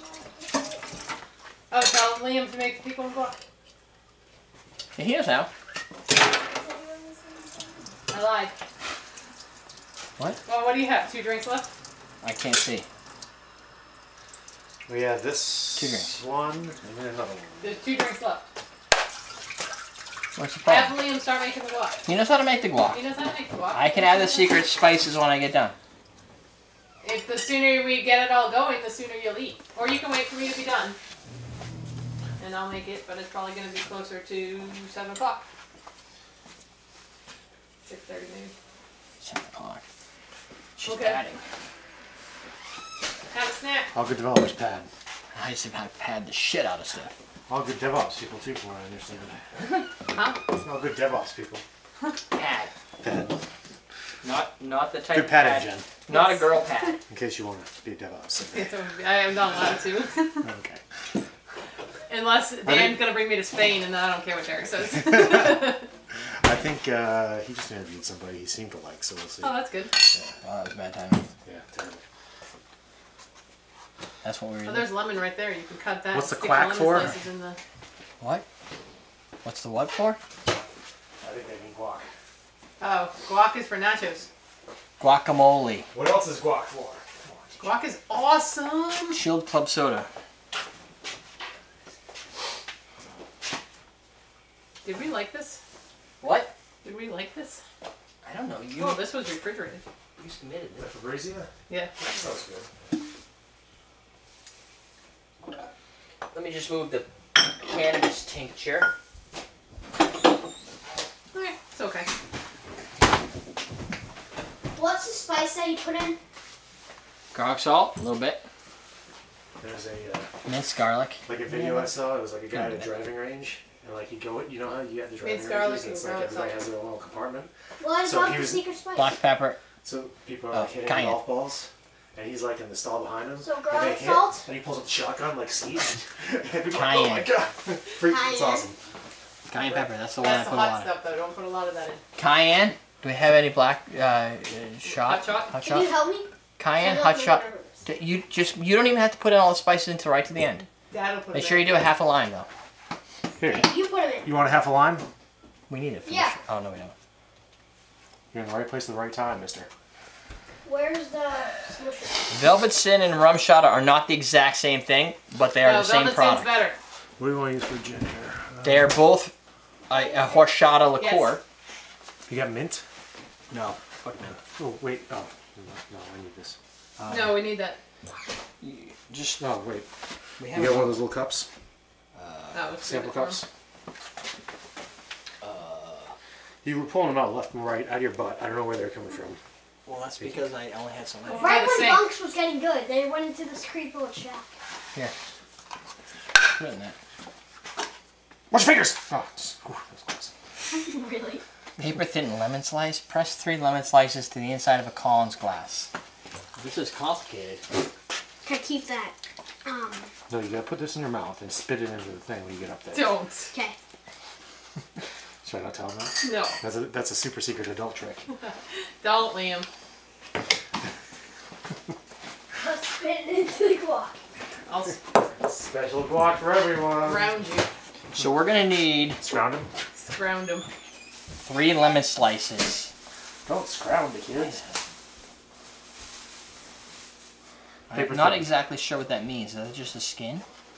Oh, tell Liam to make the people in guac. Yeah, he knows how. I lied. What? Well, what do you have? Two drinks left? I can't see. We have this Two drinks. one and then another one. There's two drinks left. What's the Have problem? Liam start making the guac. He knows how to make the guac. He knows how to make the guac. I can add the secret spices when I get done. If the sooner we get it all going, the sooner you'll eat. Or you can wait for me to be done. And I'll make it, but it's probably going to be closer to seven o'clock. six thirty maybe. Seven o'clock. She's Okay. padding. Have a snack. All good developers pad. I used to have pad the shit out of stuff. All good DevOps people too, from what I understand. Huh? All good DevOps people. Pad. Pad. Not not the type Good of padding, pad. Jen. Not a girl pad. In case you want to be a DevOps. It's a, I am not allowed to. Okay. Unless Dan's think- going to bring me to Spain and then I don't care what Derek says. I think uh, he just interviewed somebody he seemed to like, so we'll see. Oh, that's good. Oh, that was bad timing. Yeah, terrible. That's what we were Oh, doing. there's lemon right there. You can cut that. What's the stick quack lemon for? slices in the... What? What's the what for? I think they mean guac. Oh, guac is for nachos. Guacamole. What else is guac for? Guac is awesome. Chilled club soda. Did we like this? What? Did we like this? I don't know. You, Oh, this was refrigerated. you submitted The it. Fabrizia? Yeah. That sounds good. Let me just move the cannabis tincture. Okay, it's okay. What's the spice that you put in? Garlic salt, a little bit. There's a, uh, Minced garlic. like a video I saw, it was like a guy at a driving range. And like you go, you know how you get the driving Minced ranges? garlic And it's and like garlic everybody salt. has their own little compartment. What So about he the was- secret spice? Black pepper. So people are Oh, like hitting cayenne. golf balls. And he's like in the stall behind him. So and they garlic hit, salt? And he pulls up the shotgun like Steve. And people are Cayenne. like, oh my god. Freak, it's Cayenne. awesome. Cayenne pepper. That's the one I That's the put a lot hot of. stuff though. Don't put a lot of that in. Cayenne. Do we have any black uh, uh, shot? Hot shot? Hot Can you shot. help me? Cayenne. I Hot don't shot. know what it is. D- You just you don't even have to put in all the spices until right to the end. Dad'll put Make it sure in. you do a half a lime though. Here. You put them in. You want a half a lime? We need it for Yeah. the sh- Oh no, we don't. You're in the right place at the right time, mister. Where's the smusher? Velvet Sin and Rum Shata are not the exact same thing, but they are No, the same Velvet product. Sin's better. What do you want to use for ginger? They are both a, a horchata liqueur. You got mint? No, fuck no. Oh, wait. Oh, no, I need this. Uh, No, we need that. Just Oh, wait. we You have got one of those little cups? Oh, it's Sample good for cups? him. You were pulling them out left and right, out of your butt. I don't know where they're coming from. Well, that's because I only had some left. Right the when sink. Bunks was getting good, they went into this creepy little shack. Here. Put it in that. Watch your fingers! Oh, just, whew, that was close. Really? Paper thin lemon slice. Press three lemon slices to the inside of a Collins glass. This is complicated. Can I keep that? Um, No, you gotta put this in your mouth and spit it into the thing when you get up there. Don't. okay. Should I not tell him that? No. That's a, that's a super secret adult trick. Don't, Liam. Let's spit it into the guac. I'll s- Special guac for everyone. ground you. So we're gonna need Scround him? Ground him. three lemon slices. Don't scround the kids. I'm Paper not thin. exactly sure what that means. Is that just the skin?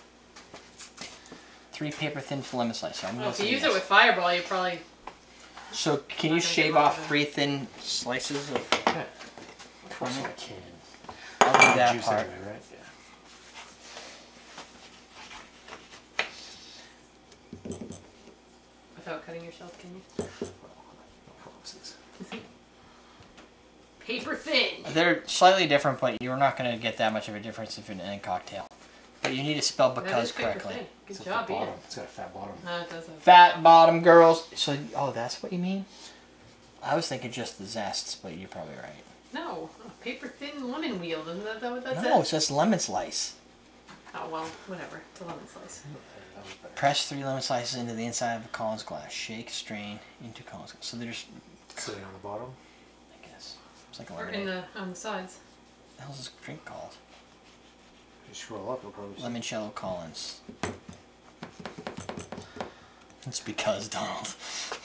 Three paper thin lemon slices. I'm Well, gonna if you say use yes. it with Fireball, you probably... So can you Not gonna shave do off it. three thin slices of? Yeah. Of course I can. I'll do that Juice part. anyway, right? Yeah. Without cutting yourself, can you? No promises. Paper thin. They're slightly different, but you're not going to get that much of a difference if it's in a cocktail. But you need to spell That because is paper correctly. thin. Good It's at job, the Ian. bottom. It's got a fat bottom. No, it doesn't. Fat bottom girls. So, oh, that's what you mean? I was thinking just the zests, but you're probably right. No. Oh, paper thin lemon wheel. Isn't that what that No, it says? says lemon slice. Oh, well, whatever. It's a lemon slice. That was better. Press three lemon slices into the inside of a Collins glass. Shake, strain into Collins glass. So there's, Sitting on the bottom. I guess, it's like a Or in lemonade. the, on the sides. What the hell's this drink called? you scroll up, you'll probably see. Limoncello Collins. It's because Donald.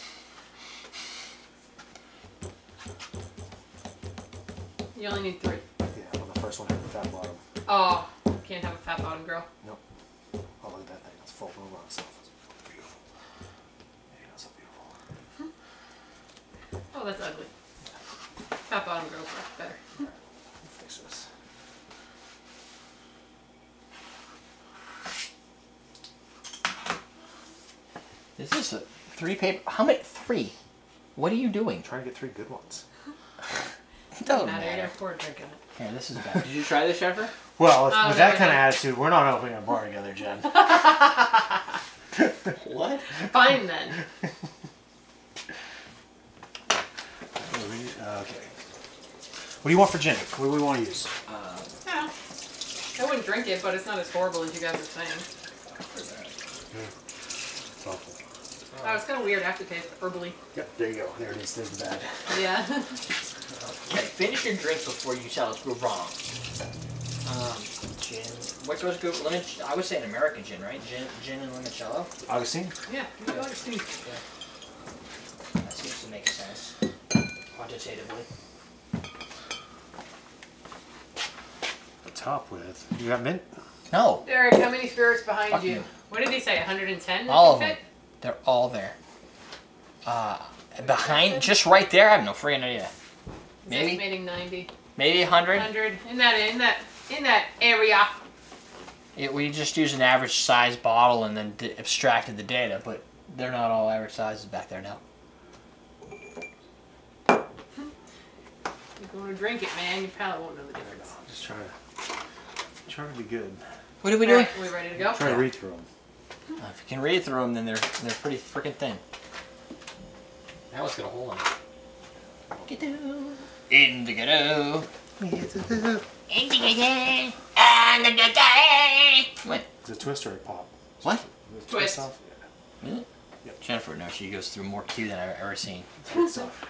You only need three. Yeah, on the first one, have the fat bottom. Oh, can't have a fat bottom girl. Nope. Oh, look at that thing. It's full bloom on itself. It's beautiful. Yeah, that's so beautiful. Oh, that's ugly. Fat bottom girl's much better. Alright, fix this. Is this a three paper? How many? Three? What are you doing? I'm trying to get three good ones. It doesn't Matter, you're matter. gonna pour a drink in it. Here, this is bad. Did you try this, Jennifer? Well, with, Oh, with no, that no, kind of no. attitude, we're not opening a bar together, Jen. What? Fine then. Okay. What do you want for gin? What do we want to use? Uh, Yeah. I wouldn't drink it, but it's not as horrible as you guys are saying. It's awful. Oh, it's kind of weird aftertaste, herbally. Yep, there you go. There it is. There's the bag. Yeah. okay, finish your drink before you tell us we're wrong. Um, gin. What goes good? Lemon. I would say an American gin, right? Gin, gin and limoncello. Augustine? Yeah, you got your Yeah. That seems to make sense. Quantitatively. The top with. You got mint? No. Derek, how many spirits behind Fuck you? you. What did he say, one hundred ten? All of Fit? them. They're all there. Uh, behind, just right there. I have no freaking idea. He's Maybe, estimating ninety. maybe a hundred. one hundred in that in that in that area. It, we just used an average size bottle and then d abstracted the data, but they're not all average sizes back there now. You're going to drink it, man. Your palate won't know the difference. Just trying to, trying to be good. What are we All doing? right, we ready to go? Trying to read through them. Uh, if you can read through them, then they're they're pretty freaking thin. Now it's gonna hold on. Indigo. Indigo. What? It's a twist or a pop? What? It's Twist. Stuff? Yeah. Really? Yep. Jennifer, no, she goes through more Q than I've ever seen. It's good stuff.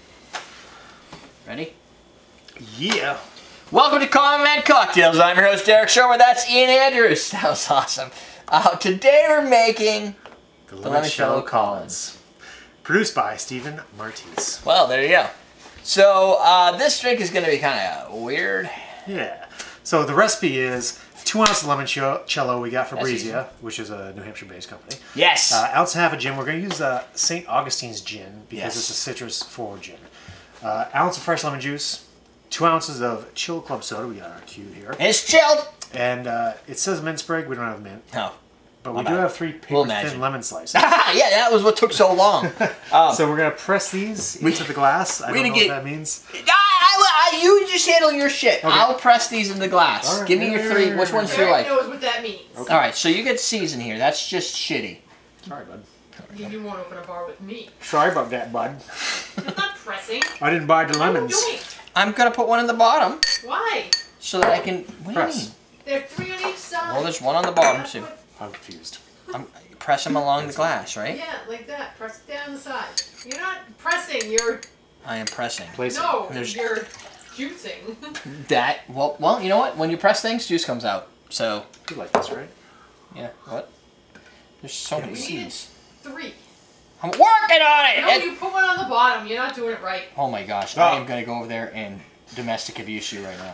Ready? Yeah. Welcome to Common Man Cocktails. I'm your host, Derek Sherman. That's Ian Andrews. That was awesome. Uh, today we're making The the Limoncello Collins. Produced by Stephen Martise. Well, there you go. So uh, this drink is going to be kind of weird. Yeah. So the recipe is two ounces of limoncello we got for That's Brizia, easy. which is a New Hampshire-based company. Yes. Uh, ounce and a half of gin. We're going to use uh, Saint Augustine's gin because Yes. it's a citrus-forward gin. Uh, ounce of fresh lemon juice. Two ounces of chill club soda. We got our cube here. It's chilled. And uh, it says mint sprig. We don't have mint. No. But My we do bad. have three We'll paper-thin imagine. lemon slices. Yeah, that was what took so long. Um, So we're going to press these into the glass. I we're don't know gonna what get- that means. I, I, I, you just handle your shit. Okay. I'll press these in the glass. All right. Give me your three. Which ones do you Derek like? knows what that means. Okay. All right, so you get C's in here. That's just shitty. Sorry, bud. You, you won't open a bar with me. Sorry about that, bud. I'm not pressing. I didn't buy the What are you lemons. doing? I'm gonna put one in the bottom Why? so that I can. What Press. do you mean? There are three on each side. Well, there's one on the bottom That's too. what- I'm confused. I'm press them along the glass, right? Yeah, like that. Press it down the side. You're not pressing. You're I am pressing. Place it. no. There's- You're juicing. That well, well, you know what? When you press things, juice comes out. So You like this, right? yeah, what? There's so many We C's. Three. I'm working on it. No, It- you put one on the bottom. You're not doing it right. Oh my gosh, Oh. I am gonna go over there and domestic abuse you right now.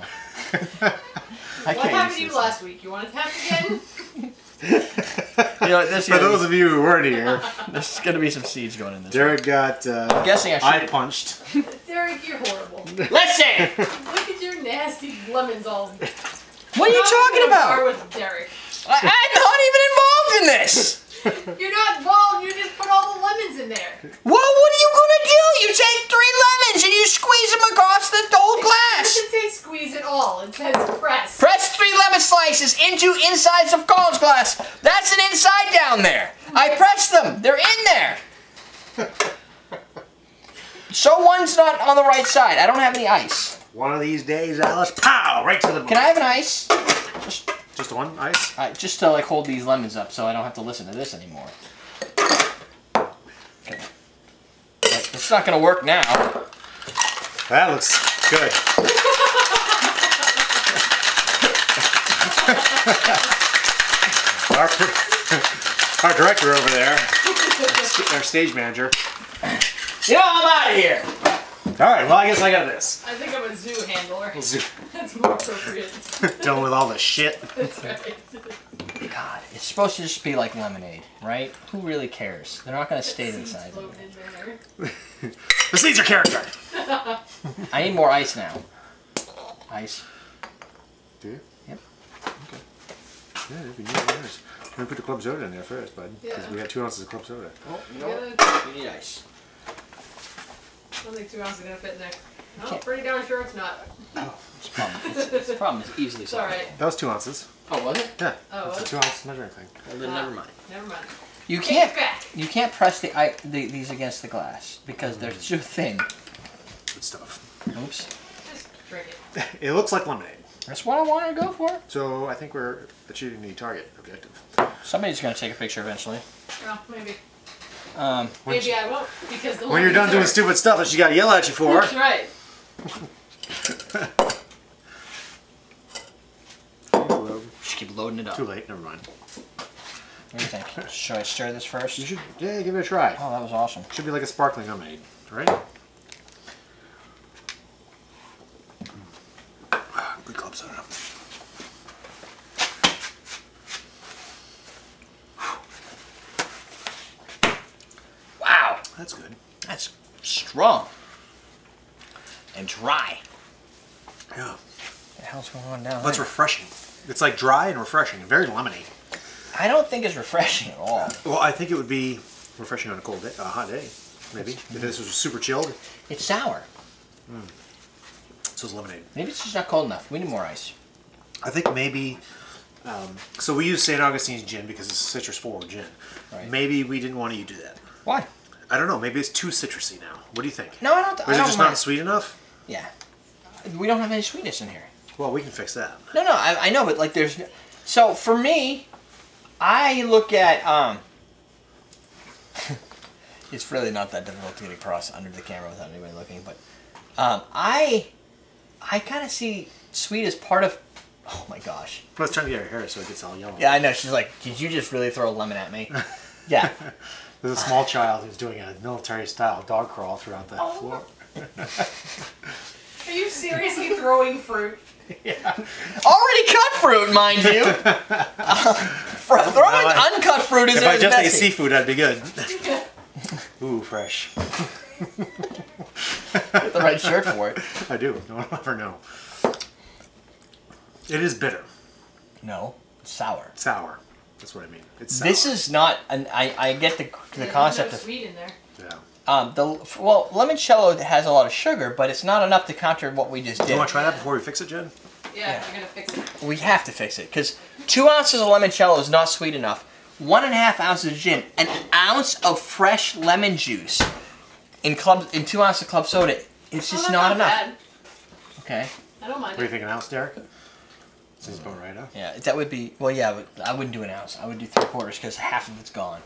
I What can't happened use to you this. last week? You want it to happen again? You know what, this, For those of you who weren't here, there's gonna be some seeds going in this. Derek got uh, I'm guessing I eye should. punched. Derek, you're horrible. Listen! Look at your nasty lemons all. What are you talking Bar about? with Derek. I, I'm not even involved in this! You're not involved. You just put all the lemons in there. Well, what are you gonna do? You take three lemons and you squeeze them across the whole It glass! doesn't say squeeze at all. It says press. Press three lemon slices into insides of Collins glass. That's an inside down there. I pressed them. They're in there. So one's not on the right side. I don't have any ice. One of these days, Alice, pow, right to the bone. Can I have an ice? Just, Just one ice? uh, just to like hold these lemons up so I don't have to listen to this anymore. Okay. But it's not gonna work now. That looks good. our, our director over there, our stage manager. You know, I'm out of here. All right, well, I guess I got this. I think I'm a zoo handler. Zoo. That's more appropriate. Dealing with all the shit. That's right. God, it's supposed to just be like lemonade, right? Who really cares? They're not going to stay to the side. Floating in there. The seeds are character. I need more ice now. Ice. Do you? Yep. Okay. Yeah, if you need yours. Let me put the club soda in there first, bud. Because Yeah. we got two ounces of club soda. Oh, you know know what? what? You need ice. I don't think two ounces is gonna fit in there. Oh, Can't. pretty darn sure it's not. Oh, it's a problem. It's, it's a problem. It's easily It's solved. alright. That was two ounces. Oh, was it? Yeah. Oh, That's what? a two ounce measuring thing. Well, then Ah. never mind. Never mind. You Take can't. it back. You can't press the, I, the these against the glass because they're too thin. Good stuff. Just Oops. drink it. It looks like lemonade. That's what I wanted to go for. So I think we're achieving the target objective. Somebody's gonna take a picture eventually. Well, maybe. Um, Maybe I won't because the When you're done doing lemons stupid stuff that she got to yell at you are- for. That's right. just keep loading it up. Too late, never mind. What do you think? Should I stir this first? You should, yeah, give it a try. Oh, that was awesome. Should be like a sparkling lemonade, right? Ah, good club soda. Wow, That's good. that's strong and dry. Yeah. What the hell's going on down That's there? refreshing. It's like dry and refreshing, very lemony. I don't think it's refreshing at all. Well, I think it would be refreshing on a cold day, a hot day, maybe. If this was super chilled, It's sour. so it's lemonade. Maybe it's just not cold enough. We need more ice. I think maybe, um, so we use Saint Augustine's gin because it's citrus forward gin. Right. Maybe we didn't want you to do that. Why? I don't know, maybe it's too citrusy now. What do you think? No, I don't. Or I is it don't just mind. not sweet enough? Yeah. We don't have any sweetness in here. Well, we can fix that. No, no, I, I know, but like there's... no- So for me, I look at... um. It's really not that difficult to get across under the camera without anybody looking, but um, I I kind of see sweet as part of... Oh my gosh. I was trying to get her hair so it gets all yellow. Yeah, I know. She's like, did you just really throw a lemon at me? Yeah. There's a small child who's doing a military-style dog crawl throughout the Oh. floor. Are you seriously throwing fruit? Already cut fruit, mind you. Uh, fr- throwing I- uncut fruit is If I just ate messy. seafood, that'd be good. Ooh, fresh. Get the right shirt for it. I do. No one will ever know. It is bitter. No, it's sour. Sour. That's what I mean. It's sour. This is not. An, I I get the the There's concept no of sweet in there. Yeah. um the well limoncello has a lot of sugar, but it's not enough to counter what we just Do you did. want to try that before we fix it, Jen? Yeah, Yeah. you're gonna fix it. We have to fix it because two ounces of limoncello is not sweet enough. One and a half ounces of gin, an ounce of fresh lemon juice in club in two ounces of club soda. It's Oh, just that's not enough. Bad. Okay. I don't mind What do you it. think, an ounce, Derek? Seems about right, huh? Yeah, that would be well. Yeah, but I wouldn't do an ounce. I would do three quarters because half of it's gone.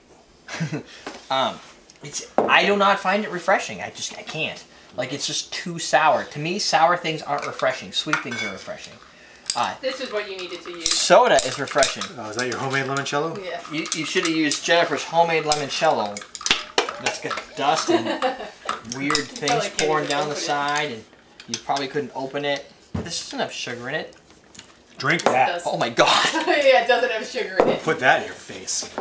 um, it's I do not find it refreshing. I just I can't. Like it's just too sour. To me, sour things aren't refreshing. Sweet things are refreshing. Uh, This is what you needed to use. soda is refreshing. Oh, is that your homemade limoncello? Yeah. You, you should have used Jennifer's homemade limoncello. That's got dust and weird things probably can't pouring even down the open it. side, and you probably couldn't open it. This doesn't have sugar in it. Drink It that. does. Oh my god. Yeah, it doesn't have sugar in it. Put that in your face.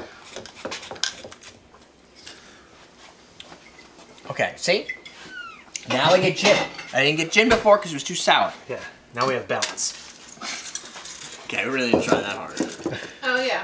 Okay, see? Now I get gin. I didn't get gin before because it was too sour. Yeah. Now we have balance. Okay, we really didn't try that hard. Oh yeah.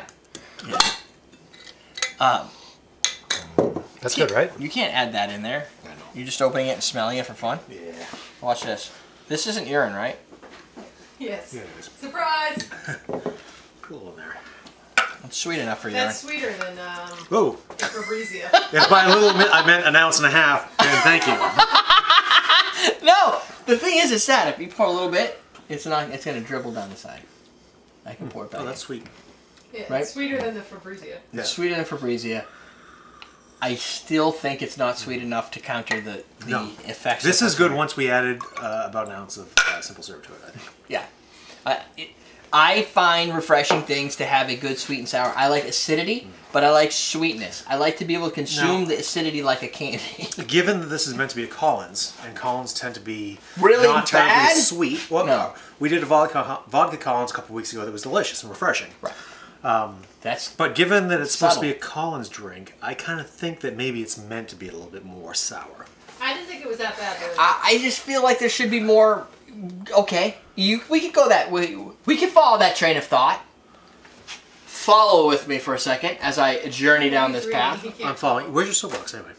Um, That's good, right? you can't add that in there. I know. You're just opening it and smelling it for fun. Yeah. Watch this. This isn't urine, right? Yes. Yeah, it is. Surprise! Cool in there. It's sweet enough for That's urine. sweeter than um, Whoa. Fabrizia. If by a little bit I meant an ounce and a half, then thank you. No! The thing is, it's that. If you pour a little bit, it's not. It's going to dribble down the side. I can pour it back. Oh, that's sweet. Yeah, Right? it's sweeter than the Fabrizia. Yeah. It's sweeter than Fabrizia. I still think it's not sweet enough to counter the, the No. effects. This of is good Fabrizia. once we added uh, about an ounce of uh, simple syrup to it, I think. Yeah. Uh, it, I find refreshing things to have a good sweet and sour. I like acidity, but I like sweetness. I like to be able to consume Now, the acidity like a candy. Given that this is meant to be a Collins, and Collins tend to be Really not bad? terribly sweet. Well, No. we did a vodka vodka Collins a couple weeks ago that was delicious and refreshing. Right. Um, That's But given that it's supposed subtle. to be a Collins drink, I kind of think that maybe it's meant to be a little bit more sour. I didn't think it was that bad. Though. I, I just feel like there should be more. Okay, you we could go that way. We could follow that train of thought. Follow with me for a second as I journey down this path. I'm following. Where's your soapbox anyway?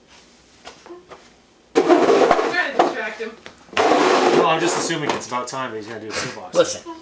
I'm trying to distract him. Well, I'm just assuming it's about time that he's going to do a soapbox. Listen,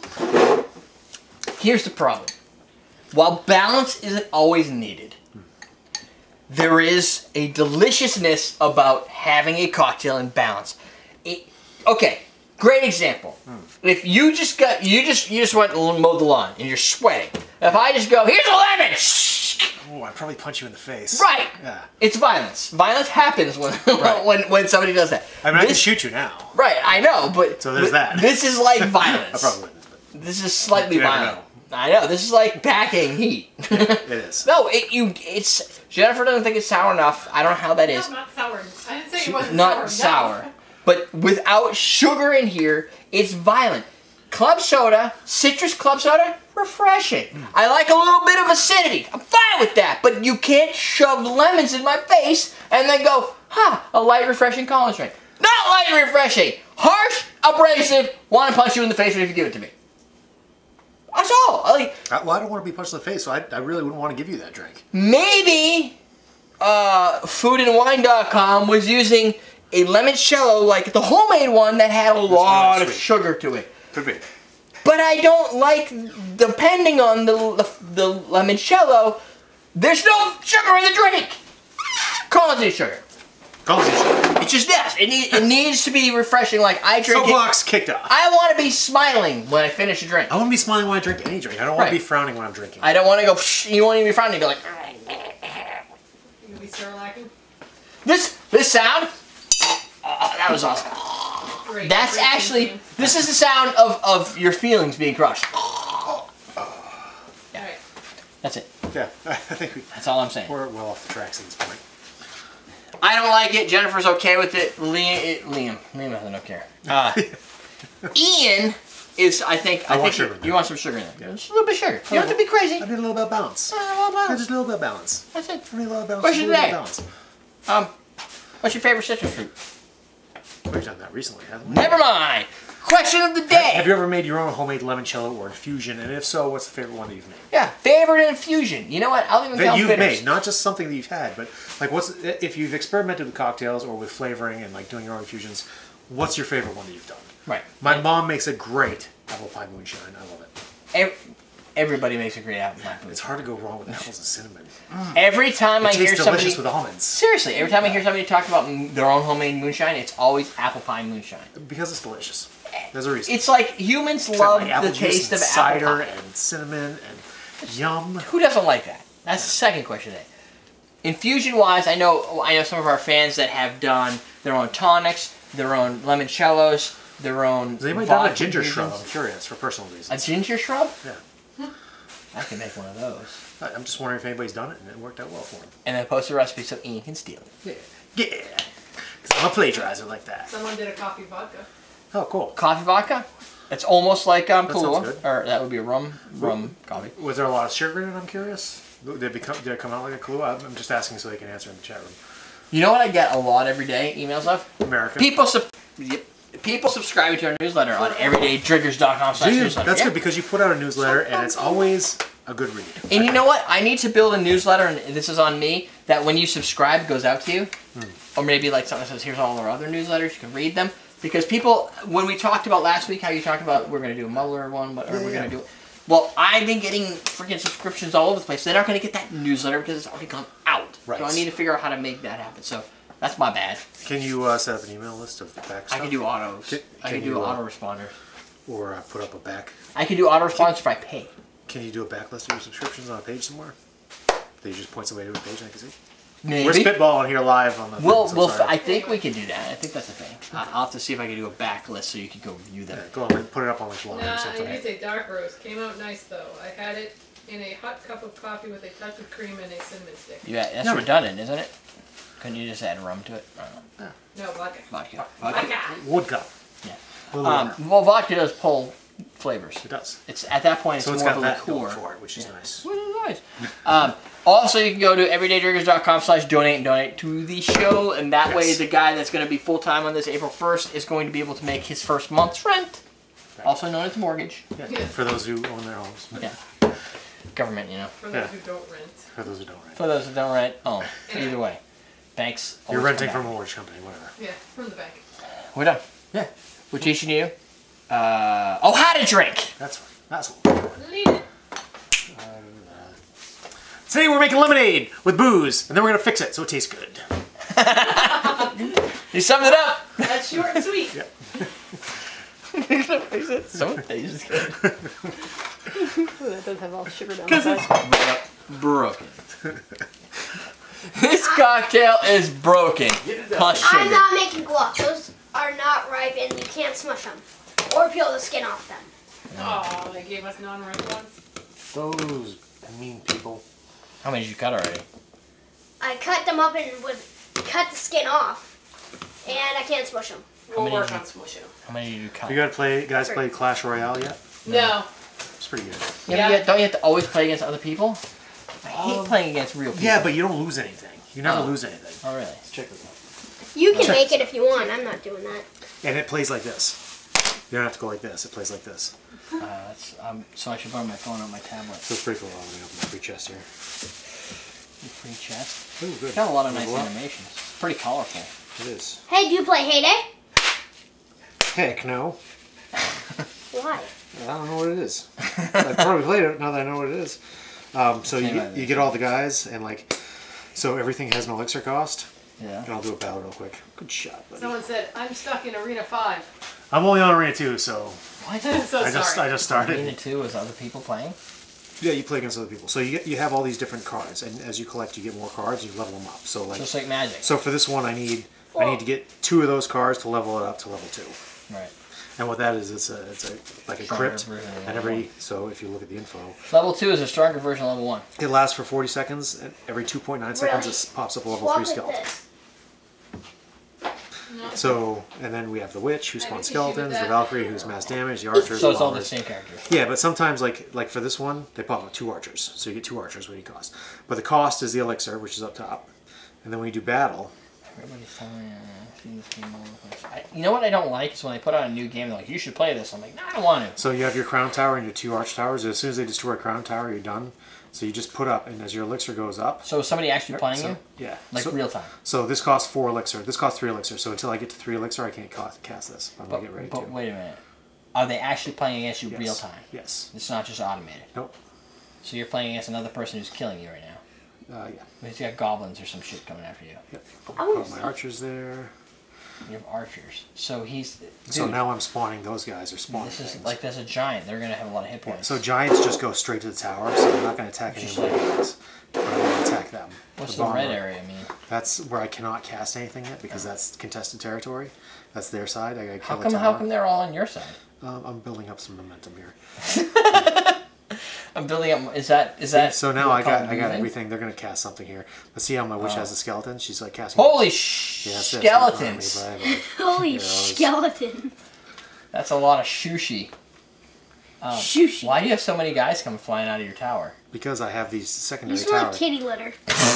here's the problem. While balance isn't always needed, there is a deliciousness about having a cocktail in balance. It, okay, great example. If you just got you just you just went and mowed the lawn and you're sweating. If I just go, here's a lemon. Oh, I'd probably punch you in the face. Right. Yeah. It's violence. Violence happens when Right. when when somebody does that. I mean, I can This- shoot you now. Right, I know, but So there's that. This is like I violence. probably wouldn't. But This is slightly You never violent. know. I know. This is like packing heat. it is. No, it you it's Jennifer doesn't think it's sour enough. I don't know how that is. No, not sour. I didn't say it wasn't Not sour. sour. But without sugar in here, it's violent. Club soda, citrus club soda, refreshing. I like a little bit of acidity. I'm fine with that. But you can't shove lemons in my face and then go, huh, a light refreshing Collins drink. Not light and refreshing. Harsh, abrasive, want to punch you in the face if you give it to me. That's all. I like, I, well, I don't want to be punched in the face, so I, I really wouldn't want to give you that drink. maybe uh, food and wine dot com was using a limoncello like the homemade one that had a lot really of sweet. sugar to it. Could be. But I don't like, depending on the, the, the limoncello, there's no sugar in the drink. Collins needs sugar. Collins is sugar. It just does. It, need, it needs to be refreshing like I drink it. Soapbox kicked off. I want to be smiling when I finish a drink. I want to be smiling when I drink any drink. I don't want Right. to be frowning when I'm drinking. I don't want to go, psh, you won't even be frowning. You go like, You gonna be Cerlacking? this, this sound, oh, that was awesome. Great. That's Great actually, thinking. this is the sound of, of your feelings being crushed. Alright. That's it. Yeah, I think we, That's all I'm saying. we're well off the tracks at this point. I don't like it. Jennifer's okay with it. Liam, it, Liam, Liam doesn't don't care. Uh, Ian is, I think, I I, want think sugar you, in you there. want some sugar in there. Just a little bit of sugar. You don't have to be crazy. I need a little bit of balance. Uh, well, well, Yeah, just a little bit of balance. That's it. I need a little bit of balance. Question just a little today. bit of balance. Um, what's your favorite citrus fruit? We've done that recently, haven't we? Never mind. Question of the day. Have you ever made your own homemade limoncello or infusion? And if so, what's the favorite one that you've made? Yeah, favorite infusion. You know what? I'll even That count you've bitters. made, not just something that you've had, but like what's if you've experimented with cocktails or with flavoring and like doing your own infusions, what's your favorite one that you've done? Right. My mom makes a great apple pie moonshine. I love it. Ev- Everybody makes a great apple pie. It's hard to go wrong with apples and cinnamon. Every time I It hear tastes somebody, delicious with almonds seriously, every time I hear somebody talk about m- their own homemade moonshine, it's always apple pie moonshine. because it's delicious. There's a reason. It's like humans It's got, love like, apple the juice taste and of cider apple pie. and cinnamon and yum. Who doesn't like that? That's the second question today. Infusion-wise, I know I know some of our fans that have done their own tonics, their own limoncellos, their own. Has anybody done a vodka ginger infusions. shrub? I'm curious for personal A reasons. ginger shrub? Yeah. I can make one of those. I- I'm just wondering if anybody's done it and it worked out well for them. And then post a recipe so Ian can steal it. Yeah. Yeah. Because I'm a plagiarizer like that. Someone did a coffee vodka. Oh, cool. Coffee vodka? It's almost like um, That sounds Kahlua, good. or that would be a rum rum coffee. Was there a lot of sugar in it? I'm curious. Did it, become, did it come out like a Kahlua? I'm just asking so they can answer in the chat room. You know what I get a lot every day? Emails of America. people. Sub- yep, people subscribing to our newsletter on everyday drinkers dot com slash Dude, newsletter. that's Yeah. good because you put out a newsletter and it's always a good read. And you know what? I need to build a newsletter, and this is on me, that when you subscribe, it goes out to you. Or maybe like something that says, here's all our other newsletters, you can read them. Because people, when we talked about last week, how you talked about we're going to do a Muller one, but or Yeah, we're yeah. going to do it. Well, I've been getting freaking subscriptions all over the place. They're not going to get that newsletter because it's already gone out. Right. So I need to figure out how to make that happen. So that's my bad. Can you uh, set up an email list of the back I stuff? can do autos. Can- I can can do you, uh, autoresponders. Or uh, put up a back. I can do autoresponders if I pay. Can you do a backlist of your subscriptions on a page somewhere? That you just point somebody to a page and I can see? Maybe. We're spitballing here live on the. Well, thing, so well, sorry. I think we can do that. I think that's the thing. I- I'll have to see if I can do a backlist so you can go view Yeah, them. go on, put it up on like line Nah, or I something. used a dark roast. Came out nice though. I had it in a hot cup of coffee with a touch of cream and a cinnamon stick. Yeah, that's No. redundant, isn't it? Couldn't you just add rum to it? I don't know. No, vodka. Vodka. Vodka. Vodka. Yeah. A little Um, bit. well, vodka does pull flavors. It does. It's at that point. It's So it's more got of a that going liqueur. for it, which is nice. Which is nice. um, also, you can go to everydaydrinkers.com slash donate and donate to the show, and that Yes. way the guy that's going to be full time on this April first is going to be able to make his first month's rent, Right. also known as mortgage. Yeah. Yeah. For those who own their homes. Yeah. Government, you know. For those Yeah. who don't rent. For those who don't rent. For those that don't rent, oh, either way. Banks. You're always renting come from a back. mortgage company, whatever. Yeah, from the bank. We're done. Yeah. We're teaching you. Uh, oh, how to drink. That's right. That's what. Lead it. Today we're making lemonade with booze, and then we're gonna fix it so it tastes good. You summed it up. That's short and sweet. Yeah. So tastes good. That does have all sugar down the side. Broken. This cocktail is broken. Plus I'm sugar. not making guac. Those are not ripe and you can't smush them. Or peel the skin off them. Oh, they gave us non-ripe ones. Those mean people. How many did you cut already? I cut them up and would cut the skin off. And I can't smush them. We'll many work did you- on smushing them. How many did you cut? You gotta play, guys play Clash Royale yet? No. It's pretty good. Yeah, Yeah. but you- don't you have to always play against other people? I hate playing against real people. Yeah, but you don't lose anything. You never Oh. lose anything. Oh, really? Let's check this out. You can Check make this it if you want. I'm not doing that. And it plays like this. You don't have to go like this. It plays like this. Uh, that's, um, so I should borrow my phone on my tablet. So it's pretty cool. I'm gonna open my free chest here. Free chest. Ooh, good. It's got a lot of nice Level up. animations. It's pretty colorful. It is. Hey, do you play Heyday? Heck no. Why? I don't know what it is. I've probably played it now that I know what it is. Um, so you Same get, idea. you get all the guys and like, so everything has an elixir cost. Yeah. And I'll do a battle real quick. Good shot, buddy. Someone said, I'm stuck in Arena five. I'm only on arena two, so What? I'm so I just sorry. I just Arena started. two is other people playing? Yeah, you play against other people. So you get, you have all these different cards, and as you collect, you get more cards. And you level them up. So like, So it's like magic. so for this one, I need I need to get two of those cards to level it up to level two. Right. And what that is, it's a it's a like a Stronger crypt, version of and level every so if you look at the info, Level two is a stronger version of level one. it lasts for forty seconds, and every two point nine seconds Really? it pops up a level Swap three with skeleton. this. No. So and then we have the witch who I spawns think you should do skeletons, the that. Valkyrie who's mass damage, the archers. So it's the all the bombers. same characters. Yeah, but sometimes like like for this one, they pop up two archers, so you get two archers. What do you cost? But the cost is the elixir, which is up top, and then when you do battle, Everybody's telling me, uh, see this game all over the place. I, you know what I don't like is when they put out a new game, they're like, you should play this. I'm like, no, I don't want to. so you have your crown tower and your two arch towers. As soon as they destroy a crown tower, you're done. So you just put up, and as your elixir goes up, So is somebody actually playing so, you? yeah, Like so, real time? so this costs four elixir. This costs three elixir. So until I get to three elixir, I can't ca- cast this. I'm gonna But, get ready but to. wait a minute. Are they actually playing against you Yes. real time? Yes. It's not just automated. Nope. So you're playing against another person who's killing you right now. Uh, yeah. But he's got goblins or some shit coming after you. Yep. I wanna Put my see. archers there. You have archers. So he's. Dude, So now I'm spawning those guys. Are spawning this is things. like there's a giant. They're gonna have a lot of hit Yeah, points. so giants just go straight to the tower, so they're not going to attack any of Just my like- guys. But I'm going to attack them. What's the the red bomber. area mean? That's where I cannot cast anything yet because that's contested territory. That's their side. I got to kill How the come? tower. How come they're all on your side? Um, I'm building up some momentum here. I'm building up. Is that? Is that? So now what I we call got I got moving? everything. They're going to cast something here. Let's see how my witch Oh. has a skeleton. She's like casting. Holy sh- Yeah, that's it. skeletons! It's not on me, but I have, Holy Heroes. skeleton. That's a lot of sushi. Um, Sushi. Why do you have so many guys come flying out of your tower? like- because I have these You secondary smell like towers. kitty litter.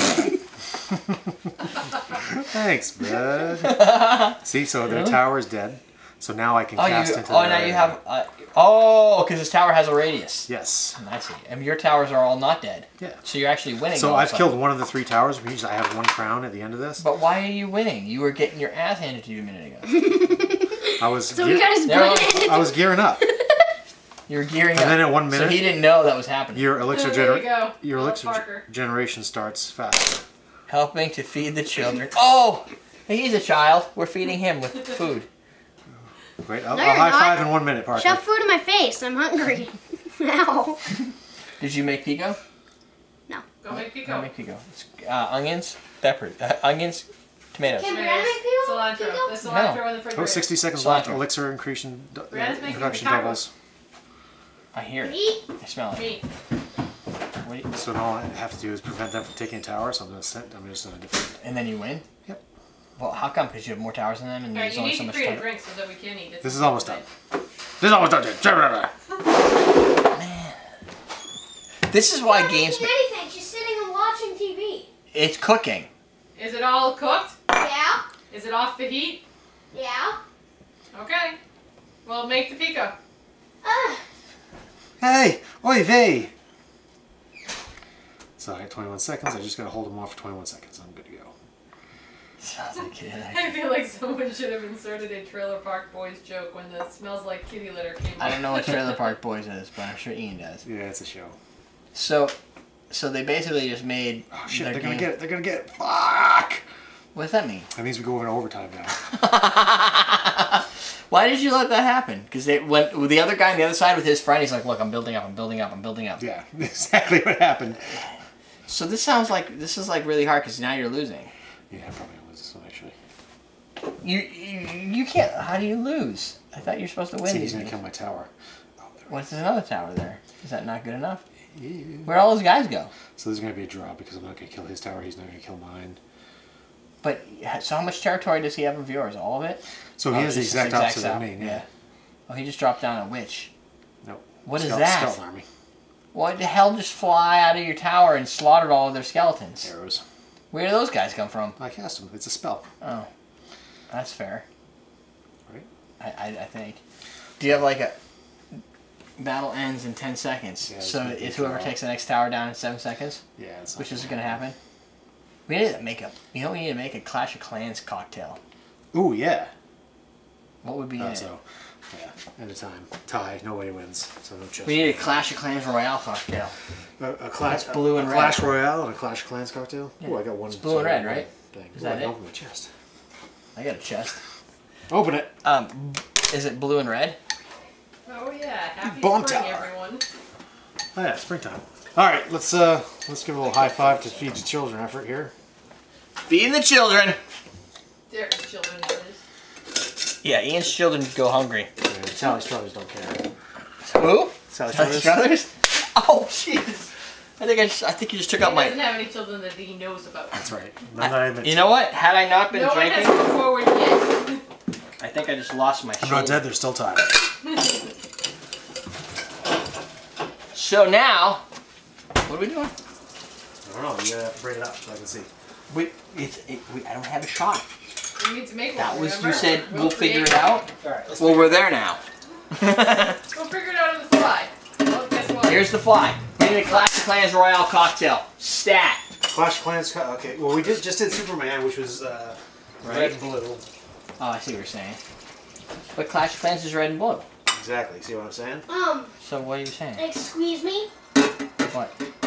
Thanks, bud. See, so their Really? tower is dead. So now I can Oh, you. cast into Oh, their now you area. have. Uh, oh, because this tower has a radius. Yes. I see. And your towers are all not dead. Yeah. So you're actually winning. So all of a I've sudden. killed one of the three towers, which means I have one crown at the end of this. But why are you winning? You were getting your ass handed to you a minute ago. I was So gear- we got his There butt. I was gearing up. You were gearing And up. then at one So minute, he didn't know that was happening. your elixir Oh, there you gener- go. your Oh, elixir Parker. ge- generation starts faster. Helping to feed the children. Oh, he's a child. We're feeding him with food. Wait, I'll, No, I'll you're high not. five in one minute, Parker. Shove food in my face. I'm hungry. Now. Did you make pico? Go make Go Pico. make pico. It's, uh, onions, Peppers, uh, onions, tomatoes. Can Brianna make people? Cilantro. Pico? The cilantro in the Oh, refrigerator. sixty seconds Cilantro. left. Elixir increasing, uh, Brianna's making production tacos. doubles. I hear it. Me? I smell it. Me. What do you, So now all I have to do is prevent them from taking a tower, so I'm gonna send, I'm just gonna defend. and then you win? Yep. Well, how come? Because you have more towers than them and Alright, there's you only need so to much create a time. drink so that we can eat it. This is almost done. This is almost done, dude. Man. This is why Not games... making anything. She's sitting and watching T V. It's cooking. Is it all cooked? Yeah. Is it off the heat? Yeah. Okay. Well, make the pico. Ah. Hey, oy vey. So I got twenty-one seconds. I just gotta hold them off for twenty-one seconds. I'm good to go. Sounds like it. I feel like someone should have inserted a Trailer Park Boys joke when the smells like kitty litter came I up. don't know what Trailer Park Boys is, but I'm sure Ian does. Yeah, it's a show. So, so they basically just made. Oh shit, their they're gonna game- get it. They're gonna get it. Fuck. What does that mean? That means we go over to overtime now. Why did you let that happen? Because they went with the other guy on the other side with his friend. He's like, "Look, I'm building up. I'm building up. I'm building up." Yeah, exactly what happened. So this sounds like this is like really hard because now you're losing. Yeah, I'm probably gonna lose this one actually. You, you you can't. How do you lose? I thought you were supposed to win See, these he's gonna games. kill my tower. Oh, there we What's there's another tower there? Is that not good enough? go. Yeah. Where'd all those guys go? So there's gonna be a draw because I'm not gonna kill his tower. He's not gonna kill mine. But so how much territory does he have of yours? All of it? So he Oh, has the just exact opposite south. of me. Yeah. Oh, he just dropped down a witch. Nope. What is Scout- that? Scout army. What the hell just fly out of your tower and slaughtered all of their skeletons? Arrows. Where do those guys come from? I cast them. It's a spell. Oh, that's fair. Right. I, I, I think. Do you have like a battle ends in ten seconds? Yeah, it's so gonna be it's a whoever draw. takes the next tower down in seven seconds, Yeah. It's not which is going to happen. We need to make a. You know, we need to make a Clash of Clans cocktail. Ooh yeah. What would be in Uh, it? so, yeah. End of time. Tie. Nobody wins. So no chest. We need a Clash of Clans Royale cocktail. A, a clash. That's blue and a red. Clash Royale and a Clash of Clans cocktail. Yeah. Ooh, I got one. It's blue and sorry, red, right? Thing. Is Ooh, that I it? opened my chest. I got a chest. Open it. Um, is it blue and red? Oh yeah, happy Bomb spring, tower. everyone. Oh yeah, springtime. All right, let's uh, let's give a little high five to Feed the Children effort here. Feeding the children. There's children, that is. Yeah, Ian's children go hungry. And Sally Struthers don't care. Who? Sally Sally Struthers. Struthers? Oh, jeez. I think I just, I think you just took He out my. doesn't have any children that he knows about. That's right. None that I admit You to. know what? Had I not been No one has drinking, come forward yet. I think I just lost my I'm shoulder. not dead. They're still tied. So now, what are we doing? I don't know. You gotta have to bring it up so I can see. We, it's, it, we, I don't have a shot. We need to make That one. was, remember? you said we'll figure create it out. All right. Let's Well, we're there now. We'll figure it out on the fly. Well, guess what? Here's the fly. We need a Clash of Clans Royale cocktail. Stat. Clash of Clans. co- Okay. Well, we did just did Superman, which was uh, red Right. and blue. Oh, I see what you're saying. But Clash of Clans is red and blue. Exactly. See what I'm saying? Um, So what are you saying? excuse me? What?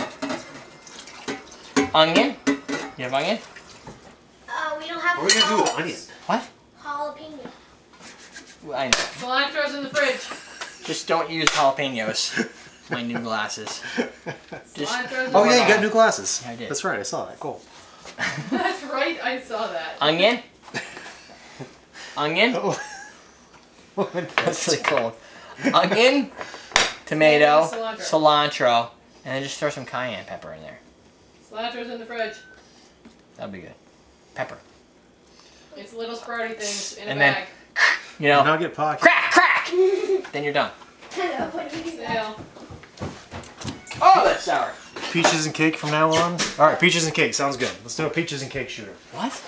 Onion? You have onion? Uh, we don't have What are we gonna do with olives. onion? What? Jalapeno. Well, I know. Cilantro's in the fridge. Just don't use jalapenos. My new glasses. Just, Cilantro's in Oh the yeah, you got on. new glasses. I did. That's right. I saw that. Cool. That's right, I saw that. onion? Onion? Oh. That's really cool. Onion, tomato, Cilantro. cilantro, and then just throw some cayenne pepper in there. Cilantro's in the fridge. That'd be good. Pepper. It's little sprouty things in a And then- bag. You know, Nugget pocket. crack, crack! Then you're done. Hello, what do you say? Sale. Oh, that's sour. Peaches and cake from now on. All right, peaches and cake sounds good. Let's do a peaches and cake shooter. What?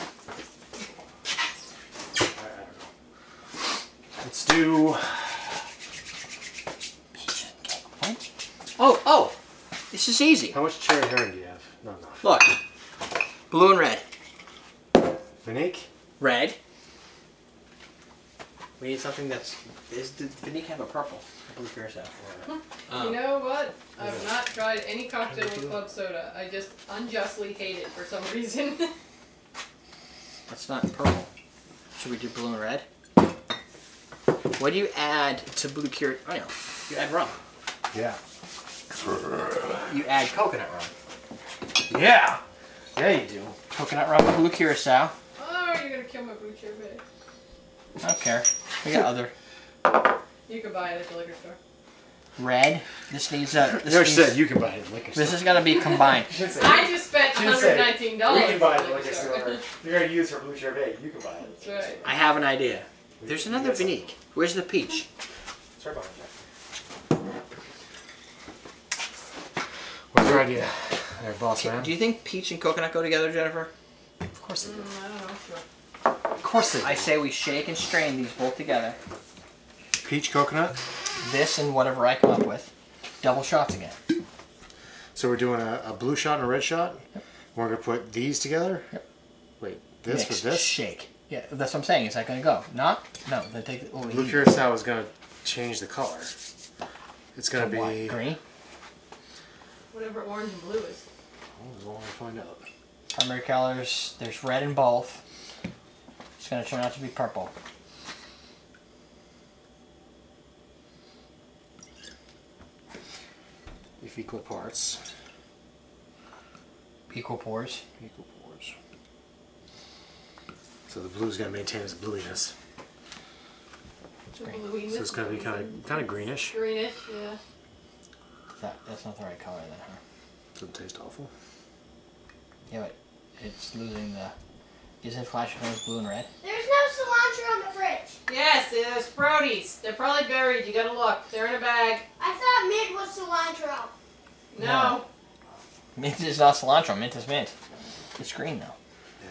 Let's do. What? Oh, oh. This is easy. How much cherry herring do you have? No, no. Look. Blue and red. Vinique. Red. We need something that's... Is, did Vinique have a purple? I believe yours have. Um, You know what? I've not tried any cocktail with club soda. I just unjustly hate it for some reason. That's not purple. Should we do blue and red? What do you add to blue cured? Oh, no. You add rum. Yeah. You add coconut rum. Yeah. Yeah, you do. Coconut rum, blue curacao. Oh, you're gonna kill my blue cherry. I don't care. We got other. You can buy it at the liquor store. Red. This needs a. This Never needs, said you can buy it at liquor store. This is gonna be combined. I just spent one hundred nineteen dollars. We can buy it at the liquor store. If you're gonna use for blue cherry, you can buy it. That's right. I have an idea. There's another Vinique. Where's the peach? It's right behind you. What's your idea, there, boss man? Do you think peach and coconut go together, Jennifer? Of course they do. Mm, I don't know. Sure. Of course they do. I say we shake and strain these both together. Peach, coconut. This and whatever I come up with. Double shots again. So we're doing a, a blue shot and a red shot. Yep. We're gonna put these together. Yep. Wait, this Mix, with this. Shake. Yeah, that's what I'm saying. Is that going to go? Not? No. They take the, oh, Blue he- curacao is gonna change the color. It's gonna to be. what? Green? Whatever orange and blue is. Oh, we'll only find out. Primary colors. There's red in both. It's going to turn out to be purple. If equal parts. Equal pours. Equal pours. So the blue's gonna maintain its bluiness. The green. bluiness, So it's gonna be kind of kind of greenish. greenish. Yeah. That, that's not the right color then, huh? Doesn't taste awful. Yeah, but it's losing the... Isn't flashing those blue and red? There's no cilantro in the fridge. Yes, there's Frodies. They're probably buried. You gotta look. They're in a bag. I thought mint was cilantro. No. No. Mint is not cilantro. Mint is mint. It's green though.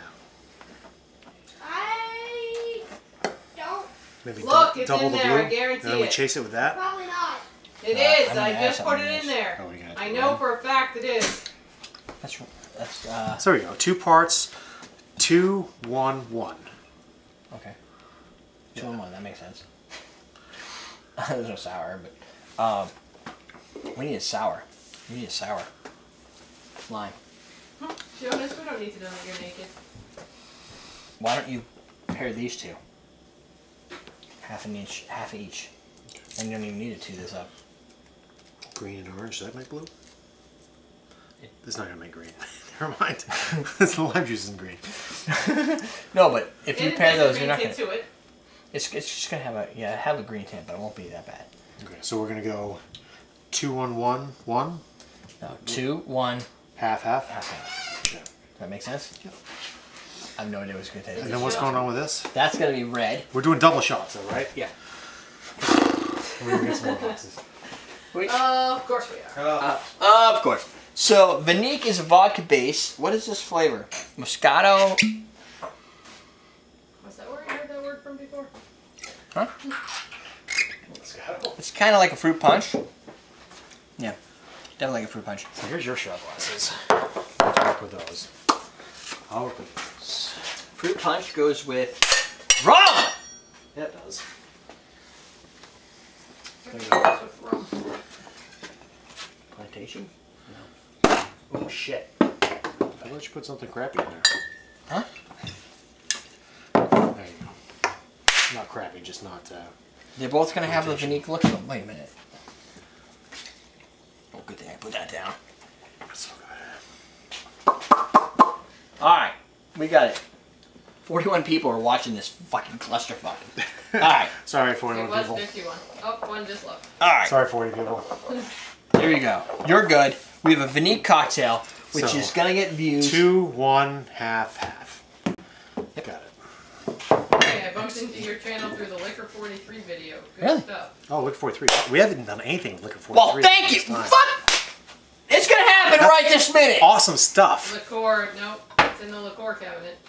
I don't. Maybe Look, dou- it's double in the there, blue. I guarantee and then we it. chase it with that. Probably not. It Uh, is. I'm gonna I add just put something it to in this. there. Oh, we got it. I know for a fact it is. That's... That's, uh... So there we go. Two parts. Two, one, one. Okay. Two and one. That makes sense. There's no sour, but... Um... We need a sour. We need a sour. Lime. Jonas, we don't need to know that you're naked. Why don't you pair these two? Half an inch, half each. And you don't even need to two this up. Green and orange. Does that make blue? It- This is not gonna make green. Never mind. This the lime juice isn't green. No, but if you And it pair has a those, green you're not tint gonna... to it. It's, it's just gonna have a... Yeah, have a green tint, but it won't be that bad. Okay, so we're gonna go two, one, one, one. No, two, one, Half, half. half, half. Okay. Does that make sense? Yep. I have no idea what's gonna taste. And then what's going on with this? That's gonna be red. We're doing double shots, though, right? Yeah. We're gonna get some more glasses. Wait. Uh, of course we are. Uh, uh, of course. So, Vinique is a vodka base. What is this flavor? Moscato? Was that where I heard that word from before? Huh? Moscato. It's kind of like a fruit punch. Yeah. Definitely like a fruit punch. So here's your shot glasses. I'll work with those. I'll work with those. Fruit punch goes with rum! Yeah, it does. With rum. Plantation? Oh shit. Why don't you put something crappy in there? Huh? There you go. Not crappy, just not. Uh, They're both going to have the Vinique look to them. Wait a minute. Oh, good thing I put that down. so good. Alright, we got it. forty-one people are watching this fucking clusterfuck. Alright, Sorry, It forty-one was people. fifty-one. Oh, one just left. alright. Sorry, forty people. There you go. You're good. We have a Vinique cocktail, which So, is going to get views. Two, one, half, half. Got it. Hey, I bumped into your channel through the Liquor forty-three video. Good Really? stuff. Oh, Liquor forty-three. We haven't done anything with Liquor forty-three. Well, thank you. this time. Fuck! It's going to happen That's- right this minute. Awesome stuff. Liqueur, nope. It's in the liqueur cabinet.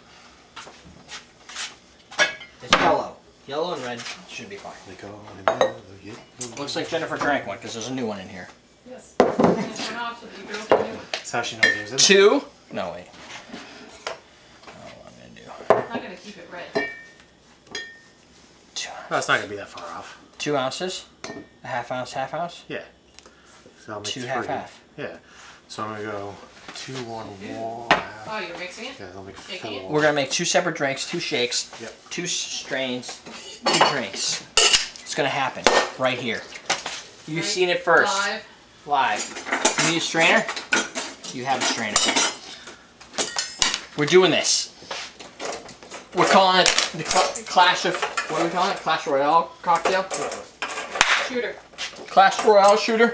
It's yellow. Yellow and red should be fine. Looks like Jennifer drank one because there's a new one in here. Yes. Finish one off so that you can open a new one. That's how she knows there's in. Two. No, wait. Oh, what I'm going to do. I'm not going to keep it red. Two, No, it's not gonna be that far off. two ounces. A half ounce, half ounce. Yeah. So I'll make Two three. half half. Yeah. So I'm gonna go two, one, one. Half. Oh, you're mixing it? Yeah, I'll make Taking it? four. We're going to make two separate drinks, two shakes, Yep. two strains, two drinks. It's going to happen right here. You've Right. seen it first. Live. Live. You need a strainer? You have a strainer. We're doing this. We're calling it the cl Clash of, what are we calling it? Clash Royale cocktail? Shooter. Clash Royale shooter?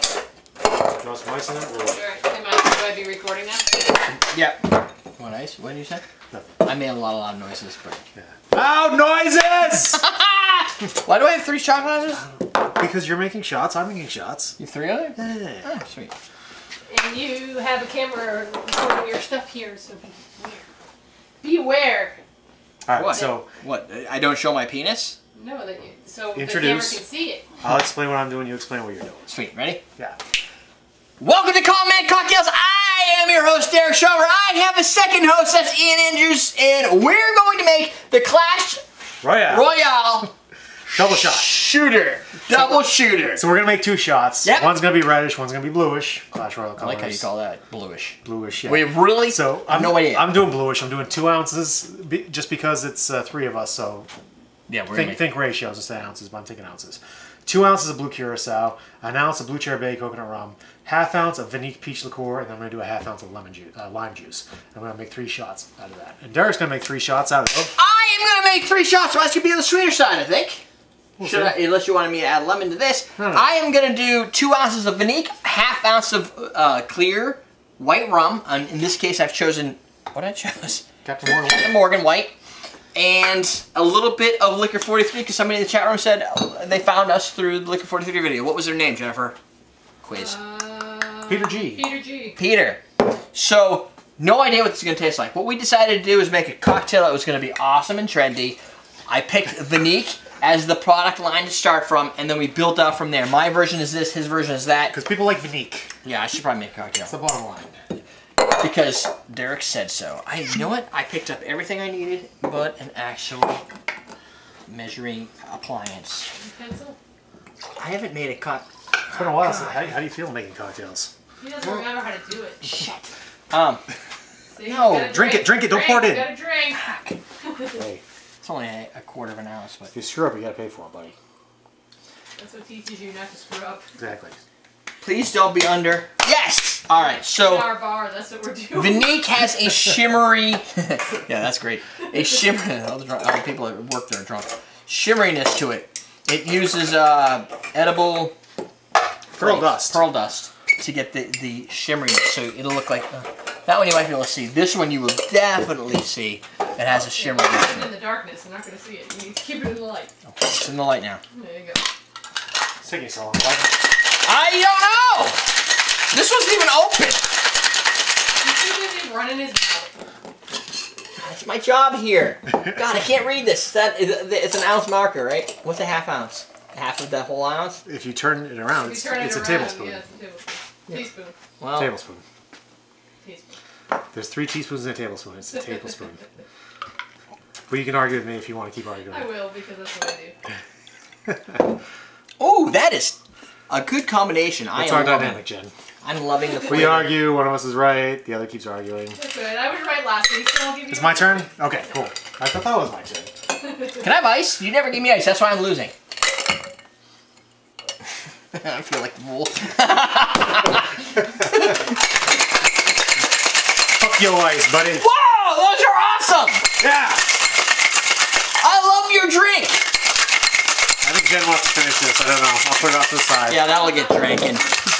You want some ice in it? Or... Sure. Am I, should I be recording now? Yeah. You want ice? What did you say? Nothing. I made a lot, a lot of noises, but... Yeah. Oh, noises! Why do I have three shot glasses? Because you're making shots, I'm making shots. You have three other? Yeah. Oh, sweet. And you have a camera recording your stuff here, so beware. Beware. Alright, What? so What? I don't show my penis? No, that you, so Introduce. the camera can see it. I'll explain what I'm doing, you explain what you're doing. Sweet. Ready? Yeah. Welcome to Calm Man Cocktails. I am your host, Derek Shover. I have a second host, that's Ian Andrews, and we're going to make the Clash Royale. Royale Double shot. shooter. Double shooter. So we're gonna make two shots. Yep. One's gonna be reddish, one's gonna be bluish. Clash Royale I colors. like how you call that bluish. Bluish, yeah. We really? So I have I'm, no idea. I'm doing bluish. I'm doing two ounces be, just because it's uh, three of us. So yeah, we're think, gonna think ratios instead of ounces, but I'm taking ounces. Two ounces of blue curacao, an ounce of blue cherry bay coconut rum, half ounce of Vinique peach liqueur, and then I'm gonna do a half ounce of lemon juice, uh, lime juice. I'm gonna make three shots out of that. And Derek's gonna make three shots out of it. I am gonna make three shots, so I should be on the sweeter side, I think. We'll Should I, unless you wanted me to add lemon to this. No, no. I am gonna do two ounces of Vinique, half ounce of uh, clear white rum. Um, in this case, I've chosen what I chose. Captain Morgan. Captain Morgan white, and a little bit of Liquor forty-three because somebody in the chat room said they found us through the Liquor forty-three video. What was their name, Jennifer? Quiz. Uh, Peter G. Peter G. Peter. So, no idea what this is going to taste like. What we decided to do is make a cocktail that was going to be awesome and trendy. I picked Vinique as the product line to start from, and then we built out from there. My version is this, his version is that. Because people like Vinique. Yeah, I should probably make a cocktail. That's the bottom line. Because Derek said so. I, you know what? I picked up everything I needed, but an actual measuring appliance. Pencil? I haven't made a cock. It's been a while. So how, how do you feel making cocktails? He doesn't remember how to do it. Shit. Um, See, No, you gotta drink it, drink it, don't pour it in. You gotta drink. Hey, it's only a, a quarter of an ounce, but if you screw up, you gotta pay for it, buddy. That's what teaches you not to screw up. Exactly. please don't be under. Yes! All right, so In our bar, that's what we're doing. Vinique has a shimmery. Yeah, that's great. A shimmer. All the, drunk, all the people at work there are drunk. Shimmeriness to it. It uses uh, edible Pearl like, dust. Pearl dust to get the the shimmeriness. So it'll look like uh, that one you might be able to see. This one you will definitely see. It has a shimmeriness. It's in the darkness. I'm not going to see it. You need to keep it in the light. Okay, it's in the light now. There you go. It's taking so long. I don't know. This wasn't even open. He's too busy running his mouth. That's my job here. God, I can't read this. That is, it's an ounce marker, right? What's a half ounce? Half of that whole ounce? If you turn it around, If it's, you turn it it's a around, tablespoon. Yeah, it's a tablespoon. Yeah. Teaspoon. Well, Tablespoon. Teaspoon. There's three teaspoons in a tablespoon. It's a tablespoon. But you can argue with me if you want to keep arguing. I will, because that's what I do. oh, that is a good combination. That's I our am loving, dynamic, Jen. I'm loving the flavor. We argue, one of us is right, the other keeps arguing. That's good. I was right last week, so I'll give you. It's my turn? Okay, cool. I thought that was my turn. Can I have ice? You never give me ice. That's why I'm losing. I feel like the fool. Fuck your ice, buddy. Whoa, those are awesome. Yeah! I love your drink. I think Jen wants to finish this. I don't know. I'll put it off to the side. Yeah, that'll get drinking.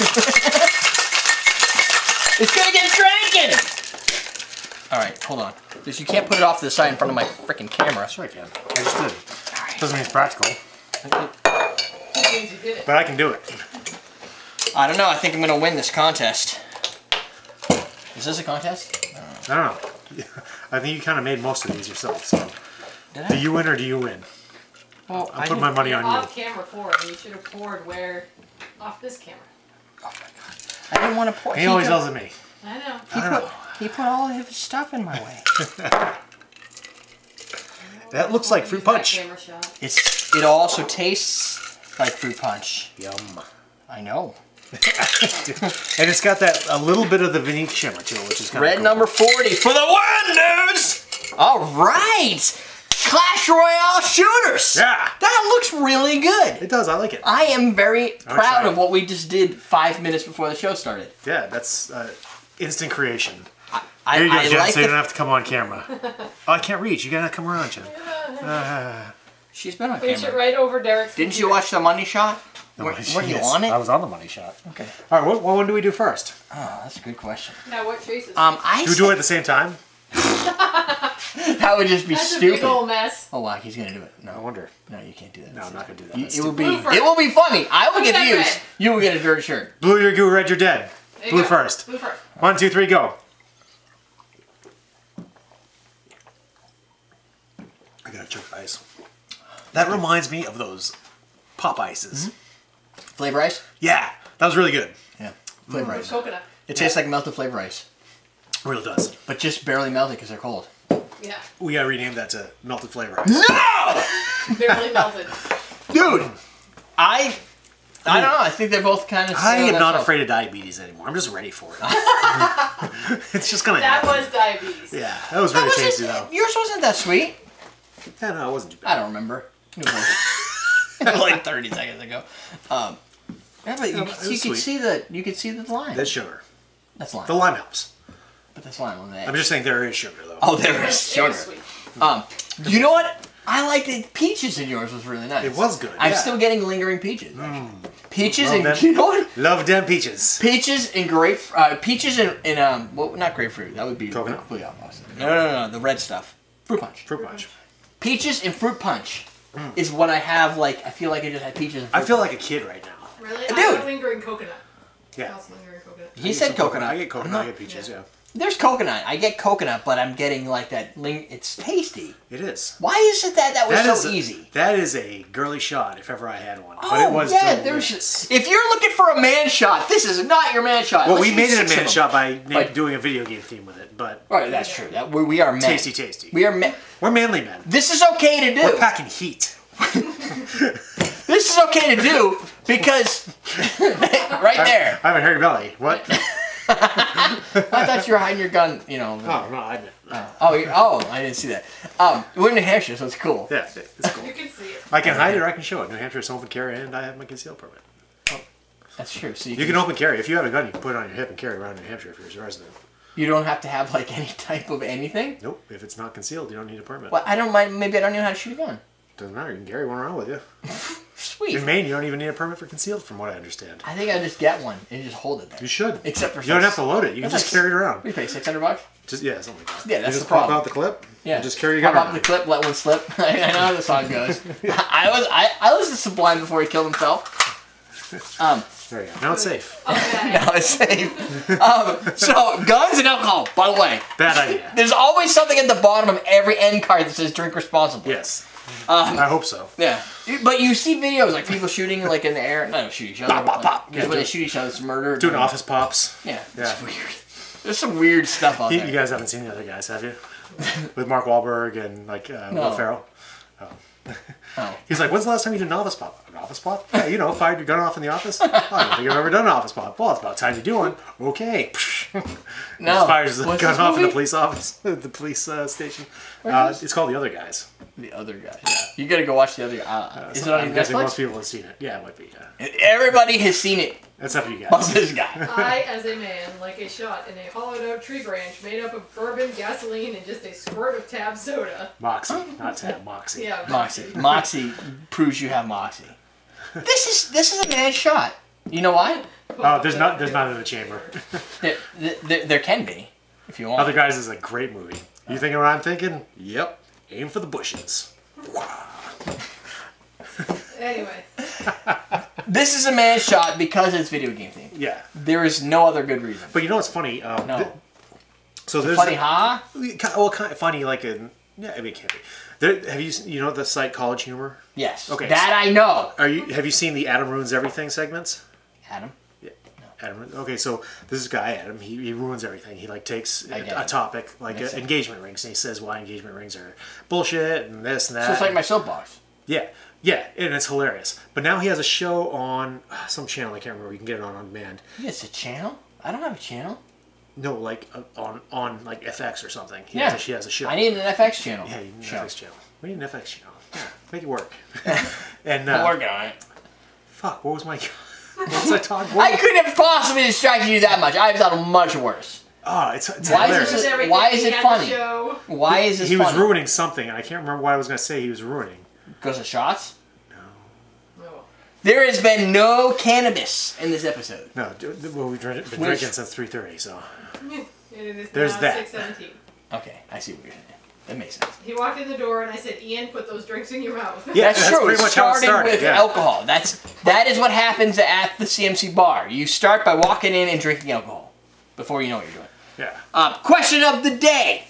It's gonna get drinking. All right, hold on. Because you can't put it off to the side in front of my freaking camera. Sure I can. I just did. All right. Doesn't mean it's practical. That means you did it. But I can do it. I don't know. I think I'm gonna win this contest. Is this a contest? I don't know. I think you kind of made most of these yourself, so. Did Do I? you win or do you win? Well, I'll put my money on you. Off camera poured. You should have poured where? Off this camera. Oh my god! I didn't want to pour. He always put, yells at me. I know. He I don't put, know. he put all of his stuff in my way. That looks like fruit Use that punch. camera shot. It's. It also tastes like fruit punch. Yum. I know. And it's got that, a little bit of the Vinique shimmer to it, which is kind of Red cool. number forty for the win, dudes! All right! Clash Royale shooters! Yeah! That looks really good. It does, I like it. I am very I'm proud excited. of what we just did five minutes before the show started. Yeah, that's uh, instant creation. I, Here you go, I Jen, like so you the, don't have to come on camera. Oh, I can't reach. You gotta come around, Jen. Uh, she's been on Reach it camera. right over Derek's. Didn't you watch the money shot? the Were, money were you yes, on it? I was on the money shot. Okay. All right, what, what one do we do first? Oh, that's a good question. Now what choices? Um, I Do we do it at the same time? that would just be That's stupid. a big old mess. Oh wow, he's gonna do it. I No, wonder. no, you can't do that. No, I'm not gonna do that. You, That's it will stupid. be. Blue first. It will be funny. I will Blue, get then views. red. You will get a dirty shirt. Blue, you're good. Red, you're dead. There you Blue go. first. Blue first. One, two, three, go. I gotta choke ice. That reminds me of those pop ices. Mm-hmm. Flavor ice. Yeah, that was really good. Yeah, flavor With ice. coconut. It tastes like melted flavor ice, It really does. but just barely melted because they're cold. Yeah. We gotta rename that to melted flavor ice. No, Barely melted. dude. I. I don't know. I think they're both kind of. I am not afraid of diabetes anymore. I'm just ready for it. It's just gonna That happen. was diabetes. Yeah, that was really tasty though. Yours wasn't that sweet. Yeah, no, it wasn't too I bad. don't remember. It was like, it was like thirty seconds ago. Um, yeah, but you, No, could, it was you could sweet. see the you could see the lime. That's sugar. That's lime. The lime helps. But that's lime on the edge. I'm just saying there is sugar though. Oh, there It is was, it sugar. was sweet. Um, you know what? I like the peaches in yours was really nice. It was good, I'm yeah. still getting lingering peaches. actually. Peaches Love and them. you know what? Love them peaches. Peaches and grape. Uh, peaches and, and um, well, not grapefruit. That would be Coconut? completely opposite. No, no, no, no, the red stuff. Fruit punch. Fruit punch. Peaches and fruit punch is what I have. Like I feel like I just had peaches. And fruit I feel punch. like a kid right now. Really? Dude. I have lingering coconut. Yeah. House lingering coconut. He I said get some coconut. I get coconut. I'm I not- get peaches. yeah. Yeah. There's coconut. I get coconut, but I'm getting like that. Ling- it's tasty. It is. Why is it that that was That so is a- easy? That is a girly shot if ever I had one. But Oh it was yeah, delicious. there's. If you're looking for a man shot, this is not your man shot. Well, Unless we you made get it a six of man them. shot by na- Like- doing a video game theme with it, but Right, that's true. That we, we are men. tasty, tasty. We are men. We're manly men. This is okay to do. We're packing heat. This is okay to do because right there. I have a hairy belly. What? I thought you were hiding your gun. You know. Oh no, I didn't. Oh, you oh, I didn't see that. Um, we're in New Hampshire, so it's cool. Yeah, it's cool. You can see it. I can hide it or I can show it. New Hampshire is open carry, and I have my concealed permit. That's true. So you, You can open carry. If you have a gun, you can put it on your hip and carry around New Hampshire if you're a resident. you don't have to have like any type of anything. Nope. If it's not concealed, you don't need a permit. Well, I don't mind. Maybe I don't know how to shoot a gun. Doesn't matter. You can carry one around with you. Sweet. In Maine, you don't even need a permit for concealed, from what I understand. I think I just get one and just hold it there. You should. Except for You don't have to load it. You can That's just like- carry it around. We pay six hundred bucks. Just yeah, something like that. Yeah, that's you just the pop problem. out the clip. Yeah. And just carry your Pop gun out around. the clip, let one slip. I know how the song goes. I was I, I listened to Sublime before he killed himself. Um, There you go. Now it's safe. Okay. now it's safe. Um, so guns and alcohol. By the way, Bad idea. there's always something at the bottom of every end card that says "drink responsibly." Yes. Um, I hope so. yeah. But you see videos like people shooting like in the air. No, shoot each other. Pop, pop, pop. Because Yeah, when they do- shoot each other, it's murder. Doing office pops. Yeah. Yeah. It's weird. There's some weird stuff out You, there. you guys haven't seen the other guys, have you? With Mark Wahlberg and like uh, No. Will Ferrell. Oh. He's like, when's the last time you did an office pop? An office pop? Yeah, you know, fired your gun off in the office. Oh, I don't think I've ever done an office pop. Well, it's about time you do one. Okay. No. Just fires the What's gun this off in the movie? police office, the police uh, station. Uh, it's called The Other Guys. The other guy. You gotta go watch the other guy. Uh, is it So on I'm guessing Netflix? most people have seen it. Yeah, it might be. Yeah. Everybody has seen it. Except for you But guys. this guy. I, as a man, like a shot in a hollowed out tree branch made up of bourbon, gasoline, and just a squirt of tab soda. Moxie, not Tab, Moxie. Yeah, Moxie. Moxie proves you have Moxie. This is this is a man's shot. You know why? Oh, there's not. There's none in the chamber. There, there, there can be, if you want. Other Guys is a great movie. You thinking what I'm thinking? Yep. Aim for the bushes. Anyway, This is a man's shot because it's video game themed. Yeah. There is no other good reason. But you know what's funny? Um, No. th- so there's Funny, huh? well, kind of funny, like a yeah. I mean, it can't be. There, have you s- you know the site College Humor? Yes. Okay, That I know. Are you have you seen the Adam Ruins Everything segments? Adam. Adam, okay, so this is guy Adam. He, he ruins everything. He like takes I get a, a it. topic like Makes uh, sense. engagement rings, and he says why engagement rings are bullshit and this and that. So it's like my soapbox. Yeah, yeah, and it's hilarious. But now he has a show on uh, some channel. I can't remember. You can get it on on demand. It's a channel. I don't have a channel. No, like uh, on on like F X or something. He Yeah. has a, she has a show. I need an F X channel. Yeah, you need an Show. F X channel. We need an F X channel. Yeah, make it work. and I'm uh, working on it. fuck, what was my? What was I talking? I couldn't have possibly distracted you that much. I've done much worse. Oh, it's, it's Why hilarious. is this? Everything Why is he it had funny? to show. Why is this He funny? was ruining something, and I can't remember what I was going to say he was ruining. Because of shots? No. There has been no cannabis in this episode. No, d- d- well, we've drink, been Which- drinking since three thirty, so... It is There's now that. six seventeen. Okay, I see what you're saying. That makes sense. He walked in the door and I said, Ian, put those drinks in your mouth. Yeah, That's, that's true. pretty It much how it started, started, with yeah. alcohol. That's that is what happens at the C M C bar. You start by walking in and drinking alcohol before you know what you're doing. Yeah. Uh, question of the day.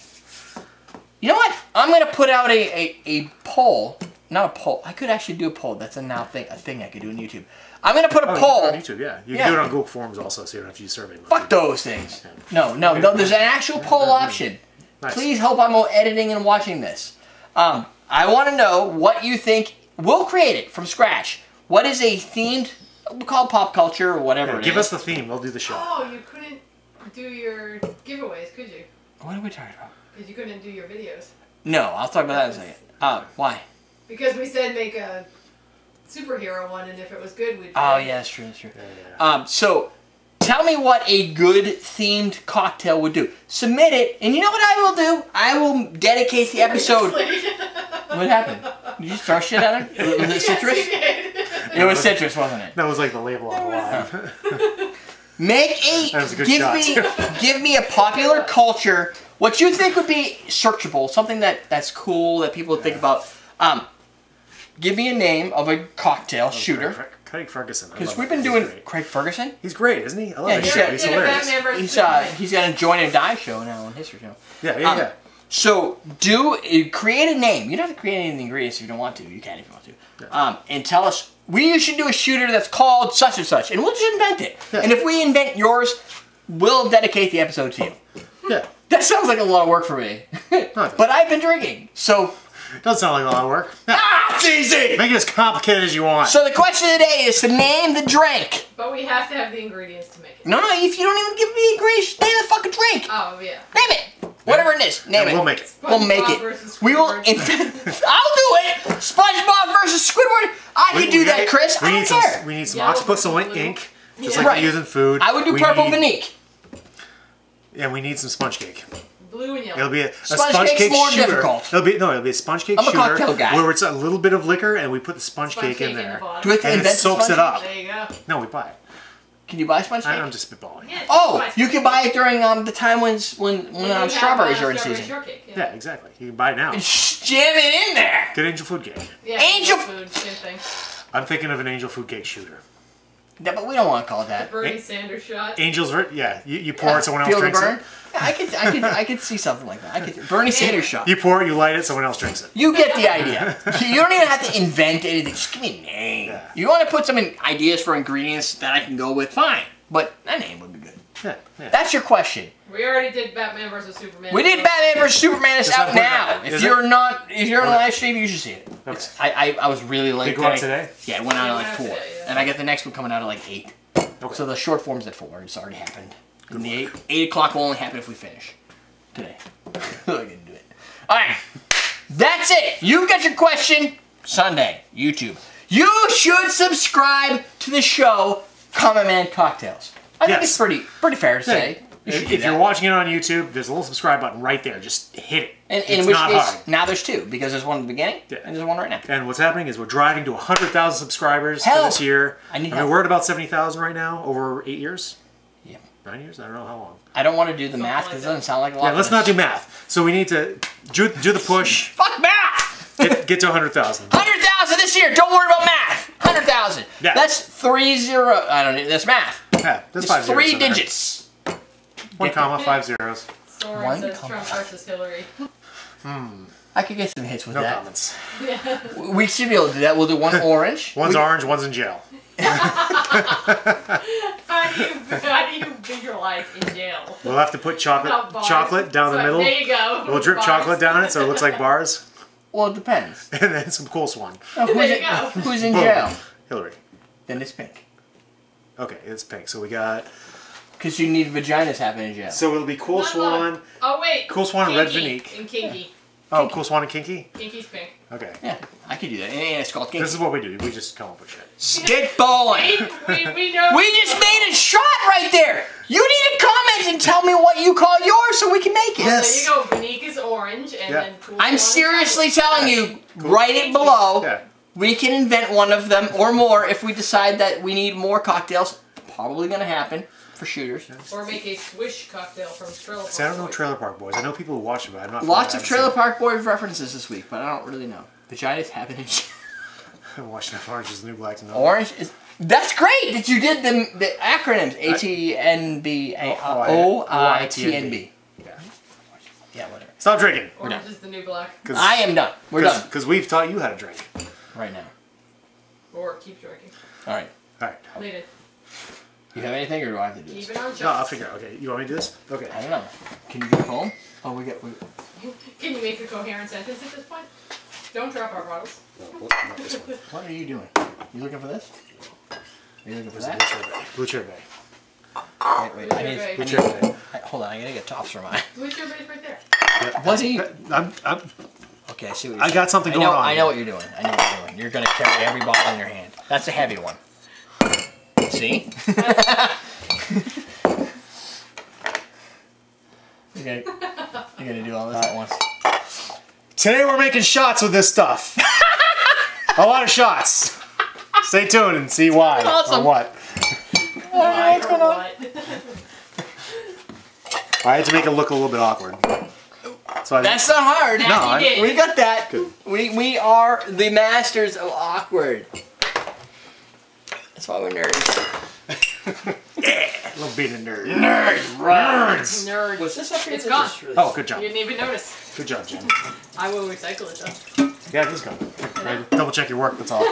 You know what? I'm gonna put out a, a, a poll. Not a poll. I could actually do a poll. That's a now thing. A thing I could do on YouTube. I'm gonna put a Oh, you poll. can do it on YouTube, yeah. You Yeah. can do it on Google Forms also, so you don't have to use SurveyMonkey. Fuck those things. No, no, no. There's an actual poll option. Nice. Please hope I'm editing and watching this. Um, I want to know what you think. We'll create it from scratch. What is a themed? We'll call it pop culture or whatever. Yeah, it give is. us the theme, we'll do the show. Oh, you couldn't do your giveaways, could you? What are we talking about? Because you couldn't do your videos. No, I'll talk about that in a second. Uh, why? Because we said make a superhero one, and if it was good, we'd. Oh play it. yeah, that's true. That's true. Yeah, yeah. Um, so tell me what a good themed cocktail would do. Submit it, and you know what I will do? I will dedicate the episode. What happened? Did you throw shit at her? Was it citrus? It was citrus, wasn't it? That was like the label on the line. Make a, That was a good give shot. me give me a popular culture. What you think would be searchable, something that, that's cool that people would think about. Um, give me a name of a cocktail shooter. Craig, Craig Ferguson. I Because love we've him. been He's doing great. Craig Ferguson. He's great, isn't he? I love Yeah, his he's show. got- He's did a hilarious. Batman versus He's uh, Superman. he's got a Join and Die show now on History Channel. Yeah, yeah, Um, yeah. So do uh, create a name. You don't have to create any of the ingredients if you don't want to. You can if you want to. Um, and tell us we should do a shooter that's called such and such, and we'll just invent it. Yeah. And if we invent yours, we'll dedicate the episode to you. Yeah. That sounds like a lot of work for me. But I've been drinking, so Doesn't sound like a lot of work. ah, it's easy. Make it as complicated as you want. So the question of the day is to name the drink. But we have to have the ingredients to make it. No, no, if you don't even give me ingredients, name the fucking drink. Oh, yeah. Name it. Whatever it is, name Yeah, it. we'll make it. We'll make SpongeBob it. versus We will. Squidward. Invent, I'll do it. SpongeBob versus Squidward. I We- can do we that, gotta- Chris. We I need don't some. care. We need some Yellow octopus versus ink, blue. ink, just Yeah. like Right. we use in food. I would do We purple need, Vanique. Yeah, we need some sponge cake. Blue and yellow. It'll be a, a Sponge sponge cake's cake more shooter. difficult. It'll be no, it'll be a sponge cake I'm a shooter cocktail guy. where it's a little bit of liquor and we put the sponge, Sponge cake, in the there. bottom. Do we have to And it invent the soaks sponge it up. There you go. No, we buy it. Can you buy sponge cake? I'm just spitballing. Yeah, Oh, sponge you cake. can buy it during um the time when when when You um, have, strawberries uh, are in strawberry season. shortcake, Yeah. Yeah, exactly. You can buy it now. Just jam it in there. Get angel food cake. Yeah, Angel- food, same thing. I'm thinking of an angel food cake shooter. Yeah, but we don't want to call it that. Bernie Eh? Sanders shot. Angels, ver- yeah. You, you pour Yeah, it, someone else feel the drinks burn? it. Yeah, I could, I could, I could see something like that. I could Bernie Sanders shot. You pour it, you light it, someone else drinks it. You get the idea. You don't even have to invent anything. Just give me a name. Yeah. You want to put some in- ideas for ingredients that I can go with? Fine. But a name would be good. Yeah, yeah. That's your question. We already did Batman versus Superman. We did Batman versus Superman. It's Is that out what- now. If is you're it? not, if you're on the Okay. live stream, you should see it. It's, I, I, I was really late Did it go out today? Yeah, it went out Yeah, at it like went out four, today, yeah. and I get the next one coming out at like eight. Okay. So the short form's at four. It's already happened. And the eight, eight o'clock will only happen if we finish today. We're gonna do it. All right, that's it. You've got your question. Sunday, YouTube. You should subscribe to the show, Common Man Cocktails. I think Yes. it's pretty pretty fair to say. You should If, do if you're that. watching it on YouTube, there's a little subscribe button right there. Just hit it. And, it's in which not case, hard. now there's two, because there's one at the beginning, Yeah. and there's one right now. And what's happening is we're driving to one hundred thousand subscribers Help! for this year. I need I mean, help. we're at about seventy thousand right now, over eight years. Yeah. Nine years? I don't know how long. I don't want to do the Something math, like because it that. doesn't sound like a lot. Yeah, let's not do math. So we need to do, do the push, Fuck math! get, get to one hundred thousand. one hundred thousand this year, don't worry about math! one hundred thousand. Yeah. That's three zero, I don't know, that's math. Yeah, that's It's five zeros three in there. digits. One comma, five zeros. Soren One says comma. Trump versus Hillary. I could get some hits with No that. comments. We should be able to do that. We'll do one orange. One's we, orange, one's in jail. How do you how do you visualize in jail? We'll have to put chocolate Without bars. chocolate down the So, middle. There you go. We'll drip Bars. chocolate down it so it looks like bars. Well, it depends. And then some coleslaw. Oh, who's, There you in, go. who's in Boom. jail? Hillary. Then it's pink. Okay, it's pink. So we got. Because you need vaginas happen in jail. So it'll be cool Not swan. long. Oh wait. Cool Swan and Red Kinky Vanique. And kinky. Oh, cool swan and kinky. Kinky's pink. Okay. Yeah, I could do that. And it's called This is what we do. We just come up with shit. spitballing. We, we, we know. We just made a shot right there. You need to comment and tell me what you call yours so we can make it. There you go. Unique is orange, and Yeah. then cool I'm is seriously white. telling you, write it below. Yeah. We can invent one of them or more if we decide that we need more cocktails. Probably gonna happen for shooters. Or make a swish cocktail from Trailer Park. See, I don't know Boys. Trailer Park Boys. I know people who watch it, but I'm not. Lots I of haven't Trailer seen Park Boys references this week, but I don't really know. Vaginas happen in it. I'm watching Orange is the New Black to know. Orange is. That's great that you did the the acronyms A T N B A O I T N B. Yeah. Yeah, whatever. Stop drinking. Orange is the new black. I am done. We're done Because we've taught you how to drink. right now. Or keep drinking. All right. All right. Lead it. You have anything, or do I have to do Keep this? it on shots. No, I'll figure it out. Okay, you want me to do this? Okay. I don't know. Can you get home? Oh, we got. We, Can you make a coherent sentence at this point? Don't drop our bottles. No, what- not this one. what are you doing? You looking for this? Are you looking for This is that? Blue Chair Bay. Blue Chair Bay. Wait, wait. I Blue need. Chair I Blue need Chair Bay. I, hold on. I gotta get tops for mine. Blue Chair Bay's right there. Yeah, Was he? I'm, I'm, Okay, I see what you're I got something I going know, on I know here. what you're doing. I know what you're doing. You're gonna carry every bottle in your hand. That's a heavy one. See? you're, gonna, you're gonna do all this at once. Today we're making shots with this stuff. A lot of shots. Stay tuned and see why Awesome. or what. Why or what? I had to make it look a little bit awkward. So I That's not hard. That No, you I- did. We got that. Good. We we are the masters of awkward. That's why we're nerds. love being a nerd. Nerds. Nerds. Nerd. Was this up here? It's This gone. is really- Oh, good job. You didn't even notice. Good job, Jen. I will recycle it though. Yeah, it is gone. Right, double check your work, that's all.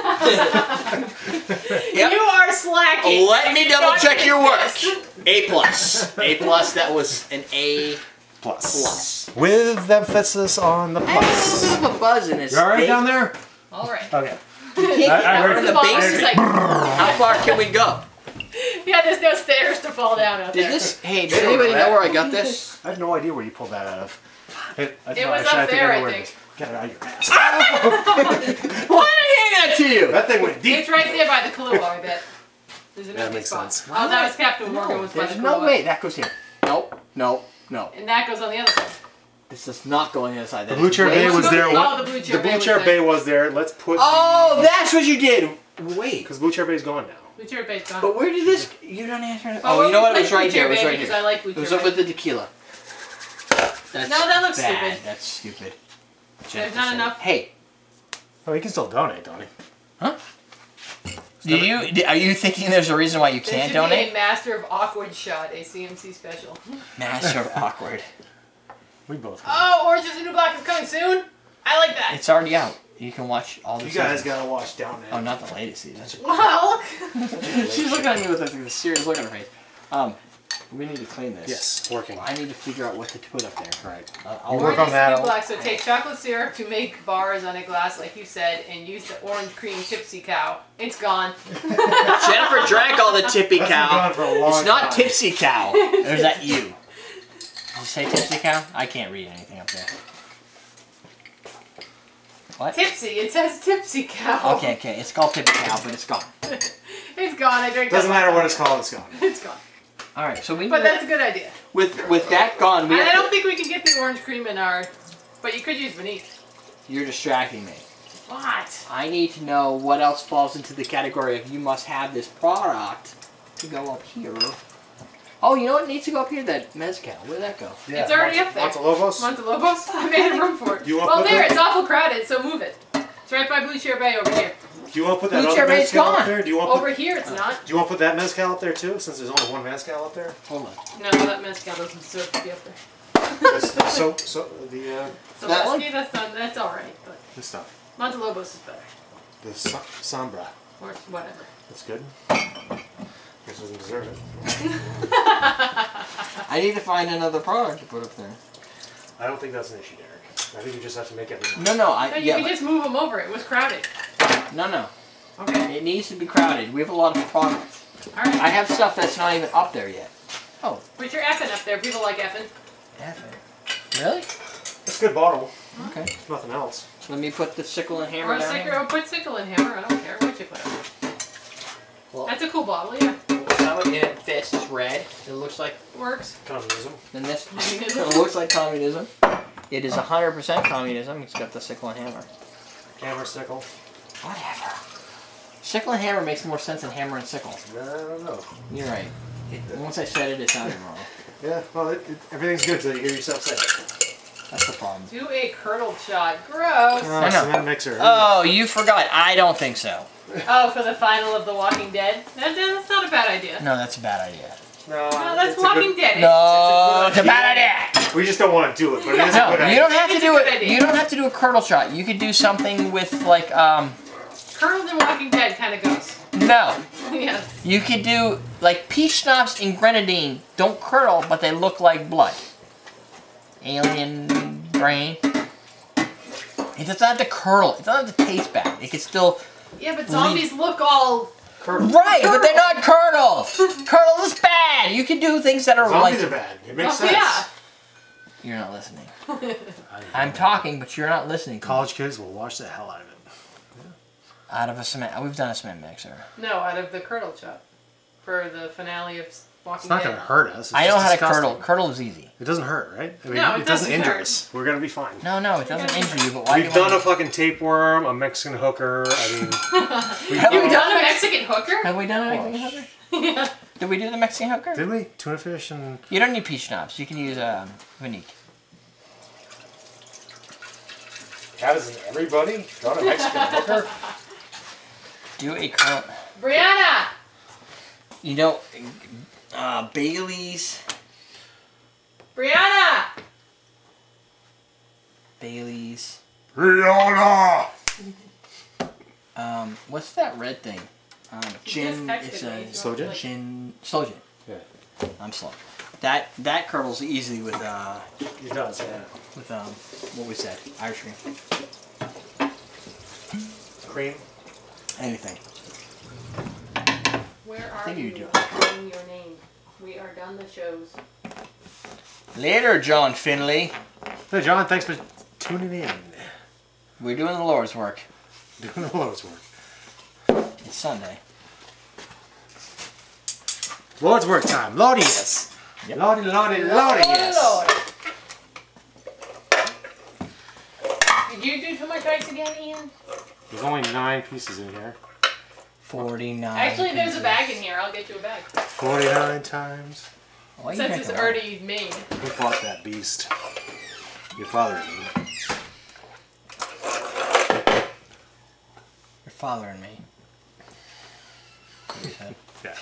Yep. You are slacking. Let me double check your work. Yes. A plus. A plus. That was an A Plus. plus. With emphasis on the I have a plus. little bit of a buzz in this. You alright steak. down there? All right. Okay. I, I heard the The bottle base. is like, How far can we go? yeah, there's no stairs to fall down out Did there. this? Hey, does anybody know where I got this? I have no idea where you pulled that out of. It, It was up there, I think. Get it out of your ass. Why did I hand that to you? That thing went deep. It's right there by the Kahlua, I bet. There's an Yeah, empty makes spot. sense. Oh, that was Captain Morgan No, was by there's the no Kahlua. way that goes here. Nope. No. No. And that goes on the other side. This does not go on the other side. The That Blue is Chair way Bay too- was there. Oh, What? the Blue Chair The Bay Blue was Chair there. Bay was there. Let's put. Oh, that's what you did. Wait. Because Blue Chair Bay's gone now. Blue Chair Bay's gone. But where did this? You don't answer. it. Oh, Oh, you know what? It we was like right Blue here. It Chair was Bay right because here. I like Blue It was Chair up Bay. with the tequila. That's No, that looks bad. stupid. That's stupid. There's Jennifer not said- enough. Hey, Oh, he can still donate, don't he? huh? Do you? d- Are you thinking there's a reason why you There can't should donate? be a Master of Awkward shot, a C M C special. Master of awkward. We both. Oh, Orange is the New Black is coming soon. I like that. It's already out. You can watch all the. You guys seasons. gotta watch Down Oh, Now. not the latest season. Well, She's looking at me with a, a serious look on her face. Um, we need to clean this. Yes, working. I need to figure out what to put up there. Right. Uh, I'll You Orange work on is that, the I'll- New Black. So take chocolate syrup to make bars on a glass, like you said, and use the orange cream tipsy cow. It's gone. Jennifer drank all the tippy That's been cow. gone for a long It's not time. tipsy cow. Or is that you? Did you say tipsy cow? I can't read anything up there. What? Tipsy. It says tipsy cow. Okay, okay. It's called tippy cow, but it's gone. It's gone. I drank. Doesn't that matter one. what it's called, it's gone. It's gone. All right, so we need But to- that's a good idea. with with that gone. We And I have to- don't think we can get the orange cream in our. But you could use vanille. You're distracting me. What? I need to know what else falls into the category of you must have this product to go up here. Oh, you know what needs to go up here? That mezcal. Where'd that go? Yeah, It's already Monte- up there. Montelobos? Montelobos? I made room for it. You want well, put there. that- It's awful crowded, so move it. It's right by Blue Chair Bay over here. Do you want to put that Blue other Chair Bay's mezcal gone. up there? Do you want to Over put, here, it's not. do you want to put that mezcal up there too? Since there's only one mezcal up there. Hold on. No, that mezcal doesn't deserve to be up there. This- so so the uh, So That one? whiskey, that's not. That's all right, but this stuff. Montelobos is better, The sa- Sambra. or whatever. That's good. Guess doesn't deserve it. I need to find another product to put up there. I don't think that's an issue, Derek. I think you just have to make everything. No, no. I No, you yeah. can just move them over. It was crowded. but- no, no. Okay. It needs to be crowded. We have a lot of products. All right. I have stuff that's not even up there yet. Oh. Put your effing up there. People like effing. Really? It's a good bottle. Okay. If nothing else. Let me put the sickle and hammer Or a down sickle, here. or put sickle and hammer. I don't care what you put. Well, That's a cool bottle, yeah. and it fits. It's red. It looks like Works. Communism. then this. Communism. It looks like communism. It is one hundred percent communism. It's got the sickle and hammer. Hammer, sickle. Whatever. Sickle and hammer makes more sense than hammer and sickle. I don't know. You're right. It, once I said it, it sounded wrong. Yeah, well, it, it, everything's good until you hear yourself say it. That's the problem. Do a curdled shot. Gross. Oh, I know. cement mixer. Oh, you forgot. I don't think so. Oh, for the final of The Walking Dead? That, that's not a bad idea. No, that's a bad idea. No, No, that's it's a Walking good, Dead. No, It's it's a a good bad idea. We just don't want to do it, but it is a No, good idea. you don't have to It's a do good it. idea. You don't have to do a curdle shot. You could do something with like um. Curdled and Walking Dead kind of goes. No, Yes. you could do like peach schnapps and grenadine. Don't curdle, but they look like blood. Alien brain. It doesn't have to curdle. It doesn't have to taste bad. It can still. Yeah, but zombies look all... Right, but they're not curdled. Curdle is bad. You can do things that are Zombies like. are bad. It makes Oh, sense. yeah. You're not listening. I'm talking, but you're not listening. College kids will wash the hell out of it. Out of a cement. We've done a cement mixer. No, out of the curdled shot. For the finale of Walking It's not Dead. going to hurt us. It's I know just how to disgusting. curdle. Curdle is easy. It doesn't hurt, right? I mean, No, it it doesn't doesn't injure hurt. us. We're going to be fine. No, no, it doesn't injure you. But why? do We've you done want a fucking tapeworm, a Mexican hooker. I mean, we've Have we You've done, done a Mexican hooker? Have we done a Mexican hooker? Yeah. Did we do the Mexican hooker? did we? Tuna fish and... You don't need peach schnapps. You can use um, Vinique. Hasn't everybody done a Mexican hooker? Do a curl. Brianna! You know, uh, Bailey's. Brianna! Bailey's. Rihanna! Um, what's that red thing? Um, gin. texted It's me, a so Slow gin? gin. Slow gin. Yeah, I'm slow. That that curdles easily with uh it does, yeah. with um what we said Irish cream. Cream. Anything. Where are think you you? do. Calling your name. We are done the shows. Later, John Finley. Hey, John, thanks for tuning in. We're doing the Lord's work. Doing the Lord's work. It's Sunday. Lord's work time. Lordy, yes. Yep. Lordy, Lordy, Lordy, yes. Lord. Did you do too much ice again, Ian? There's only nine pieces in here. Forty-nine. Actually, there's a pieces. bag in here. I'll get you a bag. forty-nine times. Why you Since drinking it's wine? already made. Who fought that beast? Your father and me. Your father and me. What you said. Yeah.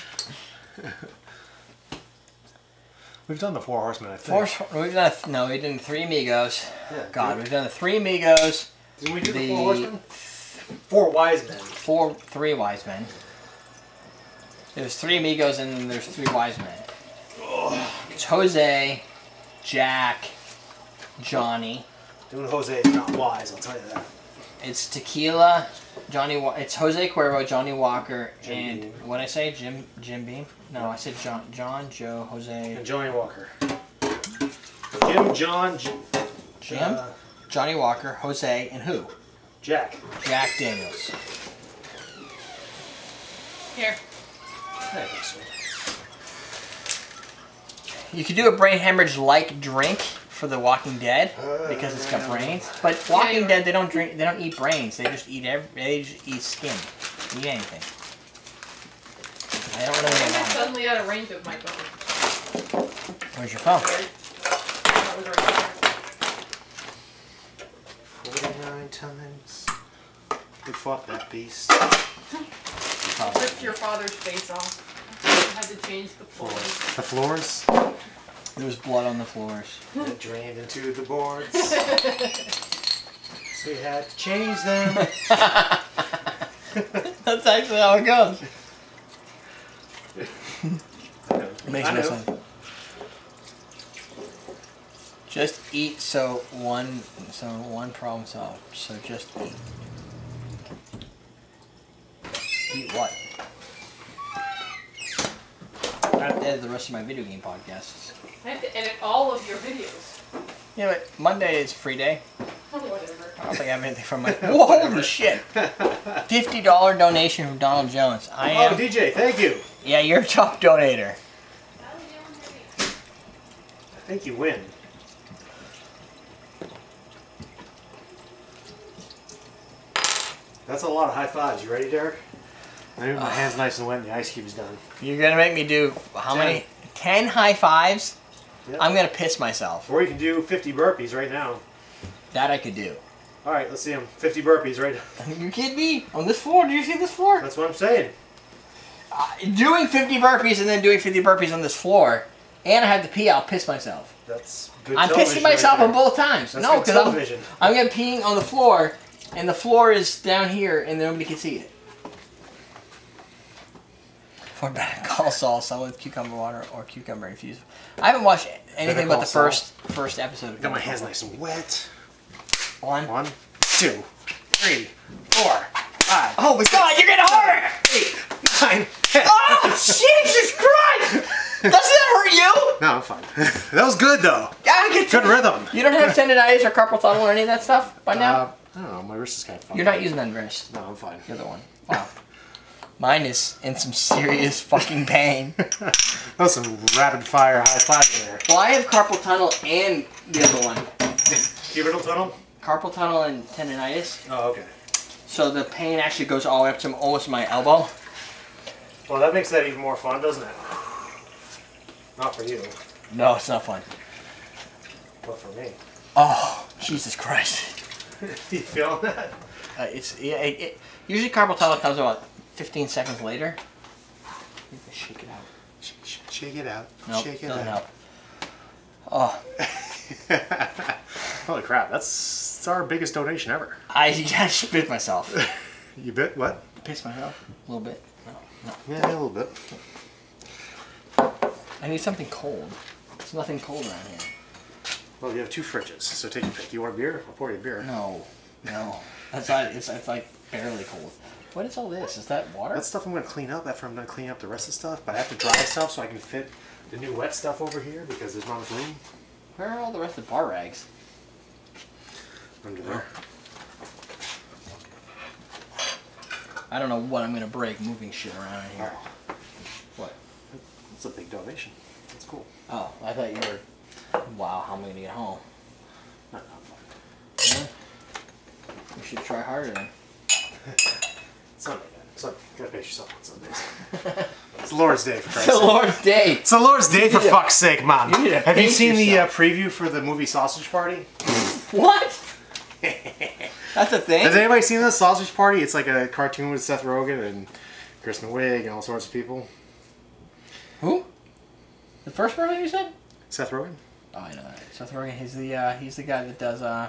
We've done the Four Horsemen, I think. Four, we've done a, no, we did the Three Amigos. Yeah, God, did- we've done the Three Amigos. Didn't we do the, the- Four Horsemen? Four Wise Men. Four, three wise men. There's three amigos and then there's three wise men. It's Jose, Jack, Johnny. Doing Jose is not wise, I'll tell you that. It's Tequila, Johnny. Wa- it's Jose Cuervo, Johnny Walker, Jim and Beam. what I say, Jim Jim Beam. No, I said John, John, Joe, Jose, And Johnny Walker. Jim, John, J- Jim, uh, Johnny Walker, Jose, and who? Jack. Jack Daniels. Here. I think so. You could do a brain hemorrhage-like drink for The Walking Dead because it's got brains. But Walking you're Dead, they don't drink. They don't eat brains. They just eat every. They just eat skin. They eat anything. I don't really I'm know why. suddenly out of range of my phone. Where's your phone? Right? That was right there. forty-nine times. We fought that beast. Ripped your father's face off. I had to change the floors. The floors There was blood on the floors. that drained into the boards. So we had to change them. That's actually how it goes. I know. Makes I no know. sense. Just eat so one so one problem solved. So just eat. Eat what? I have to edit the rest of my video game podcasts. I have to edit all of your videos. Yeah, but Monday is free day. Oh, whatever. I don't think I have anything from my. Whoa, holy shit! Fifty dollar donation from Donald Jones. I am. Oh, D J, thank you. Yeah, you're a top donator. I think you win. That's a lot of high fives. You ready, Derek? I mean, my hand's nice and wet and the ice cube's done. You're gonna make me do how Ten. many? Ten high fives? Yep. I'm gonna piss myself. Or you can do fifty burpees right now. That I could do. All right, let's see them. fifty burpees right now. You kidding me? On this floor? Do you see this floor? That's what I'm saying. Uh, doing fifty burpees and then doing fifty burpees on this floor, and I have to pee. I'll piss myself. That's good. I'm television pissing myself right on both times. That's no, good because television. I'm, I'm gonna peeing on the floor, and the floor is down here, and nobody can see it. For Better Call Saul, someone with cucumber water or cucumber infused. I haven't watched anything but the Call first first episode. Of Got my Better hands Call nice and wet. Saul. One. One, two, three, four, five. Oh my God! You're getting harder. Eight, nine, ten. Oh Jesus Christ! Doesn't that hurt you? No, I'm fine. That was good though. Yeah, I get Good rhythm. You don't have tendonitis or carpal tunnel or any of that stuff by now? Uh, I don't know. My wrist is kind of fucked. You're not using that wrist. No, I'm fine. The other one. Wow. Mine is in some serious fucking pain. That was some rapid fire high five there. Well, I have carpal tunnel and the other one. Cubital tunnel? Carpal tunnel and tendonitis. Oh, okay. So the pain actually goes all the way up to almost my elbow. Well, that makes that even more fun, doesn't it? Not for you, No, it's not fun. but for me. Oh, Jesus Christ. You feeling that? Uh, it's yeah, it, it, usually carpal tunnel comes about fifteen seconds later. You can shake it out. Shake, shake, shake it out. Nope, shake it doesn't out. help. Oh, Holy crap, that's, that's our biggest donation ever. I, I spit myself. You bit what? Piss myself a little bit. No, no. Yeah, a little bit. I need something cold. There's nothing cold around here. Well, you have two fridges, so take your pick. You want a beer? I'll pour you a beer. No, no. That's not, it's, it's like barely cold. What is all this? Is that water? That's stuff I'm going to clean up after I'm done cleaning up the rest of the stuff, but I have to dry stuff so I can fit the new wet stuff over here because there's not enough room. Where are all the rest of the bar rags? Under there. I don't know what I'm gonna break moving shit around in here. Oh, What? that's a big donation. That's cool. Oh, I thought you were. Wow, how am I gonna get home? No, no, fine. Yeah. We should try harder then. Sunday, man. Sunday. You gotta pace yourself on Sundays. It's the Lord's Day, for Christ's It's the sake. Lord's Day. It's the Lord's Day, for need to- fuck's sake, Mom. you need to Have you pace seen the uh, yourself. preview for the movie Sausage Party? What? That's a thing? Has anybody seen the Sausage Party? It's like a cartoon with Seth Rogen and Kristen Wiig and all sorts of people. Who? The first person you said? Seth Rogen? Oh, I know that. Seth Rogen. He's the uh, he's the guy that does uh.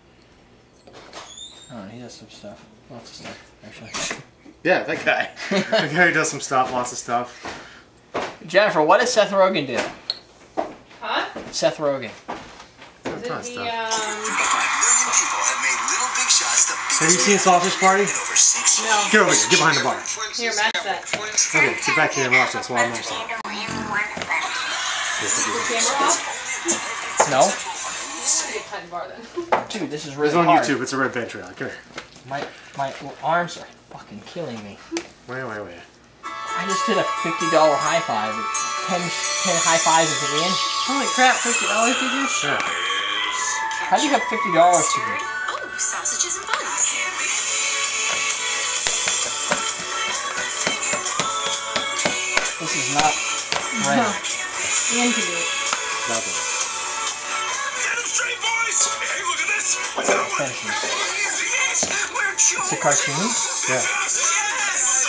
I don't know. He does some stuff. Lots of stuff, actually. Yeah, that guy. The guy who does some stuff, lots of stuff. Jennifer, what does Seth Rogen do? Huh? Seth Rogen. Is Ton it of the, stuff. um... Have you seen Sausage Party? No. Get over here. Get behind the bar. Here, match that. Okay, get back here and watch this while I'm watching. The camera off? No? Get behind the bar then. Dude, this is really It's on hard. YouTube. It's a red band trailer. Come here. My my arms are fucking killing me. Wait, wait, wait. I just did a fifty dollar high five. ten, ten high fives at the end. Holy crap, fifty dollars did you? Yeah. How do you have fifty dollars to do? Oh, sausages and buns. This is not right. Ian can do it. Nothing. Get him straight, boys! Hey, look at this! What's that one? Finish this. Yes! We're It's a cartoon? Yeah. Yes!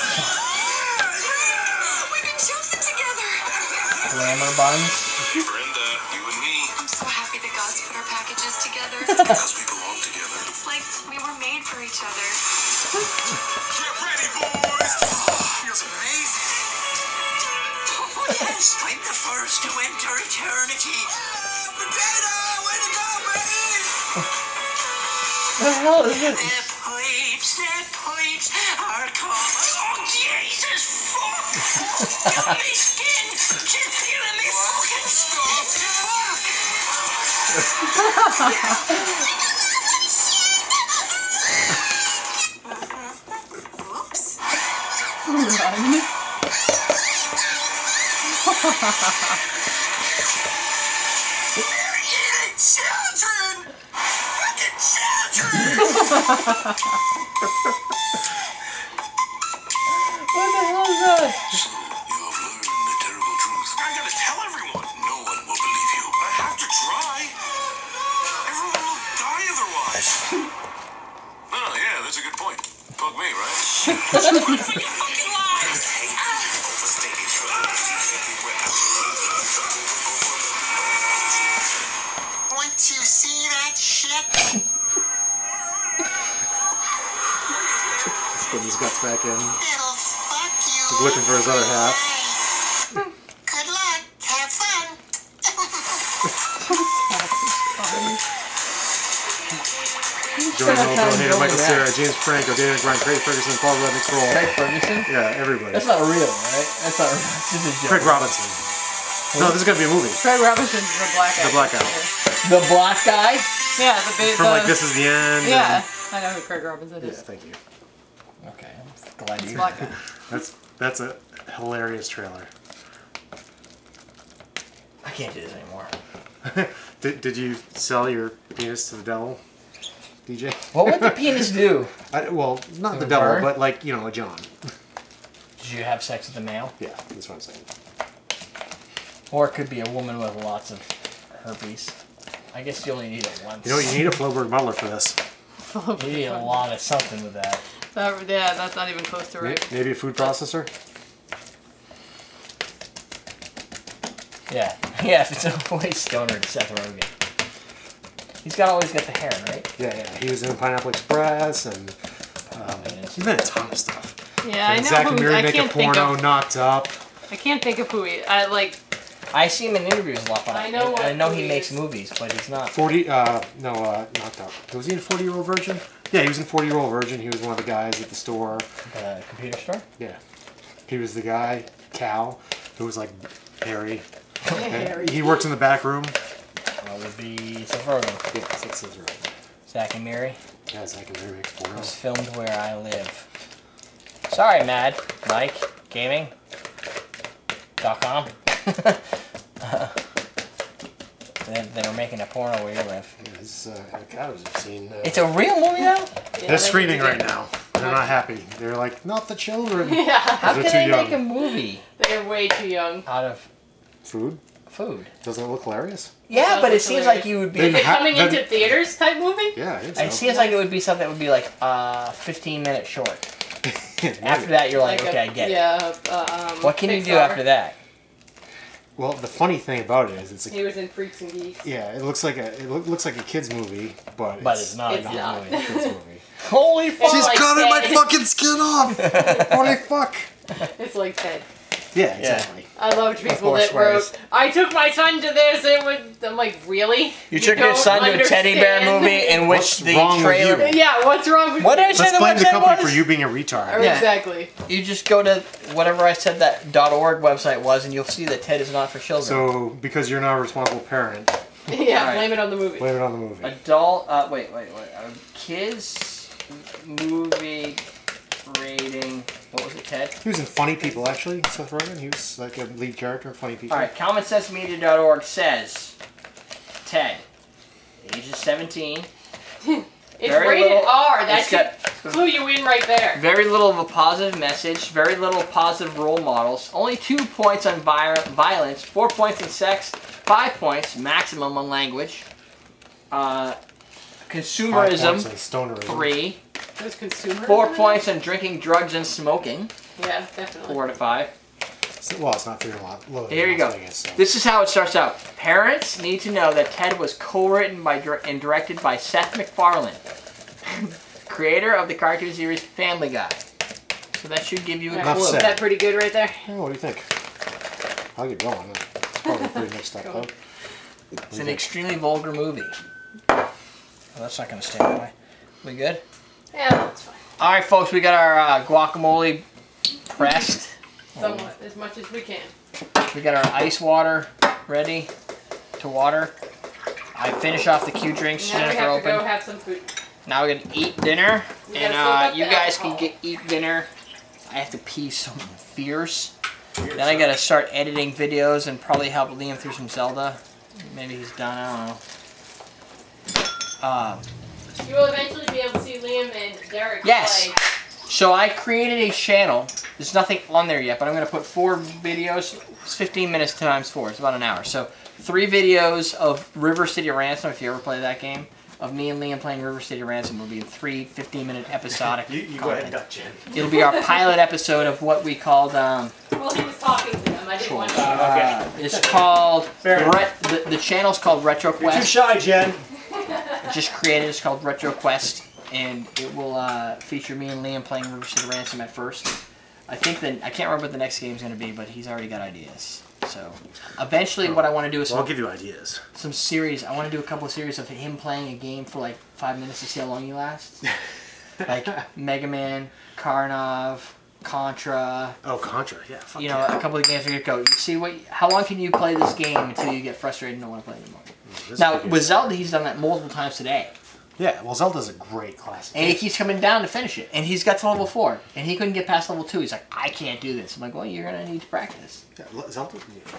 We've been chosen together. Glamour buns. Brenda, you and me. I'm so happy that God's put our packages together. Because we belong together. It's like we were made for each other. Get ready, boys! Feels amazing. Oh, yes, I'm the first to enter eternity. Potato! Way to go, baby! What the hell is this? The pipes, the pipes are coming. Oh, Jesus, fuck! My skin, just feeling me fucking stuff. Fuck! Run. Eating children! Fucking children! What the hell is that? So, you have learned the terrible truth. I gotta tell everyone. No one will believe you. I have to try. Everyone will die otherwise. Oh, yeah, that's a good point. Fuck me, right? Fucking lies! Want to see that shit? Put his guts back in. It'll fuck you. He's looking for his other half. Good luck. Have fun. Joey Noble, Hayden Michael Cera, James Franco, David Grant, Craig Ferguson, Paul Rudd, Nick Kroll. Craig Ferguson? Yeah, everybody. That's not real, right? That's not real. This is a joke. Craig Robinson. No, this is gonna be a movie. Craig Robinson's the black guy. The black guy. The black guy? Yeah, the big. From the, like This Is the End. Yeah, I know who Craig Robinson And, yeah, is. thank you. Okay, I'm glad It's you. black guy. That's that's a hilarious trailer. I can't do this anymore. did did you sell your penis to the devil, D J? What would the penis do? I, well, not the The devil, bird? but like you know, a John. Did you have sex with a male? Yeah, that's what I'm saying. Or it could be a woman with lots of herpes. I guess you only need it once. You know, you need a Floberg Butler for this. You need a lot of something with that. That, yeah, that's not even close to May- right. Maybe a food processor. Yeah. Yeah, if it's a way stoner to Seth Rogen. He's got always got the hair, right? Yeah, yeah. He was in Pineapple Express, and um, he's been in a ton of stuff. Yeah, I know Zach and who. Miri I make a can't think porno, of. Knocked Up. I can't think of who he. I like. I see him in interviews a lot, but I I know know, what I know he he makes is. movies, but he's not. Forty. Uh, no, uh, Knocked Up. Was he in Forty Year Old Virgin? Yeah, he was in Forty Year Old Virgin. He was one of the guys at the store. The computer store? Yeah, he was the guy, Cal, who was like Harry. Harry. He worked in the back room. That would be Seth Rogen. Yeah, that's his right. Zach and Miri. Yeah, Zach and Miri makes porno. Was filmed where I live. Sorry, Mad. Mike. Gaming. Dot com. they, they were making a porno where you live. Yeah, this is, uh, God, I've seen. Uh, It's a real movie now? Yeah, they're screening right now. They're not happy. They're like, not the children. Yeah, How They're can too they young. make a movie they're way too young. out of Food? food? Doesn't it look hilarious? Yeah, sounds but it like seems hilarious. like you would be. They- Is it Ha- coming then- into theaters type movie? Yeah, it's It seems like it would be something that would be like uh, fifteen minutes short. After that, you're like, Like okay, a- I get it. Yeah. Uh, um, What can you do Pixar. after that? Well, the funny thing about it is, it's a, He was in Freaks and Geeks. yeah, it looks like a it look, looks like a kids movie, but But it's not. It's a good not. movie. a kids movie. Holy fuck! She's like cutting my Ted. fucking skin off. Holy fuck! It's like Ted. Yeah, exactly. I loved people course, that wrote, Wes. I took my son to this, it would, I'm like, really? You took your don't son to a teddy bear understand? movie in which What's the wrong with trailer. you? Yeah, what's wrong with What did I you? say Let's the blame the website company was? for you being a Or retard. Yeah. Exactly. You just go to whatever I said that .org website was, and you'll see that Ted is not for children. So, because you're not a responsible parent, Yeah, Alright. blame it on the movie. blame it on the movie. Adult. Uh, wait, wait, wait. Uh, kids movie rating. What was it, Ted? He was in Funny People, actually, Seth Rogen. He was like a lead character in Funny People. All right. common sense media dot org says Ted, age is seventeen. It's Very rated little- R. That it's should got clue you in right there. very little of a positive message. Very little positive role models. Only two points on vi- violence. Four points in sex. Five points maximum on language. Uh, Five consumerism. points on stonerism. Three. It was consumer. Four points on drinking, drugs, and smoking. Yeah, definitely. Four to five. So- Well, it's not fear a lot. Low Here you go. Vegas, so. This is how it starts out. Parents need to know that Ted was co-written by dir- and directed by Seth MacFarlane, creator of the cartoon series Family Guy. So that should give you a Alright, Enough is clue. said. that pretty good right there? Yeah, what do you think? I'll get going. It's probably pretty mixed up, though. It's an extremely vulgar movie. Well, that's not going to stay that way. We good? Yeah, that's fine. All right, folks, we got our uh, guacamole pressed. Somewhat, as much as we can. We got our ice water ready to water. I finish off the Q drinks Now we Jennifer have to opened. go have some food. Now we're gonna eat dinner, We and gotta soak uh, up you the guys alcohol. can get eat dinner I have to pee something fierce. Then I gotta start editing videos and probably help Liam through some Zelda. Maybe he's done, I don't know. Um, You will eventually be able to see Liam and Derek yes. play. So I created a channel. There's nothing on there yet, but I'm gonna put four videos. It's fifteen minutes times four. It's about an hour. So three videos of River City Ransom, if you ever play that game, of me and Liam playing River City Ransom. Will be three fifteen minute episodic. you you content. go ahead and duck, Jen. It'll be our pilot episode of what we called. Um, Well, he was talking to them. I didn't want to. uh, it's called. Re the, the channel's called Retro You're too Quest. shy, Jen. Just created. It's called Retro Quest, and it will uh, feature me and Liam playing River City Ransom at first. I think that I can't remember what the next game's going to be, but he's already got ideas. So eventually, what I want to do is Well, some, I'll give you ideas. some series. I want to do a couple of series of him playing a game for like five minutes to see how long he lasts. Like Mega Man, Karnov, Contra. Oh, Contra, yeah. Fuck You know, yeah. a couple of games we could go. You see what? How long can you play this game until you get frustrated and don't want to play anymore? This Now is good. with Zelda, he's done that multiple times today. Yeah, well, Zelda's a great classic. And he keeps coming down to finish it. And he's got to level four. And he couldn't get past level two. He's like, I can't do this. I'm like, well, you're going to need to practice. Yeah, Zelda.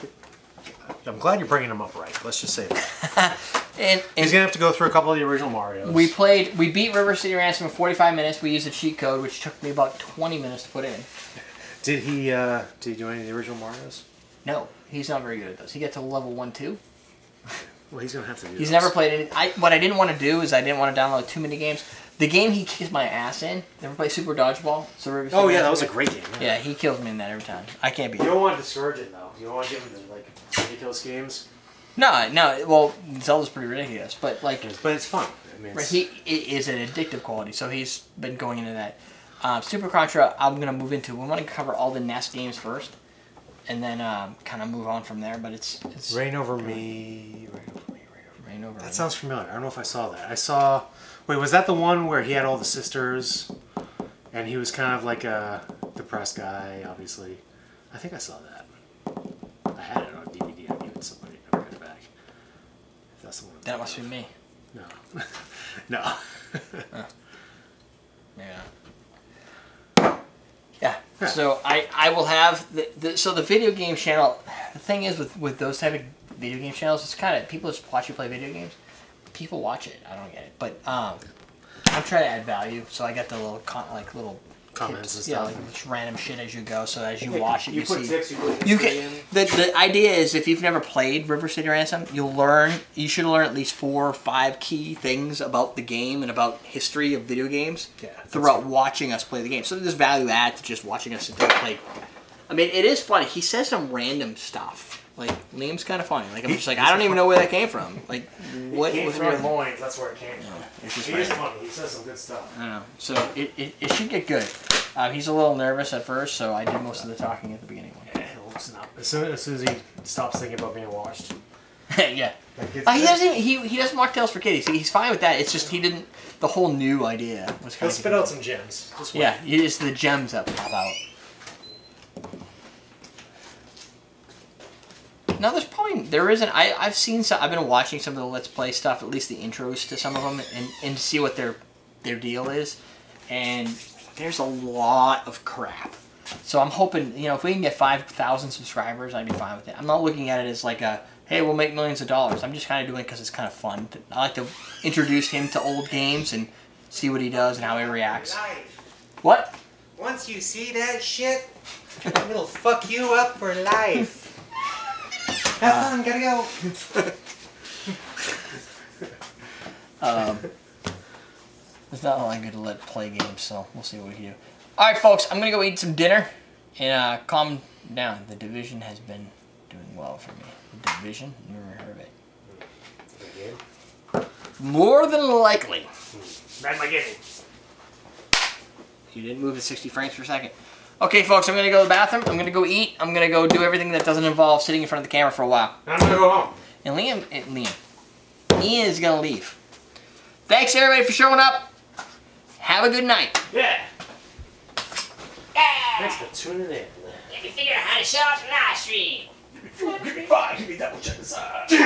I'm glad you're bringing him up right. Let's just say that. and, and He's gonna have to go through a couple of the original Marios. we played, we beat River City Ransom in forty-five minutes. We used a cheat code, which took me about twenty minutes to put in. Did he? Uh, did he do any of the original Marios? No, he's not very good at those. He gets to level one, two. Well, he's gonna have to do. He's those. never played any. I, what I didn't want to do is I didn't want to download too many games. The game he kicked my ass in. Never played Super Dodgeball. So River City Oh yeah, Ransom that was a game. great game. Yeah, he kills me in that every time. I can't beat You him. don't want to discourage it though. You don't want to give him the like ridiculous games. No, no. Well, Zelda's pretty ridiculous, but like. But it's fun. I mean, Right, it's, he it is an addictive quality, so he's been going into that. Uh, Super Contra, I'm gonna move into. We want to cover all the N E S games first, and then um, kind of move on from there. But it's it's Reign Over Me. Reign Over Me. Reign Over Me. Reign over. That sounds familiar. I don't know if I saw that. I saw. Wait, was that the one where he had all the sisters, and he was kind of like a depressed guy? Obviously, I think I saw that. I had it on D V D. I gave it to somebody. Never got it back. If that's the one. That must be me. No. no. Oh. Yeah. Yeah. So I I will have the, the so the video game channel. The thing is with with those type of video game channels, it's kind of people just watch you play video games. People watch it. I don't get it, but um, I'm trying to add value. So I got the little con like little Comments tips, and yeah, stuff. like just random shit as you go. So as you watch it, you, You put see. tips. You put You history can, in. the, the idea is if you've never played River City Ransom, you'll learn, you should learn at least four or five key things about the game and about history of video games Yeah, that's throughout watching us play the game. So there's value add to just watching us sit there and play. I mean, it is funny. He says some random stuff. Like, Liam's kind of funny. Like, I'm just like, I don't even know where that came from. Like, what It came was from your it? loins. That's where it came from. It's just He is random. funny. He says some good stuff. I don't know. So it, it, it should get good. Uh, he's a little nervous at first, so I did most of the talking at the beginning. Yeah, he'll loosen up as soon as, soon as he stops thinking about being watched. Yeah. Like it's, Uh, he doesn't. Even, he he doesn't mock Tales for Kitties. He's fine with that. It's just he didn't. The whole new idea was He'll kind spit out some gems. Just wait. Yeah, it's the gems that pop out. No, there's probably there isn't. I I've seen some. I've been watching some of the Let's Play stuff, at least the intros to some of them, and and to see what their their deal is. And there's a lot of crap. So I'm hoping, you know, if we can get five thousand subscribers, I'd be fine with it. I'm not looking at it as like a, hey, we'll make millions of dollars. I'm just kind of doing it because it's kind of fun. I like to introduce him to old games and see what he does and how he reacts. Life. What? Once you see that shit, it'll fuck you up for life. Have fun, gotta go. Um, it's not like good to let play games, so we'll see what we can do. Alright, folks, I'm going to go eat some dinner and uh, calm down. The Division has been doing well for me. The Division? Never heard of it. More than likely. That's my game. You didn't move at sixty frames per second. Okay, folks, I'm going to go to the bathroom. I'm going to go eat. I'm going to go do everything that doesn't involve sitting in front of the camera for a while. I'm gonna go home. And Liam, eh, Liam, Ian is going to leave. Thanks, everybody, for showing up. Have a good night. Yeah. Thanks for tuning in. Let me figure out how to show up the live stream. Give me five. Give me double check this out.